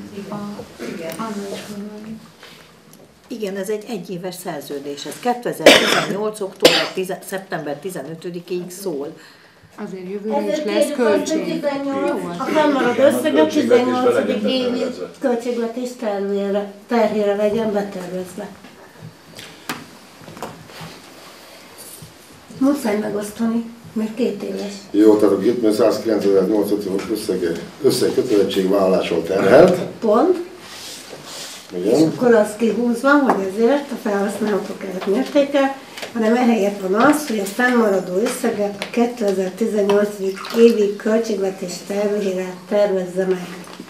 Igen, ez egy egyéves szerződés. Ez 2018. szeptember 15-ig szól. Azért jövőre is lesz költség. A fennmaradó összeg a 18. évi költségvetés terhére legyen betervezve. Muszáj megosztani, mert 2 éves. Jó, tehát a 290.850 összegkötelezettségvállalással terhelt. Pont. Igen. És akkor az kihúzva, hogy ezért a felhasználható keretmértéke, hanem ehelyett van az, hogy a fennmaradó összeget a 2018. évi költségvetés tervére tervezze meg.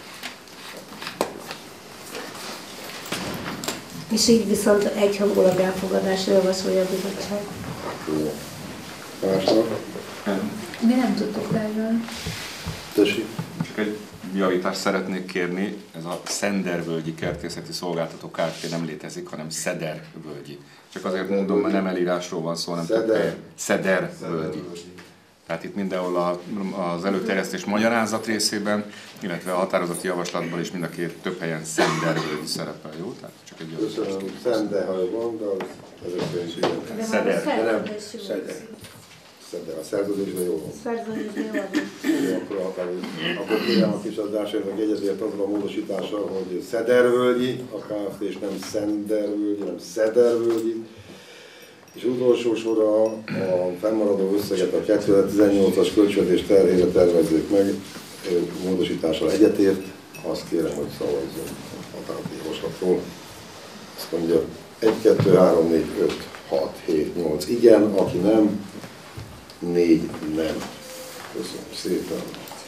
És így viszont egyhangulag elfogadásra javasolja a bizottság. Másnak? Mi nem tudtuk tárgyalni. Tessék. Csak egy javítást szeretnék kérni, ez a Szendervölgyi Kertészeti Szolgáltató Kft. Nem létezik, hanem Szedervölgyi. Csak azért mondom, mert nem elírásról van szó, hanem Szedervölgyi. Tehát itt mindenhol az előterjesztés magyarázat részében, illetve a határozati javaslatban is mind a két több helyen Szendervölgyi szerepel, jó? Tehát csak egy javítást. Köszönöm, Szender van, de az ezek szerint Szeder. Szeder. A szerződésben jó van. Szerződésben jó van. Akkor kérem a kis adásért, hogy egyetért azon a módosítással, hogy Szedervölgyi, a Kft. És nem Szendervölgyi, hanem Szedervölgyi. És utolsó sorra a fennmaradó összeget a 2018-as költségvetés terhére tervezzük meg, módosítással egyetért, azt kérem, hogy szavazzunk a határozati javaslatról. Azt mondja 1, 2, 3, 4, 5, 6, 7, 8 igen, aki nem, 4 nem. Köszönöm szépen.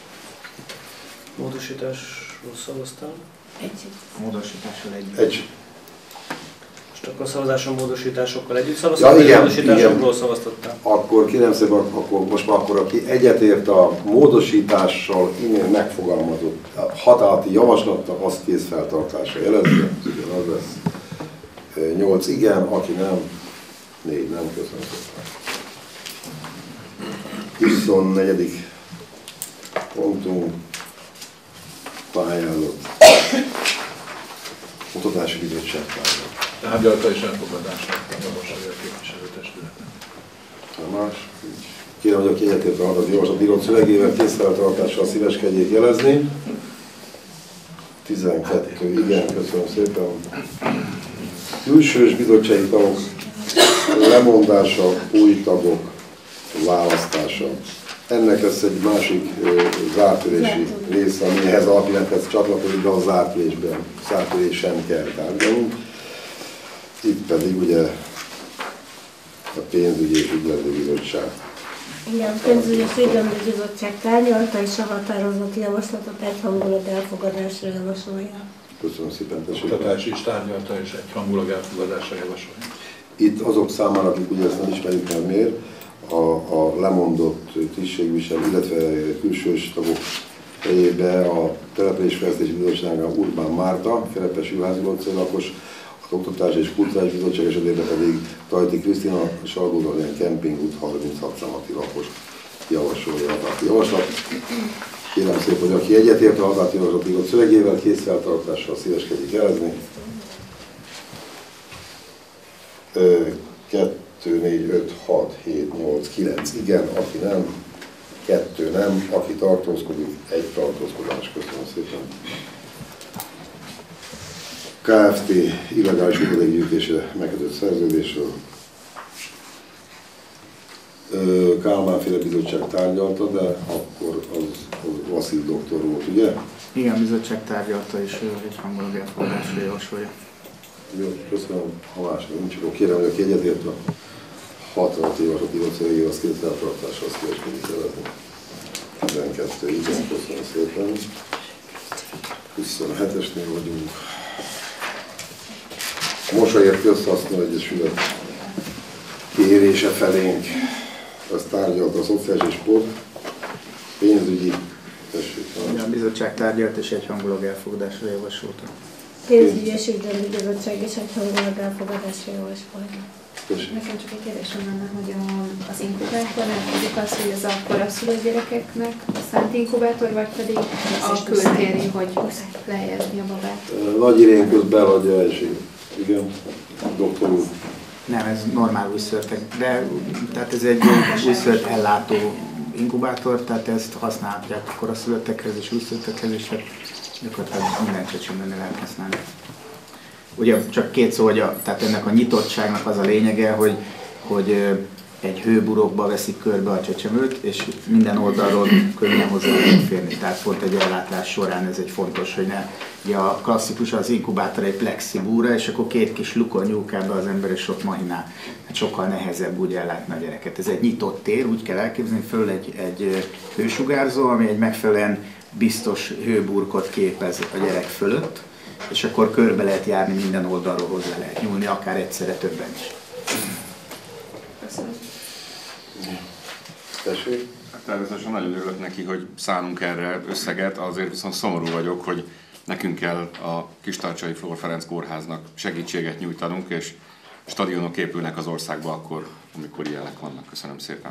Módosításról szavaztál? Módosítással egy. Most akkor szavazáson módosításokkal együtt szavaztál, igen, módosításokról szavaztattál? Akkor kérem szépen, akkor aki egyetért a módosítással innen megfogalmazott határozati javaslata, azt kézfeltartásra jelezze. Az lesz 8 igen, aki nem, 4 nem. Köszönöm szépen. 24. pontunk pályázat. Kutatási bizottság pályázat. Tárgyalta és elfogadásra javasolja a képviselőtestületnek. Más? Kérem, hogy aki egyetért a határozati javaslat írott szövegével készfeltartással szíveskedjék jelezni. 12 igen, köszönöm szépen. Külsős bizottsági tagok lemondása, új tagok választása. Ennek lesz egy másik zártörési része, ami ehhez a napirendhez csatlakozik, de a zártörésen kell tárgyalnunk. Itt pedig ugye a pénzügyi és ügyeleti bizottság. Igen, a pénzügyi és ügyeleti bizottság tárgyalta és a határozati javaslatot egyhangulag elfogadásra javasolja. Köszönöm szépen, tessék. Oktatási is tárgyalta és egyhangulag elfogadásra javasolja. Itt azok számára, akik ugye ezt nem ismerjük el miért, a lemondott tisztségviselő, illetve külsős tagok helyébe a Településfejlesztési Bizottsága Urbán Márta, Kerepesi Juhászulócai lakos, az Oktatási és Kulturális Bizottság esetében pedig Tajti Krisztina, Salgódalén Kemping út 36 Szemati lakos javasolja a hatáti javaslat. Kérem szépen, hogy aki egyetért a hatáti javaslat írott szövegével, készfeltartással szíveskedik jelezni. 2, 4, 5, 6, 7, 8, 9, igen, aki nem, 2 nem, aki tartózkodik, 1 tartózkodás. Köszönöm szépen. Kft. Illegális hulladékgyűjtésre megkötött szerződésről. Kálmán-féle bizottság tárgyalta, de akkor az Vasil doktor volt, ugye? Igen, a bizottság tárgyalta és egyhangulag elfogadásra javasolja. Jó, köszönöm. Ha más nincs, akkor kérem, hogy aki egyetért a 66 éves a szövegével az kézzeltartásra azt kereskedik jelezni. 12, igen, köszönöm szépen. 27-esnél vagyunk. Mosaért Közhasznú Egyesület kérése felénk. Azt tárgyalta a Szociális és Sport, pénzügyi, tessék. A bizottság tárgyalt és egyhangulag elfogadásra javasolta. Pénzügyi és ügyeleti bizottság is egyhangulag elfogadásra javasolja. Nekem csak egy kérdésem lenne, hogy az inkubátor nem az, hogy ez a koraszülő gyerekeknek szánt inkubátor, vagy pedig a kültéri, hogy lehelyezni a babát? Nagy Irén közben eladja elsőt. Igen, doktor úr. Nem, ez normál újszülöttek, de tehát ez egy újszülött ellátó inkubátor, tehát ezt használhatják a koraszülöttekhez és újszülöttekhez, és gyakorlatilag minden csecsemőnél lehet használni. Ugye csak két szó, hogy tehát ennek a nyitottságnak az a lényege, hogy egy hőburokba veszik körbe a csecsemőt, és minden oldalról könnyen hozzá lehet férni. Tehát pont egy ellátás során ez egy fontos, hogy ne. Ugye a klasszikus az inkubátor egy plexibúra, és akkor 2 kis lukon nyúlkál be az ember, és ott mahinál. Hát sokkal nehezebb úgy ellátni a gyereket. Ez egy nyitott tér, úgy kell elképzelni, föl egy hősugárzó, ami egy megfelelően biztos hőburkot képez a gyerek fölött, és akkor körbe lehet járni, minden oldalról hozzá lehet nyúlni, akár egyszerre többen is. Köszönöm. Tessék? Természetesen nagyon örülök neki, hogy szánunk erre összeget, azért viszont szomorú vagyok, hogy nekünk kell a Kistarcsai Flór Ferenc kórháznak segítséget nyújtanunk, és stadionok épülnek az országba akkor, amikor ilyenek vannak. Köszönöm szépen.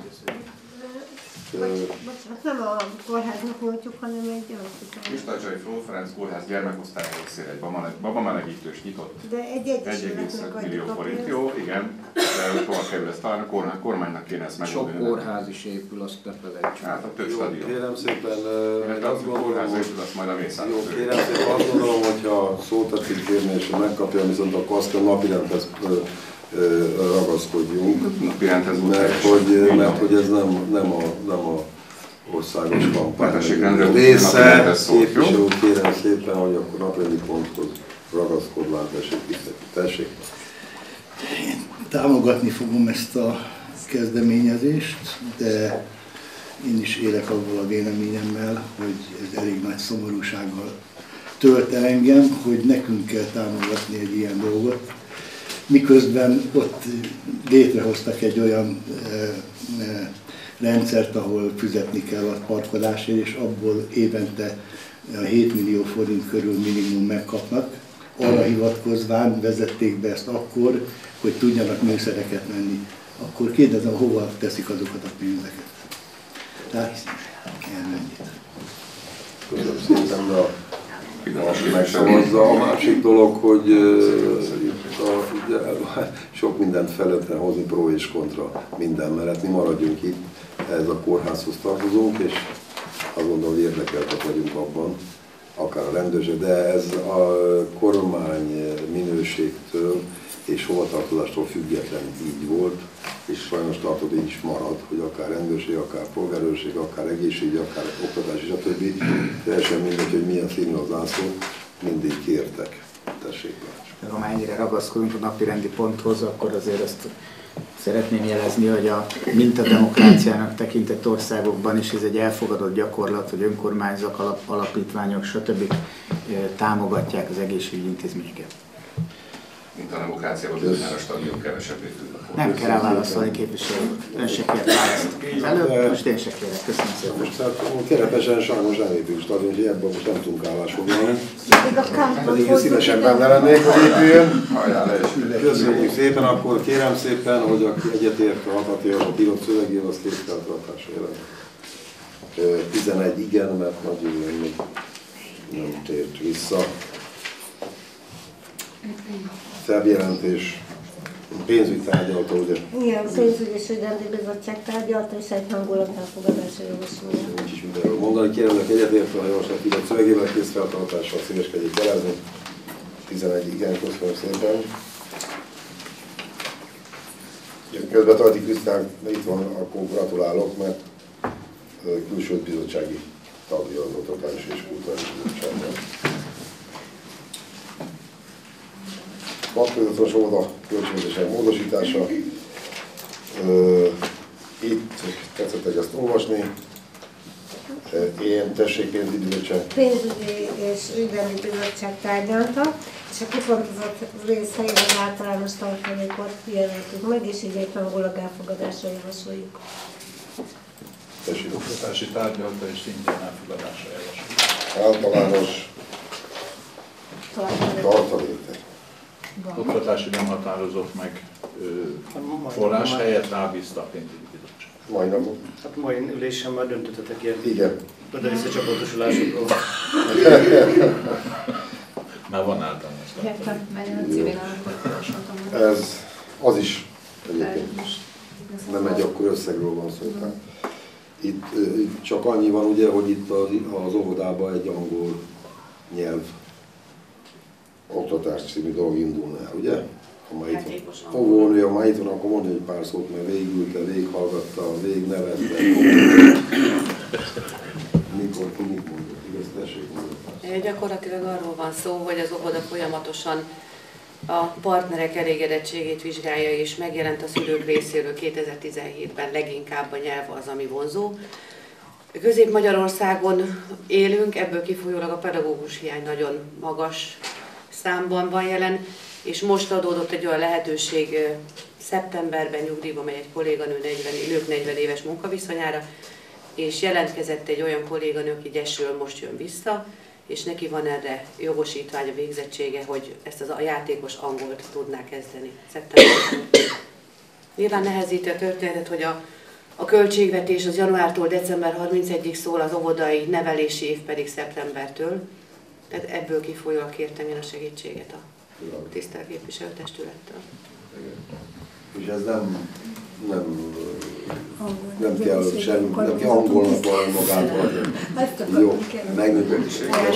Nem a kórháznak nyújtjuk, hanem egy alapítvány. Kistarcsai Flór Ferenc kórház gyermekosztály részére egy babamelegítős nyitott. De egy egyesületnek 1,5 millió forint, jó, igen, de hol kerül ezt talán a kormánynak kéne ezt megoldani. Sok kórház is épül, azt ne felejtsük. Hát a több stadion. Kérem szépen, azt gondolom, hogy azt majd a jó, kérem szépen, azt gondolom, hogyha szót tetszik kérni és megkapja, viszont akkor azt kell napirendhez ragaszkodjunk, mert hogy ez nem a országos kampány része. Képviselő, kérem szépen, hogy akkor napirendi ponthoz ragaszkodván tessék. Én támogatni fogom ezt a kezdeményezést, de én is élek avval a véleményemmel, hogy ez elég nagy szomorúsággal tölt el engem, hogy nekünk kell támogatni egy ilyen dolgot. Miközben ott létrehoztak egy olyan rendszert, ahol fizetni kell a parkolásért, és abból évente 7 millió forint körül minimum megkapnak. Arra hivatkozván vezették be ezt akkor, hogy tudjanak műszereket venni. Akkor kérdezem, hova teszik azokat a pénzeket. Tehát ennyit. Köszönöm szépen, de megszavazza. A másik dolog, hogy sok mindent fel lehetne hozni pro és kontra minden mellett. Mi maradjunk itt, ez a kórházhoz tartozunk, és azt gondolom, hogy érdekeltek vagyunk abban, akár a rendőrség, de ez a kormány minőségtől és hovatartozástól független így volt. és sajnos tartod így is marad, hogy akár rendőrség, akár polgárőrség, akár egészségügy, akár oktatás és a többi, teljesen mindegy, hogy milyen színű az zászló, mindig kértek. Tessék, Bács. Ha már ennyire ragaszkodunk a napirendi ponthoz, akkor azért azt szeretném jelezni, hogy a mintademokráciának tekintett országokban is ez egy elfogadott gyakorlat, hogy önkormányzatok, alapítványok, stb. Támogatják az egészségügyi intézményeket. Mint a demokráciában bizonyára stadion kevesebbé függ. Nem kell rá válaszolni, képviselő úr. Ön se kért választ. Előbb, most én se kérek. Köszönöm szépen. Most hát Kerepesen sajnos nem épül stadion, úgyhogy ebben most nem tudunk állásfoglalni. Pedig szívesen benne lennék, hogy épüljön. Köszönjük szépen, akkor kérem szépen, hogy aki egyetért a hatatjavaslat írott szövegével, az készfeltartása jelent. 11 igen, mert Nagy Győr még nem tért vissza. Feljelentés, pénzügy tárgyalta, ugye? Igen, pénzügy és ügyrendi bizottság tárgyalta, és egy hangulat elfogadásra javasolja. Nincs is mindenről mondani. Kérem, hogy egyetértve a javaslat írott szövegével készfeltartással szíveskedjék jelezni. 11 igen, köszönöm szépen. Közben Tajti Krisztán itt van, akkor gratulálok, mert külső bizottsági tagja az Oktatás és Kulturális Bizottságban. Vakközatos óvoda költségvetések módosítása. Itt tetszettek ezt olvasni. Én tessék pénzügyi bizottság. Pénzügyi és ügyrendi bizottság tárgyalta, és a kifontozott rész helyén az általános tartalékot jelöltük meg, és így egyhangulag elfogadásra javasoljuk. Tessék. Oktatási tárgyalta és szintén elfogadásra javasoljuk. Általános tartalék. Oktatási nem határozott meg forrás helyett rábízta a pénzügyi bizottság. Majdnem. Hát mai ülésen már döntöttetek ilyen. Igen. Oda-vissza csoportosulásokról. Már van általános. Ez az is egyébként nem egy akkor összegről van szó. Itt csak annyi van, ugye, hogy itt az óvodában egy angol nyelv oktatás című dolog indulna el, ugye? Ha már itt van, óvónő, ha már itt van, akkor mondja egy pár szót, mert végigülte, végighallgatta, végignevette. Mikor ki mit mondott, igaz, tessék mondani. Gyakorlatilag arról van szó, hogy az óvoda folyamatosan a partnerek elégedettségét vizsgálja, és megjelent a szülők részéről 2017-ben leginkább a nyelv az, ami vonzó. Közép-Magyarországon élünk, ebből kifolyólag a pedagógus hiány nagyon magas számban van jelen, és most adódott egy olyan lehetőség, szeptemberben nyugdíjba megy egy kolléganő, nők 40 éves munkaviszonyára, és jelentkezett egy olyan kolléganő, aki Gyesről most jön vissza, és neki van erre jogosítványa, végzettsége, hogy ezt a játékos angolt tudná kezdeni szeptemberben. Nyilván nehezíti a történetet, hogy a költségvetés az januártól december 31-ig szól, az óvodai nevelési év pedig szeptembertől. Tehát ebből kifolyólag kértem én a segítséget a tisztelt képviselőtestülettől. És ez nem kell angolnak valami magától. Jó, megműködik.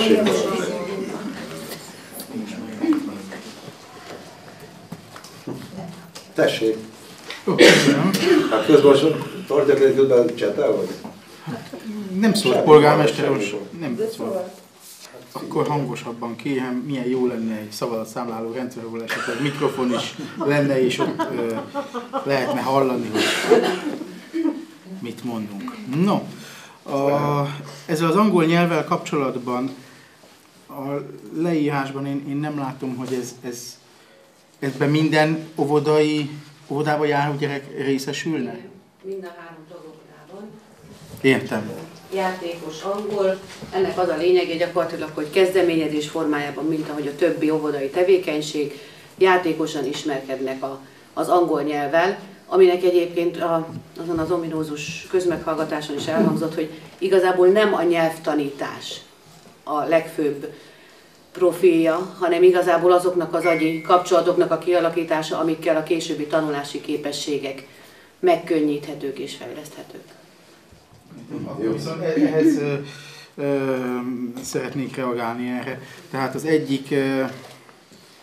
Tessék. Hát közben tartják egy közben csetel, vagy? Nem szólt polgármester úr, nem szólt. Akkor hangosabban kérem, milyen jó lenne egy szavazatszámláló rendszer, ahol esetleg mikrofon is lenne, és ott lehetne hallani, hogy mit mondunk. No, ezzel az angol nyelvvel kapcsolatban a leírásban én nem látom, hogy ebben minden óvodába járó gyerek részesülne? Mind a 3 tagóvodában. Értem. Játékos angol, ennek az a lényege gyakorlatilag, hogy kezdeményezés formájában, mint ahogy a többi óvodai tevékenység, játékosan ismerkednek az angol nyelvvel, aminek egyébként azon az ominózus közmeghallgatáson is elhangzott, hogy igazából nem a nyelvtanítás a legfőbb profilja, hanem igazából azoknak az agyi kapcsolatoknak a kialakítása, amikkel a későbbi tanulási képességek megkönnyíthetők és fejleszthetők. Viszont ehhez szeretnék reagálni erre. Tehát az egyik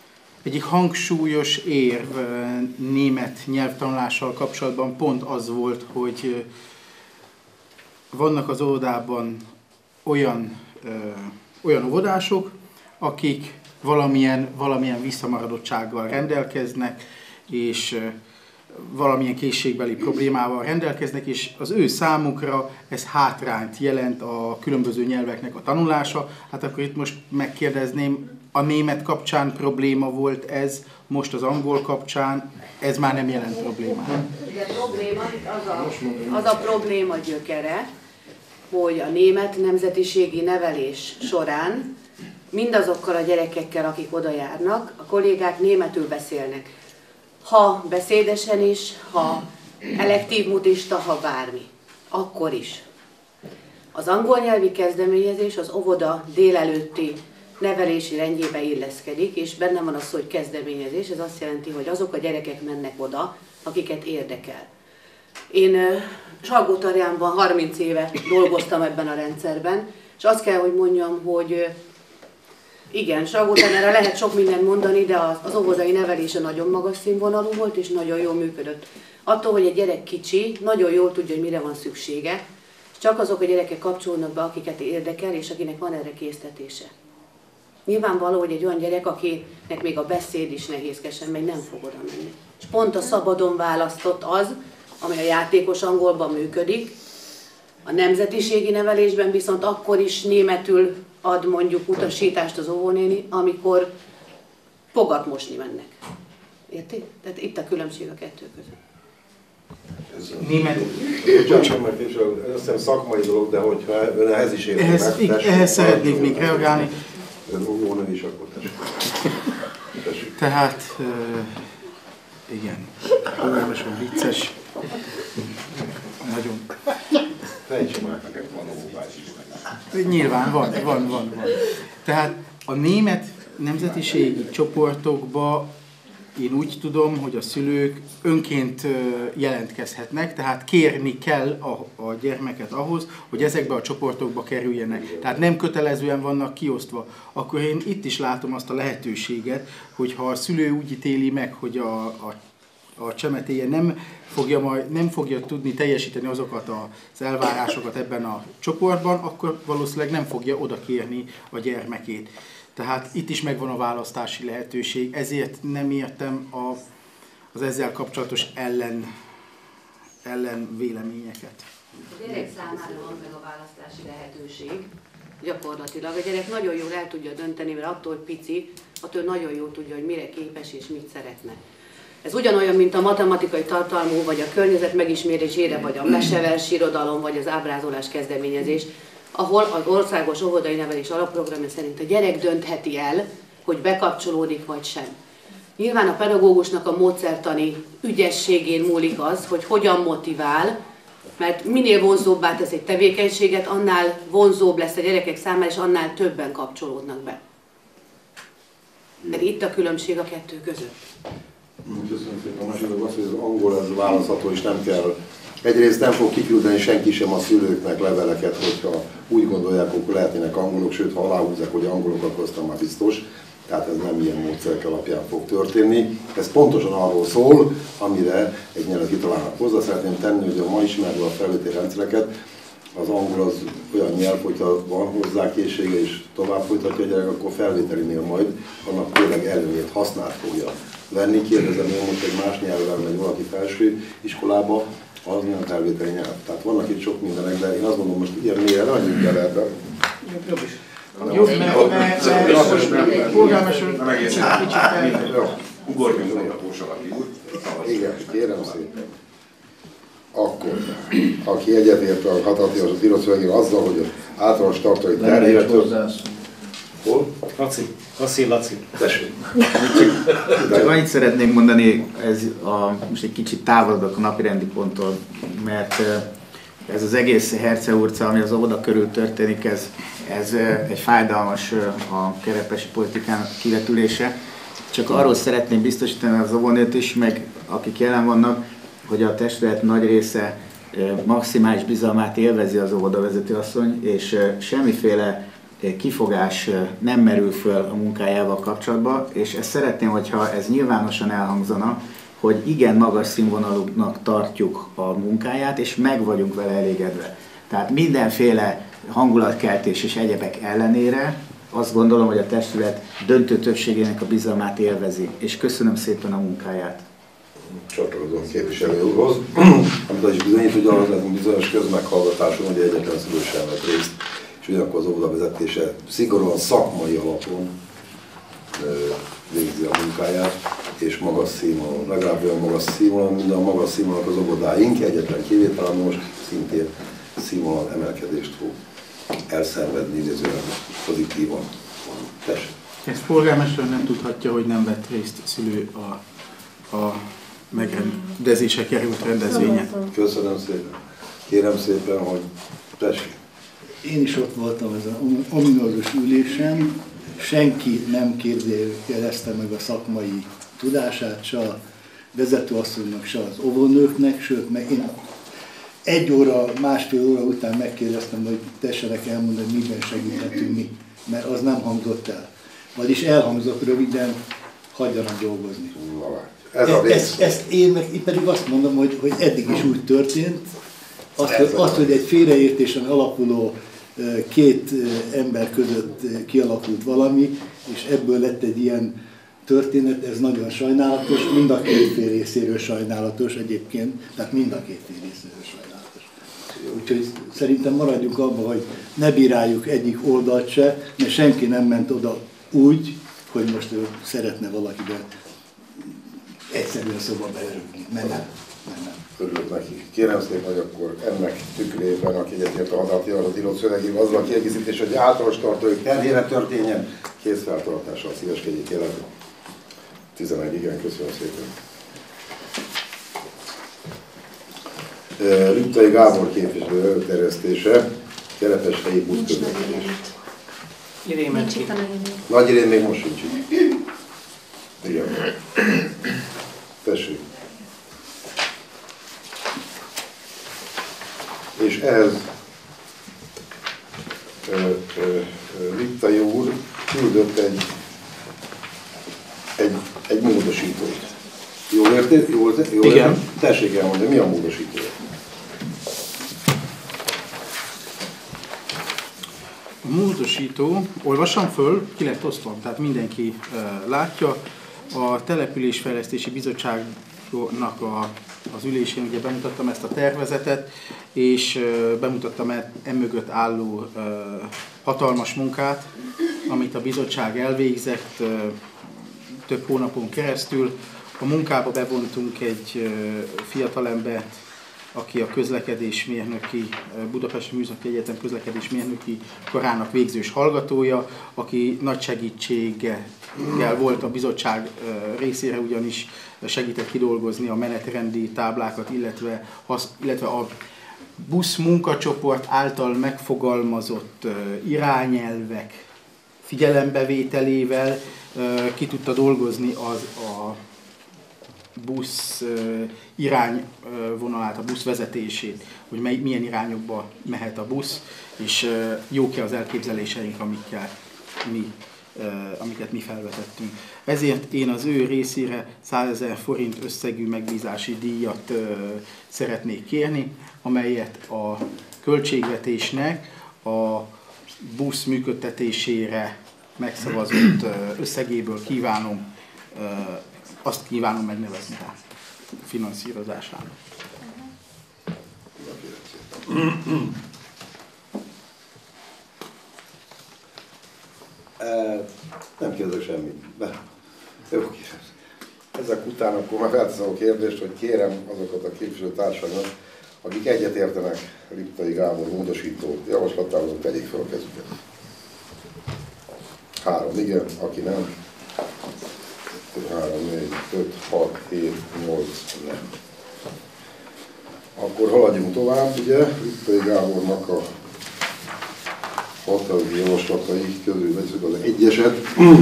egyik hangsúlyos érv német nyelvtanulással kapcsolatban pont az volt, hogy vannak az óvodában olyan óvodások, akik valamilyen visszamaradottsággal rendelkeznek, és valamilyen készségbeli problémával rendelkeznek, és az ő számukra ez hátrányt jelent a különböző nyelveknek a tanulása. Hát akkor itt most megkérdezném, a német kapcsán probléma volt ez, most az angol kapcsán ez már nem jelent problémát. Ugye probléma, az a probléma gyökere, hogy a német nemzetiségi nevelés során mindazokkal a gyerekekkel, akik oda járnak, a kollégák németül beszélnek. Ha beszédesen is, ha elektív mutista, ha bármi. Akkor is. Az angol nyelvi kezdeményezés az óvoda délelőtti nevelési rendjébe illeszkedik, és benne van az szó, hogy kezdeményezés, ez azt jelenti, hogy azok a gyerekek mennek oda, akiket érdekel. Én Salgótarjánban 30 éve dolgoztam ebben a rendszerben, és azt kell, hogy mondjam, hogy igen, Salgótarjánra lehet sok mindent mondani, de az óvodai nevelése nagyon magas színvonalú volt, és nagyon jól működött. Attól, hogy egy gyerek kicsi, nagyon jól tudja, hogy mire van szüksége, és csak azok a gyerekek kapcsolódnak be, akiket érdekel, és akinek van erre késztetése. Nyilvánvaló, hogy egy olyan gyerek, akinek még a beszéd is nehézkesen megy, nem fog oda menni. És pont a szabadon választott az, ami a játékos angolban működik, a nemzetiségi nevelésben viszont akkor is németül ad mondjuk utasítást az óvónéni, amikor fogat mosni mennek. Érti? Tehát itt a különbség a kettő között. Német. Csak meg is, ez azt hiszem szakmai dolog, de hogyha ön ehhez is érti meg. Ehhez szeretnék még reagálni. Óvónő is akkor tessék. Tehát, igen, óválmasan vicces. Nagyon. Fejtsem már neked van óvás is. Nyilván van. Tehát a német nemzetiségi csoportokba én úgy tudom, hogy a szülők önként jelentkezhetnek, tehát kérni kell a gyermeket ahhoz, hogy ezekbe a csoportokba kerüljenek. Tehát nem kötelezően vannak kiosztva. Akkor én itt is látom azt a lehetőséget, hogy ha a szülő úgy ítéli meg, hogy a csemetéje nem fogja tudni teljesíteni azokat az elvárásokat ebben a csoportban, akkor valószínűleg nem fogja oda kérni a gyermekét. Tehát itt is megvan a választási lehetőség, ezért nem értem az ezzel kapcsolatos ellen véleményeket. A gyerek számára van meg a választási lehetőség, gyakorlatilag. A gyerek nagyon jól el tudja dönteni, mert attól, hogy pici, attól nagyon jól tudja, hogy mire képes és mit szeretne. Ez ugyanolyan, mint a matematikai tartalmú, vagy a környezet megismerésére, vagy a mesevers irodalom, vagy az ábrázolás kezdeményezés, ahol az országos óvodai nevelés alapprogramja szerint a gyerek döntheti el, hogy bekapcsolódik vagy sem. Nyilván a pedagógusnak a módszertani ügyességén múlik az, hogy hogyan motivál, mert minél vonzóbbá tesz egy tevékenységet, annál vonzóbb lesz a gyerekek számára, és annál többen kapcsolódnak be. Mert itt a különbség a kettő között. Köszönöm szépen. A második az, hogy az angol ez választható, és nem kell. Egyrészt nem fog kiküldeni senki sem a szülőknek leveleket, hogyha úgy gondolják, hogy lehetnének angolok, sőt, ha aláhúzzák, hogy angolok, akkor aztán már biztos. Tehát ez nem ilyen módszerek alapján fog történni. Ez pontosan arról szól, amire egy nyelvet kitalálnak. Hozzá szeretném tenni, hogy a ma ismerve a felvételi rendszereket, az angol az olyan nyelv, hogyha van hozzá készsége és tovább folytatja a gyerek, akkor felvételinél majd annak tényleg előnyét, hasznát fogja venni. Kérdezem én, hogy egy más nyelven megy valaki felső iskolába, az nem felvételi nyelv. Tehát vannak itt sok mindenek, de én azt gondolom, most ilyen mélyen annyit kell ebben. Jó, mert polgármester nem egészen. Ugorjunk a Tósalaki úr. Igen, kérem szépen. Akkor, aki egyetért a hatatjas az írott azzal, hogy az általános tartalmi területről... Hol? Laci. Tessék. Csak annyit szeretnék mondani, most egy kicsit távolodok a napirendi ponttól, mert ez az egész herceurca, ami az óvoda körül történik, ez egy fájdalmas a kerepesi politikának kivetülése. Csak arról szeretném biztosítani az óvónőt is, meg akik jelen vannak, hogy a testület nagy része maximális bizalmát élvezi az óvodavezetőasszony, és semmiféle kifogás nem merül föl a munkájával kapcsolatban, és ezt szeretném, hogyha ez nyilvánosan elhangzana, hogy igen magas színvonalúnak tartjuk a munkáját, és meg vagyunk vele elégedve. Tehát mindenféle hangulatkeltés és egyebek ellenére azt gondolom, hogy a testület döntő többségének a bizalmát élvezi, és köszönöm szépen a munkáját. Csatlakozom képviselő úrhoz, amit az is bizonyít, hogy arra lett bizonyos közmeghallgatáson, hogy egyetlen szülő sem vett részt, és ugyanakkor az óvoda vezetése szigorúan szakmai alapon végzi a munkáját, és magas színvonalon, legalább olyan magas színvonalon, mint a magas színvonalak az óvodáink, egyetlen kivétel, most szintén színvonal emelkedést fog elszenvedni, idézően pozitívan. Tessék. Ezt polgármester nem tudhatja, hogy nem vett részt szülő a megrendezése került rendezvényen. Köszönöm szépen. Kérem szépen, hogy tessék. Én is ott voltam ezen ominózus ülésen, senki nem kérdezte meg a szakmai tudását, se a vezetőasszonynak, se az óvónőknek, sőt, meg én 1 óra, másfél óra után megkérdeztem, hogy tessenek elmondani, miben segíthetünk mi, mert az nem hangzott el. Vagyis elhangzott röviden, hagyjanak dolgozni. Ezt én pedig azt mondom, hogy eddig is úgy történt, azt, hogy egy félreértésen alapuló 2 ember között kialakult valami, és ebből lett egy ilyen történet, ez nagyon sajnálatos, mind a 2 fél részéről sajnálatos egyébként, tehát mind a 2 fél részéről sajnálatos. Úgyhogy szerintem maradjunk abban, hogy ne bíráljuk egyik oldalt se, mert senki nem ment oda úgy, hogy most ő szeretne valakiben egyszerűen szóba beörögni. Nem. Örülök neki. Kérem szépen, hogy akkor ennek tükrében, aki egyetért a határozat írott szövegével, azzal a kiegészítés, hogy általános tartójuk terhére történjen, készfeltartással szíveskedjék jelenleg. 11, igen, köszönöm szépen. Lüttai Gábor képviselő előterjesztése, Kerepes helyi buszközlekedés. Nagy Irén még most sincs. Igen. Tessék. És ehhez Lüttai úr küldött egy módosítót. Jól érted? Jól igen. Tessék elmondani, mi a módosító? A módosító, olvassam föl, ki lett osztva, tehát mindenki látja. A Településfejlesztési Bizottságnak az ülésén ugye bemutattam ezt a tervezetet, és bemutattam emögött álló hatalmas munkát, amit a bizottság elvégzett több hónapon keresztül. A munkába bevontunk egy fiatalembert, aki a közlekedésmérnöki, Budapesti Műszaki Egyetem közlekedésmérnöki karának végzős hallgatója, aki nagy segítséggel volt a bizottság részére, ugyanis segített kidolgozni a menetrendi táblákat, illetve a busz munkacsoport által megfogalmazott irányelvek figyelembevételével ki tudta dolgozni a busz irányvonalát, a busz vezetését, hogy milyen irányokba mehet a busz, és jók-e az elképzeléseink, amiket mi felvetettünk. Ezért én az ő részére 100 000 forint összegű megbízási díjat szeretnék kérni, amelyet a költségvetésnek a busz működtetésére megszavazott összegéből azt kívánom megnevezni a finanszírozásának. Nem kérdezek semmit. Jó, ezek után akkor már felteszem a kérdést, hogy kérem azokat a képviselőtársakat, akik egyetértenek Lüttai Gábor módosító javaslatával, tegyék fel a kezüket. 3 igen, aki nem. 3, 4, 5, 6, 7, 8, nem. Akkor haladjunk tovább, ugye, Lüttai Gábornak a hatalmi javaslatai közül veszük az egyeset,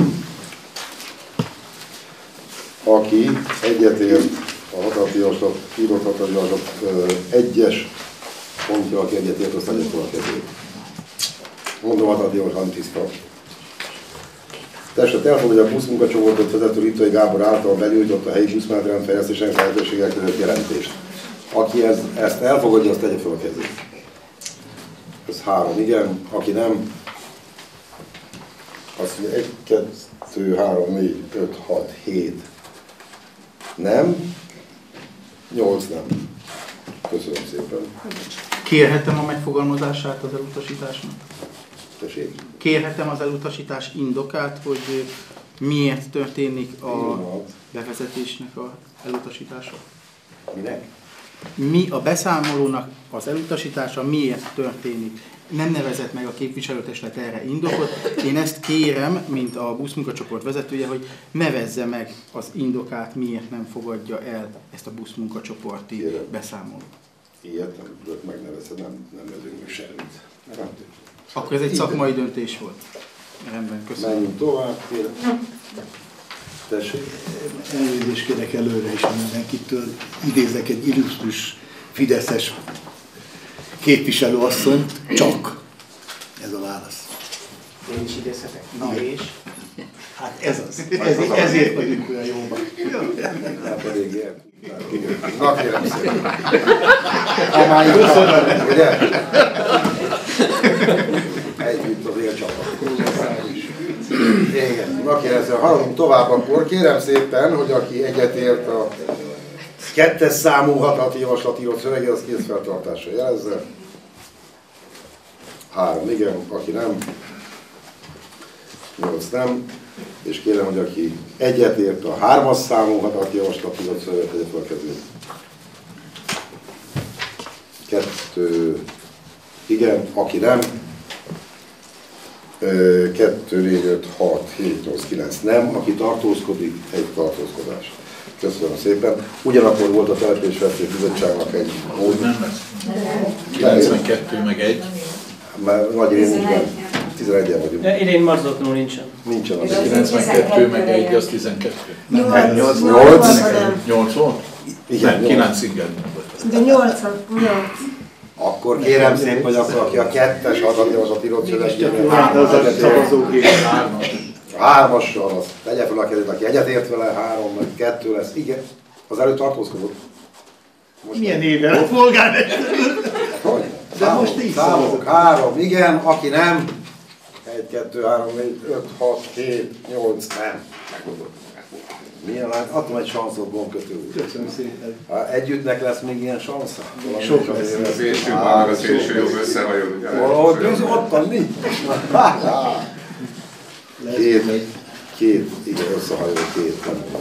aki egyetért a hatalmi javaslat, írott hatalmi javaslat egyes pontja, aki egyetért, azt adja fel a kezét. Mondom, Adi tiszta. Testet elfogadja a buszmunkacsoportot vezető Rittai Gábor által benyújtott a helyi buszmenetrend fejlesztésének lehetőségek között jelentést. Aki ezt elfogadja, azt tegye fel a kezét. Ez 3, igen. Aki nem, azt mondja 1, 2, 3, 4, 5, 6, 7. Nem. 8 nem. Köszönöm szépen. Kérhetem a megfogalmazását az elutasításnak? Tessék? Kérhetem az elutasítás indokát, hogy miért történik a bevezetésnek az elutasítása? Minek? Mi a beszámolónak az elutasítása miért történik? Nem nevezett meg a képviselőtestület erre indokot. Én ezt kérem, mint a buszmunkacsoport vezetője, hogy nevezze meg az indokát, miért nem fogadja el ezt a buszmunkacsoporti beszámolót. Ilyet nem tudok megnevezni, nem nevezünk meg semmit. Akkor ez egy szakmai döntés volt. Rendben, köszönöm. Menjünk tovább, kérem. Tessék. Elnézést kérek előre is mindenkitől. Idézek egy illusztrus fideszes képviselőasszonyt, csak. Ez a válasz. Én is idézhetek? Na és? Hát ez az. Ezért vagyunk olyan jóban. Nem pedig ilyen. Na kérem szépen. Köszönöm. Ugye? Együtt az élcsapat. Igen. Na kérem szépen, haladunk tovább akkor. Kérem szépen, hogy aki egyetért a 2-es számú határozati javaslatíró szövege, az kézfeltartásra jelezze. 3 igen, aki nem. 8 nem. És kérem, hogy aki egyetért a 3-as számú határozati javaslatíró szöveget, tegye fel a kezét. 2 igen, aki nem. 2, 4, 5, 6, 7, 8, 9 nem. Aki tartózkodik, egy tartózkodás. Köszönöm szépen. Ugyanakkor volt a Településfejlesztési Bizottságnak egy mód. Nem lesz. 92 meg 1. Már nagy rész nincs benne. 11-en vagyunk. De idén marzatlanul nincsen. Nincsen az. 92 meg 1, az 12. 8. 8 volt? Igen, 9 igen. De 8. Akkor kérem szépen, hogy akkor aki a 2-es határozatíró szövegében szavazógép. 3-assal, az tegye fel a kezét, aki egyetért vele, 3 vagy 2 lesz. Igen, az előtt tartózkodott. Milyen éve a polgármester? De most így számolok. 3, igen, aki nem. 1, 2, 3, 4, 5, 6, 7, 8, nem. Milyen lány? Adtam egy sanszot, Bonkötő úr. Köszönöm szépen. Együttnek lesz még ilyen sansza? Sok lesz. Az szélső bal, meg a szélső jobb összehajol. Valahogy ottan mi? Két, igen, összehajol 2.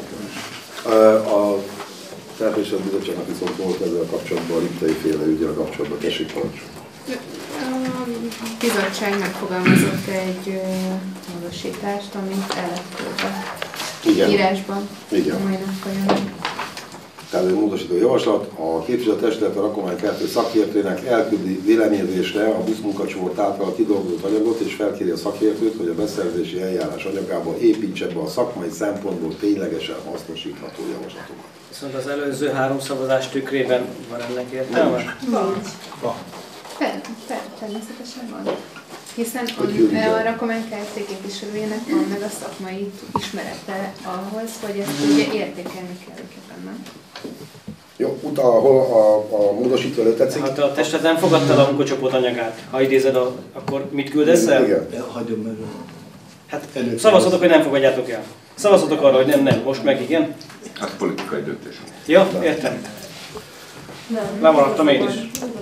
A Településfejlesztési Bizottságnak viszont volt ezzel kapcsolatban, a Liptai féle ügyel kapcsolatban. Tessék, parancsol. A bizottság megfogalmazott egy módosítást, amit el lett küldve írásban. Igen. Tehát egy módosító javaslat. A képviselőtestület a Rakomány Kft. Szakértőnek elküldi véleményezésre a buszmunkacsoport által kidolgozott anyagot, és felkéri a szakértőt, hogy a beszerzési eljárás anyagába építse be a szakmai szempontból ténylegesen hasznosítható javaslatokat. Viszont az előző 3 szavazás tükrében van ennek értelme? Van. Természetesen van. Hiszen a Rakomány Kft. Képviselőjének van meg a szakmai ismerete ahhoz, hogy ezt ugye értékelni kell őket, nem? Jó, ahol a módosító előtt tetszik? Hát a testet nem fogadta a munkacsoport anyagát. Ha idézed, akkor mit küldesz el? Igen. Hagyom meg. Hát szavazhatok, hogy nem fogadjátok el. Szavazhatok arra, hogy nem, most meg igen. Hát politikai döntés. Ja, értem. Lemaradtam én is.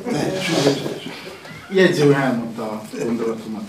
Jegyző elmondta a gondolatomat.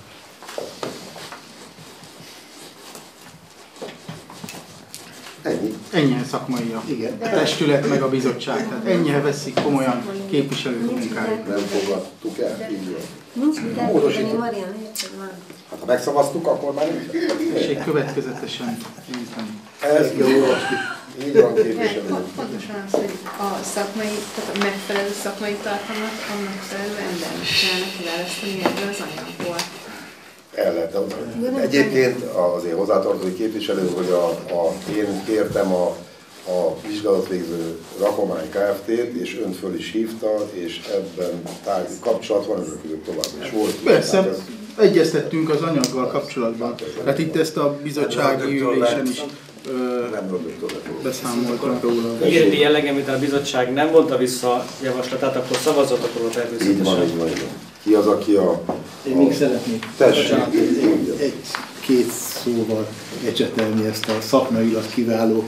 Ennyi szakmai a testület meg a bizottság. Tehát ennyire veszik komolyan képviselők munkáját. Nem fogadtuk el, így van. Nincs mit elfogadni, Marian, Hát ha megszavaztuk, akkor már nincs. És következetesen nem. Ez jó. Így van, képviselő. Pontosan az, hogy a szakmai, tehát a megfelelő szakmai tartalmat annak megfelelő embernek kellene kiválasztani ebből az anyagból. El lehet. Egyébként azért hozzátartozik képviselő, hogy én kértem a vizsgálatvégző Rakomány Kft-t, és önt föl is hívta, és ebben kapcsolat van önök között tovább is volt. Persze, Egyeztettünk az anyaggal kapcsolatban. Tehát itt ezt a bizottsági ülésen is beszámoltunk róla. Ígéreti jellege, mint a bizottság nem vonta vissza a javaslatát, akkor szavazott róla természetesen. Így van. Ki az, aki a... Én még szeretnék egy-két szóval ecsetelni ezt a szakmailag kiváló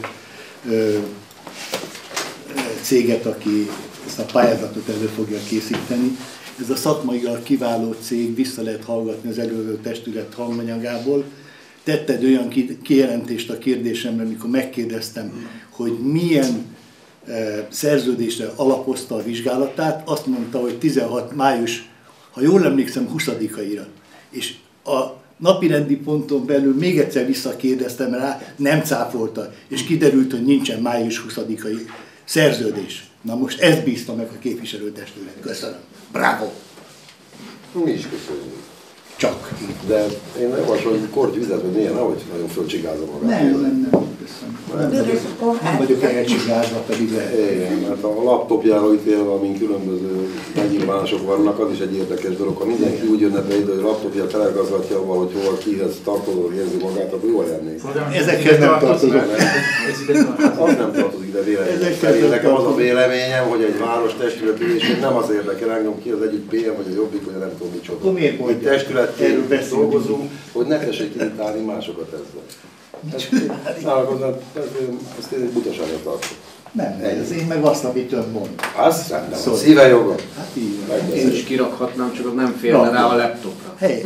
céget, aki ezt a pályázatot elő fogja készíteni. Ez a szakmailag kiváló cég, vissza lehet hallgatni az előző testület hanganyagából. Tetted olyan kijelentést a kérdésemre, amikor megkérdeztem, hogy milyen szerződésre alapozta a vizsgálatát, azt mondta, hogy 16 május, ha jól emlékszem, 20-aira. És a napirendi ponton belül még egyszer visszakérdeztem rá, nem cáfolta, és kiderült, hogy nincsen május 20-ai szerződés. Na most ezt bízta meg a képviselőtestület. Köszönöm. Bravo! Mi is köszönjük. Csak. De én nem javaslom, hogy kortyvizet, vagy milyen, ahogy nagyon fölcsigázza magát. Nem vagyok elcsigázva, pedig lehet. Igen, mert a laptopjára ítélve, amin különböző megnyilvánások vannak, az is egy érdekes dolog. Ha mindenki úgy jönne be ide, hogy laptopját telegazgatja valahogy hova kihez tartozóan érzi magát, akkor jól lennék. Ezekhez nem tartozok. Az nem tartozik ide véleményem. Szerint nekem az a véleményem, hogy egy város testület ülésén nem az érdekel engem, ki az egyik PM, vagy a Jobbik, vagy nem tudom micsoda. Akkor miért hogy testületként dolgozunk, hogy ne tessék irritálni másokat ezzel. Ezt én egy butaságot tartom. Nem, ez én meg azt, amit ön mond. Azt rendben, szóval. Szíve joga. Hát így. Én is kirakhatnám, csak nem férne rá a laptopra. Helyes.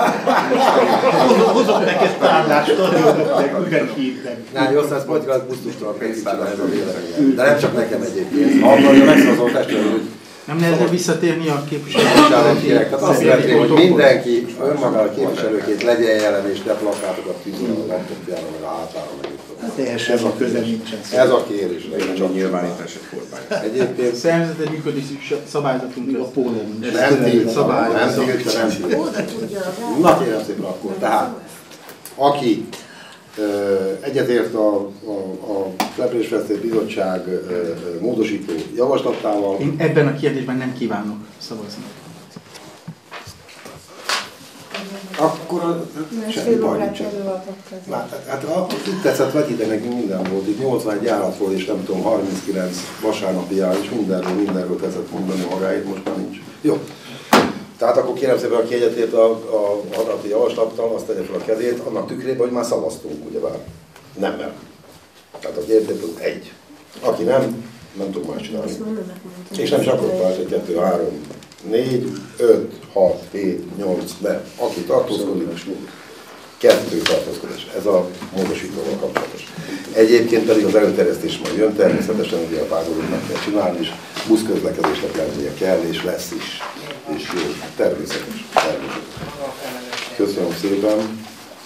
Hozok neked tárlást, adjunk meg üres hírben. Nem, jó, ezt politikát pusztustalan pénzcsinál ez a véleményem. De nem csak nekem egyébként. Ha akarja megszavazott testület, hogy nem lehetne visszatérni a képviselőt. Tehát azt szeretném, hogy mindenki önmagának képviselőként legyen jelen és ne plakátokat tűzön a laptopjára, meg a hátára, meg ez a köze nincsen. Ez a kérés. Csak nyilvánítás egy kormány. Egyébként... Szervezet működési szabályzatunk. A pólón. Nem tiltva. Na kérem szépen akkor. Tehát, aki egyetért a Településfejlesztési Bizottság módosító javaslatával. Én ebben a kérdésben nem kívánok szavazni. Akkor semmi baj nincsen. Hát itt tetszett vetíteni, nekünk minden volt. Itt 81 járatról és nem tudom, 39 vasárnapi járat, és mindenről tetszett mondani magáit, most már nincs. Jó. Tehát akkor kérem szépen, aki egyetért a hadati javaslattal, azt tegye fel a kezét, annak tükrében, hogy már szavaztunk, ugyebár. Nemmel. Tehát aki egyetért, az egy. Aki nem tudunk más csinálni. És nem is akarok váltani, 2, 3, 4, 5, 6, 7, 8, de aki tartózkodik, 2 tartózkodás. Ez a módosítóval kapcsolatos. Egyébként pedig az előterjesztés majd jön, természetesen ugye a págolóknak kell csinálni, és buszközlekedésnek lennie kell, és lesz is. És jó, természetes. Köszönöm szépen.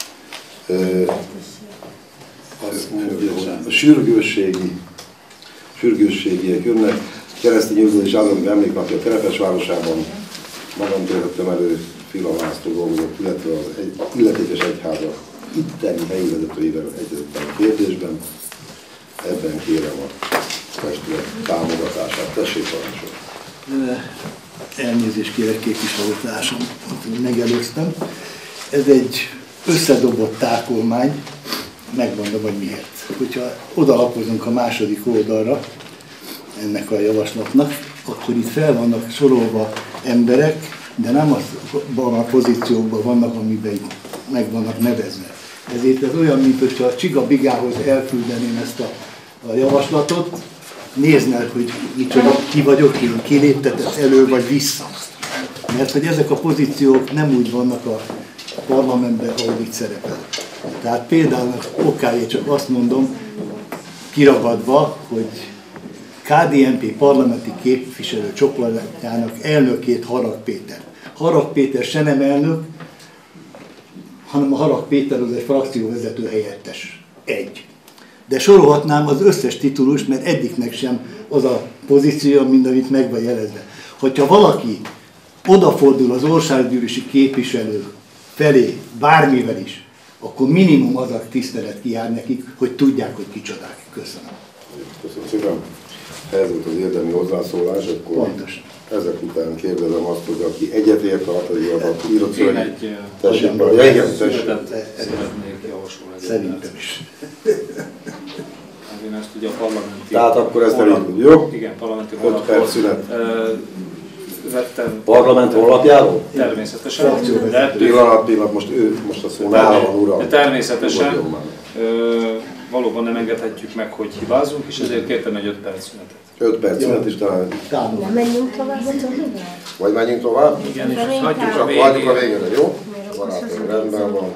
Azt mondja, hogy a sürgősségiek jönnek. Keresztény Győződés Állami Emléknapja a Kerepesvárosában. Magam töltöttem elő Fila László dolgozott, illetve az illetékes egyháza itteni helyi vezetőivel egyetlen a kérdésben. Ebben kérem a testület támogatását. Tessék parancsolni. Elnézést kérek képviselőtársam, megelőztem. Ez egy összedobott tákolmány, megmondom, hogy miért. Hogyha odalapozunk a második oldalra ennek a javaslatnak, akkor itt fel vannak sorolva emberek, de nem abban a pozíciókban vannak, amiben itt meg vannak nevezve. Ezért ez olyan, mint hogyha a Csiga-Bigához elküldeném ezt a javaslatot, néznél, hogy ki vagyok, én kiléptetett elő vagy vissza. Mert hogy ezek a pozíciók nem úgy vannak a parlamentben, ahogy itt szerepel. Tehát például okáért csak azt mondom, kiragadva, hogy KDNP parlamenti képviselő csoportjának elnökét Harag Péter. Harag Péter se nem elnök, hanem a Harag Péter az egy frakcióvezető helyettes. Egy. De sorolhatnám az összes titulust, mert egyiknek sem az a pozíció, mint amit meg van jelezve. Hogyha valaki odafordul az országgyűlési képviselő felé bármivel is, akkor minimum az a tisztelet kijár nekik, hogy tudják, hogy kicsodák. Köszönöm. Köszönöm szépen. Ez volt az érdemi hozzászólás, akkor Ezek után kérdezem azt, hogy aki egyetért a határozatban írott Én szöveg, egy tessék már, ja igen, tessék. szeretnék javasolni. Szerintem is. Én ezt ugye a parlamenti... Tehát akkor ezt elindul, jó? Igen, parlamenti 5 perc szünet. Vettem... Parlament honlapjáról? Természetesen. Pillanat, most a szó nála van, uram. De természetesen valóban nem engedhetjük meg, hogy hibázunk, és ezért kértem egy 5 perc szünetet. 5 perc szünet is talán. Nem menjünk tovább? Vagy menjünk tovább? Igen, és hagyjuk a végére, jó? Barátom, rendben van.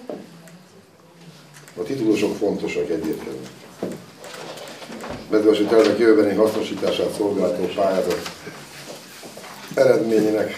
A titulusok fontosak egyébként. Mezővárosi tervek jövőbeni hasznosítását szolgáltató pályázat eredményének.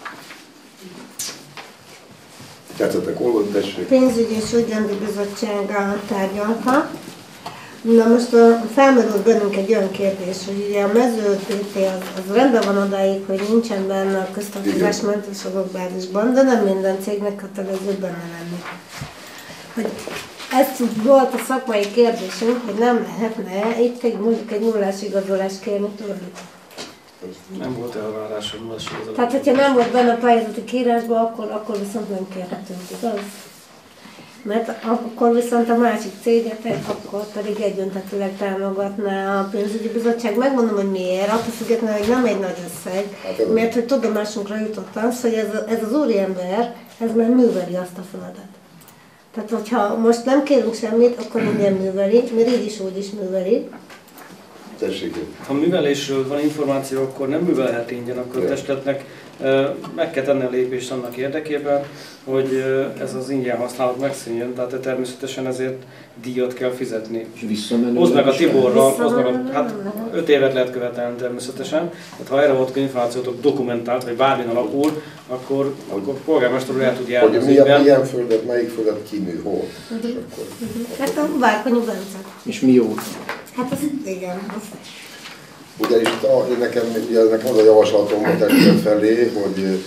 Tetszettek olvasni, tessék. Pénzügyi és Ügyrendi Bizottság tárgyalta. Na most felmerült bennünk egy olyan kérdés, hogy ugye a mezőtété az rendben van odáig, hogy nincsen benne a köztartozásmentes adatbázisban, de nem minden cégnek kötelező benne lenni. Hogy ez volt a szakmai kérdésünk, hogy nem lehetne itt mondjuk egy nullás igazolást kérni tőlük. Nem volt elvárás a nullás igazolás. Tehát, hogyha nem volt benne a pályázati kiírásban, akkor viszont nem kérhetünk, igaz? Mert akkor viszont a másik céget, akkor pedig egyöntetőleg támogatná a pénzügyi bizottság. Megmondom, hogy miért, attól függetlenül, hogy nem egy nagy összeg, mert hogy tudomásunkra jutott az, hogy ez az úriember, ez már műveli azt a földet. Tehát, hogyha most nem kérünk semmit, akkor minden műveli, mert így is úgy is műveli. Ha művelésről van információ, akkor nem művelhet ingyen, akkor a testületnek meg kell tenni a lépést annak érdekében, hogy ez az ingyen használat megszűnjön, tehát természetesen ezért díjat kell fizetni. Hozd meg a Tiborral, hát 5 évet lehet követelni természetesen, tehát ha erre volt információtok dokumentált, vagy bármin alapul, akkor polgármester úr el tudja elhozni. Hogy milyen földet, melyik földet kimű, hol? Hát a Várkonyi Bence. És mióta? Hát az igen. Ugyanis nekem az a javaslatom a testület felé, hogy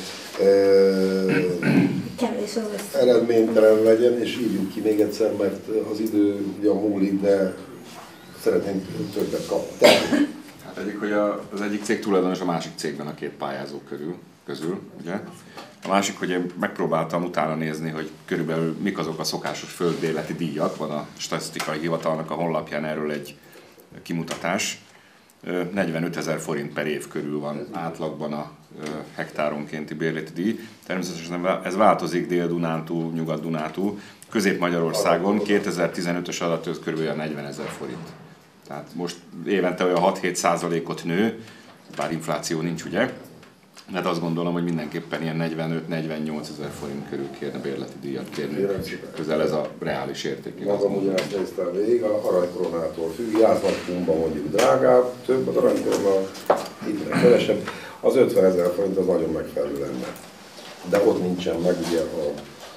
eredménytelen legyen, és írjuk ki még egyszer, mert az idő ugyan múlik, de szeretnénk többet kapni. Hát egyik, hogy az egyik cég tulajdonos a másik cégben a 2 pályázó közül, ugye? A másik, hogy én megpróbáltam utána nézni, hogy körülbelül mik azok a szokásos földbérleti díjak, van a statisztikai hivatalnak a honlapján erről egy kimutatás. 45 000 forint per év körül van átlagban a hektáronkénti bérleti díj. Természetesen ez változik Dél-Dunántúl, Nyugat-Dunántúl. Közép-Magyarországon 2015-ös adat kb. 40 000 forint. Tehát most évente olyan 6-7%-ot nő, bár infláció nincs, ugye? Mert azt gondolom, hogy mindenképpen ilyen 45-48 000 forint körül kérne bérleti díjat kérni. Közel ez a reális érték. Magam ugyanezt néztem végig, a aranykoronától függ, Jászlatkumban mondjuk drágább, több az aranykoronál, itt kevesebb. Az 50 000 forint az nagyon megfelelő lenne. De ott nincsen meg ugye a...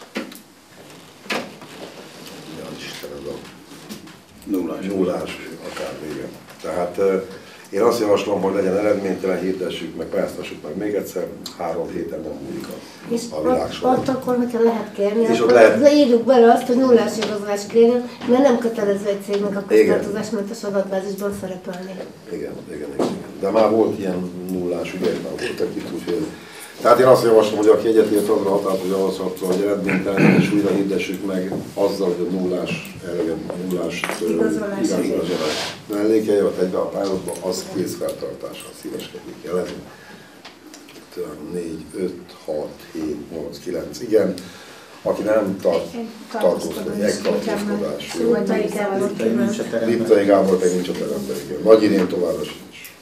Isten, ez a nullás akár vége. Tehát én azt javaslom, hogy legyen eredménytelen, hirdessük meg, pályáztassuk meg még egyszer, 3 héten nem múlik a világ során. Ott akkor, hogyha lehet kérni, és akkor lehet... írjuk bele azt, hogy nullás igazolást kérjen, mert nem kötelező egy cégnek a köztartozásmentes adatbázisban szerepelni. Igen. De már volt ilyen nullás ügyek, már voltak itt, úgyhogy... Tehát én azt javaslom, hogy aki egyetért azra határt, hogy javaslattal, hogy eredménytelen, és újra hirdessük meg azzal, hogy a nullás igazolás mellékelje, vagy egybe a pályázatban, az készfeltartással szíveskedjük jelezni. 4, 5, 6, 7, 8, 9, igen. Aki nem tartózkodik, egy tartózkodás. Liptai Gábor pedig nincs a teremben. Nagy Irén továbbra sincs.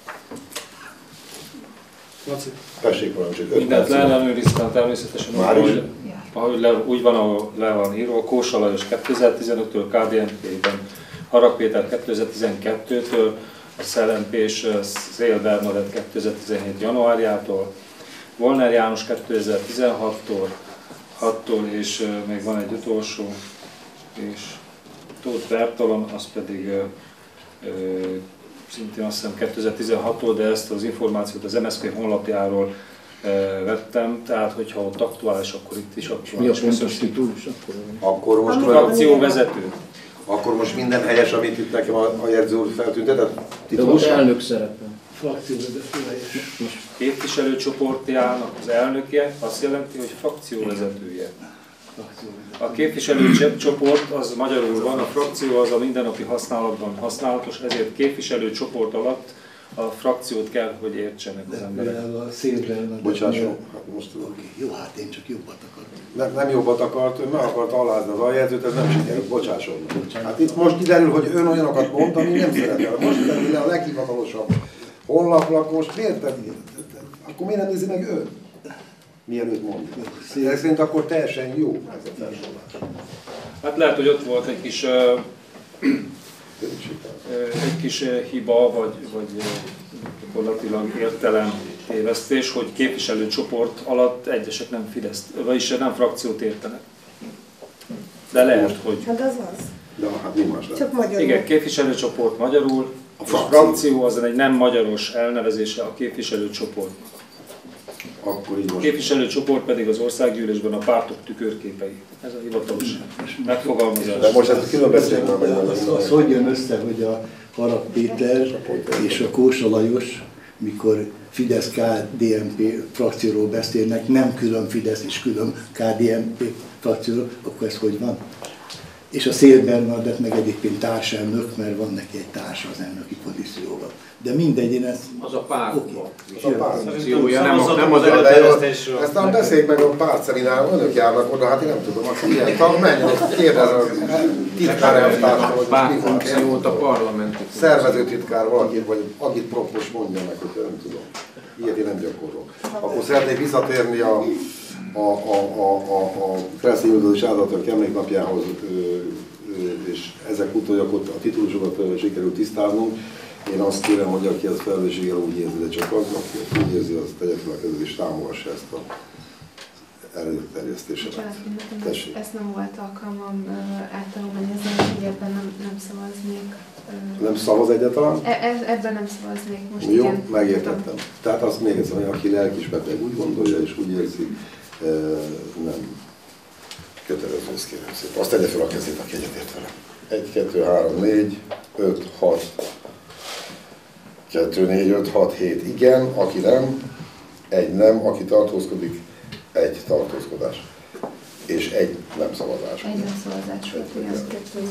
Tessék valamit, 5 mindent leellenőriztem természetesen, ahogy úgy van, ahol le van írva, Kósa Lajos 2015-től, KDNP-ben Harag Péter 2012-től, a Szellempés Szél Bernadett 2017 januárjától, Volner János 2016-tól, és még van egy utolsó, és Tóth Bertalan, az pedig szintén azt hiszem 2016-tól, de ezt az információt az MSZP honlapjáról vettem, tehát hogyha ott aktuális, akkor itt is aktuális. Mi a pontos titulus? Akkor most frakcióvezető. Akkor most minden helyes, amit itt nekem a jegyző úr feltüntetett? Titulus elnök szerepel. Frakcióvezetője is. Képviselőcsoportjának az elnöke azt jelenti, hogy frakcióvezetője. A képviselőcsoport az magyarul van, a frakció az a mindennapi használatban használatos, ezért képviselőcsoport alatt a frakciót kell, hogy értsenek az emberek. Bocsásson, most jó, hát én csak jobbat akartam. Nem jobbat akart, ő meg akart alázni az aljegyzőt, ez nem sikerült, bocsásson. Hát itt most kiderül, hogy ön olyanokat mond, ami nem szeretel. Most kiderül le a leghivatalosabb honlaplakos, miért te? Akkor miért nem nézi meg ön? Mielőtt mondja. Ez szerint akkor teljesen jó ez a felsorolás. Hát lehet, hogy ott volt egy kis hiba, vagy gyakorlatilag értelem tévesztés, hogy képviselőcsoport alatt egyesek nem Fideszt, vagyis nem frakciót értenek. De lehet, hogy... Hát az az. De hát mi más csak magyarul. Igen, képviselőcsoport magyarul, a frakció az egy nem magyaros elnevezése a képviselőcsoport. Akkor így a képviselőcsoport pedig az országgyűlésben a pártok tükörképei. Ez a hivatalos megfogalmazás. De most ezt külön beszéljünk már meg. Az hogy jön össze, hogy a Harag Péter és a Kósa Lajos, mikor Fidesz-KDNP frakcióról beszélnek, nem külön Fidesz és külön KDNP frakcióról, akkor ez hogy van? És a Széll Bernadett meg egyébként társelnök, mert van neki egy társa az elnöki pozícióval. De mindegy, én ezt... Az a párt. Okay. Az a párt. Nem az előterjesztésről. Aztán beszéljük meg a pártszemináron, önök járnak oda, hát én nem tudom, akkor ilyen tag, menjen, kérdez a titkár elvtártól, hogy pártfunkciót a parlamenti. Szervezőtitkár valaki, vagy agitprop mondja meg, hogy nem tudom. Ilyet én nem gyakorlok. Akkor szeretnék visszatérni a Keresztény Üldözés Áldozatok Emléknapjához, és ezek utolja a titulusokat sikerült tisztáznunk. Én azt kérem, hogy aki ezt felelősséggel úgy érzi, de csak az, aki úgy érzi, az tegye fel a kezét és támogassa ezt a előterjesztésemet. Ezt nem volt alkalmam áttanulmányozni, hogy ebben nem szavaznék. Nem szavaz egyáltalán? Ebben nem szavaznék most. Jó, igen, megértettem. Tehát azt még egyszer, hogy aki lelkismeret úgy gondolja és úgy érzi, nem kötelező, ezt kérem szépen. Azt tegye fel a kezét, aki egyetért vele. 1, 2, 3, 4, 5, 6, 2, 4, 5, 6, 7 igen, aki nem, 1 nem, aki tartózkodik, 1 tartózkodás. És 1 nem szavazás. 1 nem szavazás volt, igen.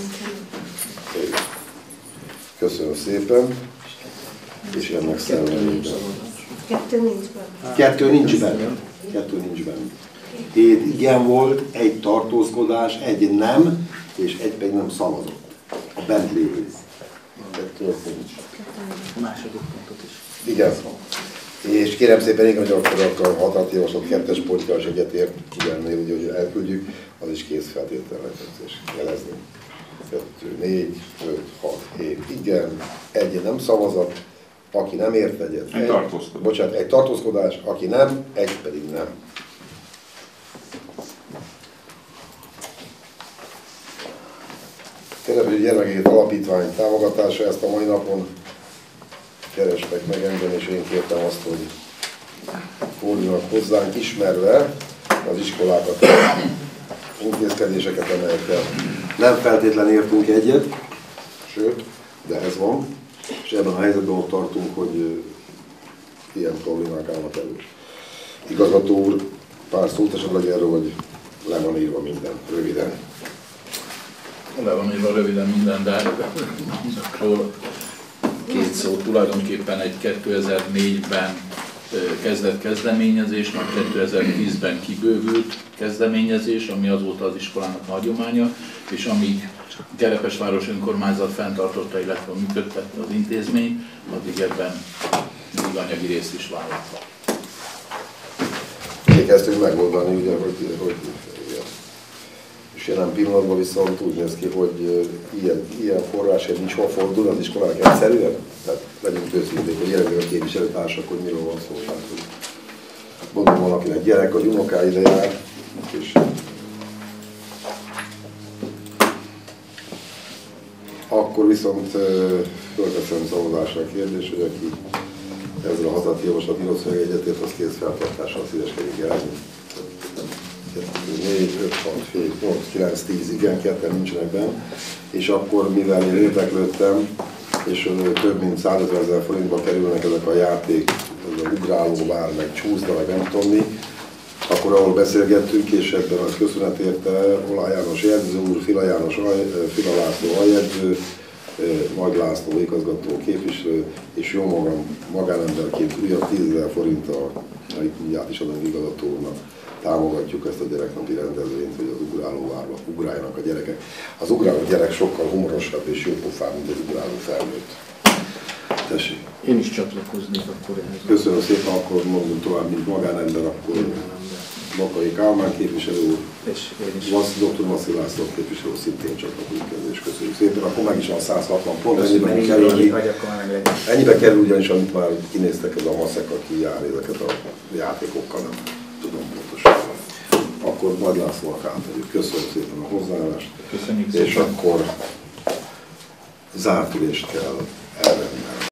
Köszönöm szépen, és ennek szellemében. 2 nincs benne. 2 nincs benne. 2 nincs benne. 7 igen volt, 1 tartózkodás, 1 nem, és 1 pedig nem szavazott. A bent lévő. 2 nincs. A második pontot is. Igen. És kérem szépen, igen, hogy akkor a határjavaslat 2-es pontja is egyetért, ugyannél, ugye, hogy elküldjük, az is kész feltételre jelezni. 2, 4, 5, 6, 7, igen, 1 nem szavazat, aki nem ért egyet. Egy tartózkodás. Bocsánat, 1 tartózkodás, aki nem, 1 pedig nem. Települő Gyermekeket Alapítvány támogatása, ezt a mai napon kerestek meg engem, és én kértem azt, hogy fordulnak hozzánk, ismerve az iskolákat, intézkedéseket, amelyekkel nem feltétlenül értünk egyet, sőt, de ez van, és ebben a helyzetben ott tartunk, hogy ilyen problémák állnak elő. Igazgató úr, pár szót esetleg erről, hogy le van írva minden, röviden. Le van írva röviden minden, de mondok róla 2 szó. Tulajdonképpen egy 2004-ben kezdett kezdeményezés, majd 2010-ben kibővült kezdeményezés, ami azóta az iskolának hagyománya, és amíg Kerepesváros önkormányzat fenntartotta, illetve működtette az intézményt, addig ebben mindig anyagi részt is vállalta. Kezdtünk megoldani, ugye, hogy és jelen pillanatban viszont úgy néz ki, hogy ilyen forrásért nincs hol fordul az iskolának egyszerűen. Tehát legyünk őszinték, hogy jelenleg a képviselőtársak, hogy miről van szó. Tehát, hogy mondom, valakinek gyerek, vagy unokái ide jár, és akkor viszont fölteszem szavazásra a kérdés, hogy aki ezzel a hazati javaslat nyilatszója egyetért, az kész feltartással szíveskedik jelezni. 4, 5, 6, 7, 8, 9, 10, igen, 2 nincsenek benne. És akkor, mivel én érdeklődtem, és több mint 100 000 forintba kerülnek ezek a játék, ez a ugráló vár, meg csúszda, meg nem tudom mi, akkor ahol beszélgettünk, és ebben a köszönet érte Olá János jegyző úr, Fila László aljegyző, Nagy László igazgató képviselő, és jó magam magánemberként újabb 10 000 forinttal, amit mindjárt is adunk igazgatónak, támogatjuk ezt a gyereknapi rendezvényt, hogy az ugrálóvárba ugráljanak a gyerekek. Az ugráló gyerek sokkal humorosabb és jópofább, mint az ugráló felnőtt. Tessék. Én is csatlakoznék akkor ehhez. Köszönöm szépen, akkor mondunk tovább, mint magánember, akkor Bakai Kálmán képviselő úr, dr. Vasszil László képviselő szintén csatlakozik, és köszönjük szépen. Akkor meg is van 160 pont, ennyibe kerül ugyanis, amit már kinéztek, ez a maszek, aki jár ezeket a játékokkal, nem tudom pontosan. Akkor Nagy Lászlónak átadjuk. Köszönöm szépen a hozzáállást. Köszönjük és szépen. akkor zárt ülést kell elvenni.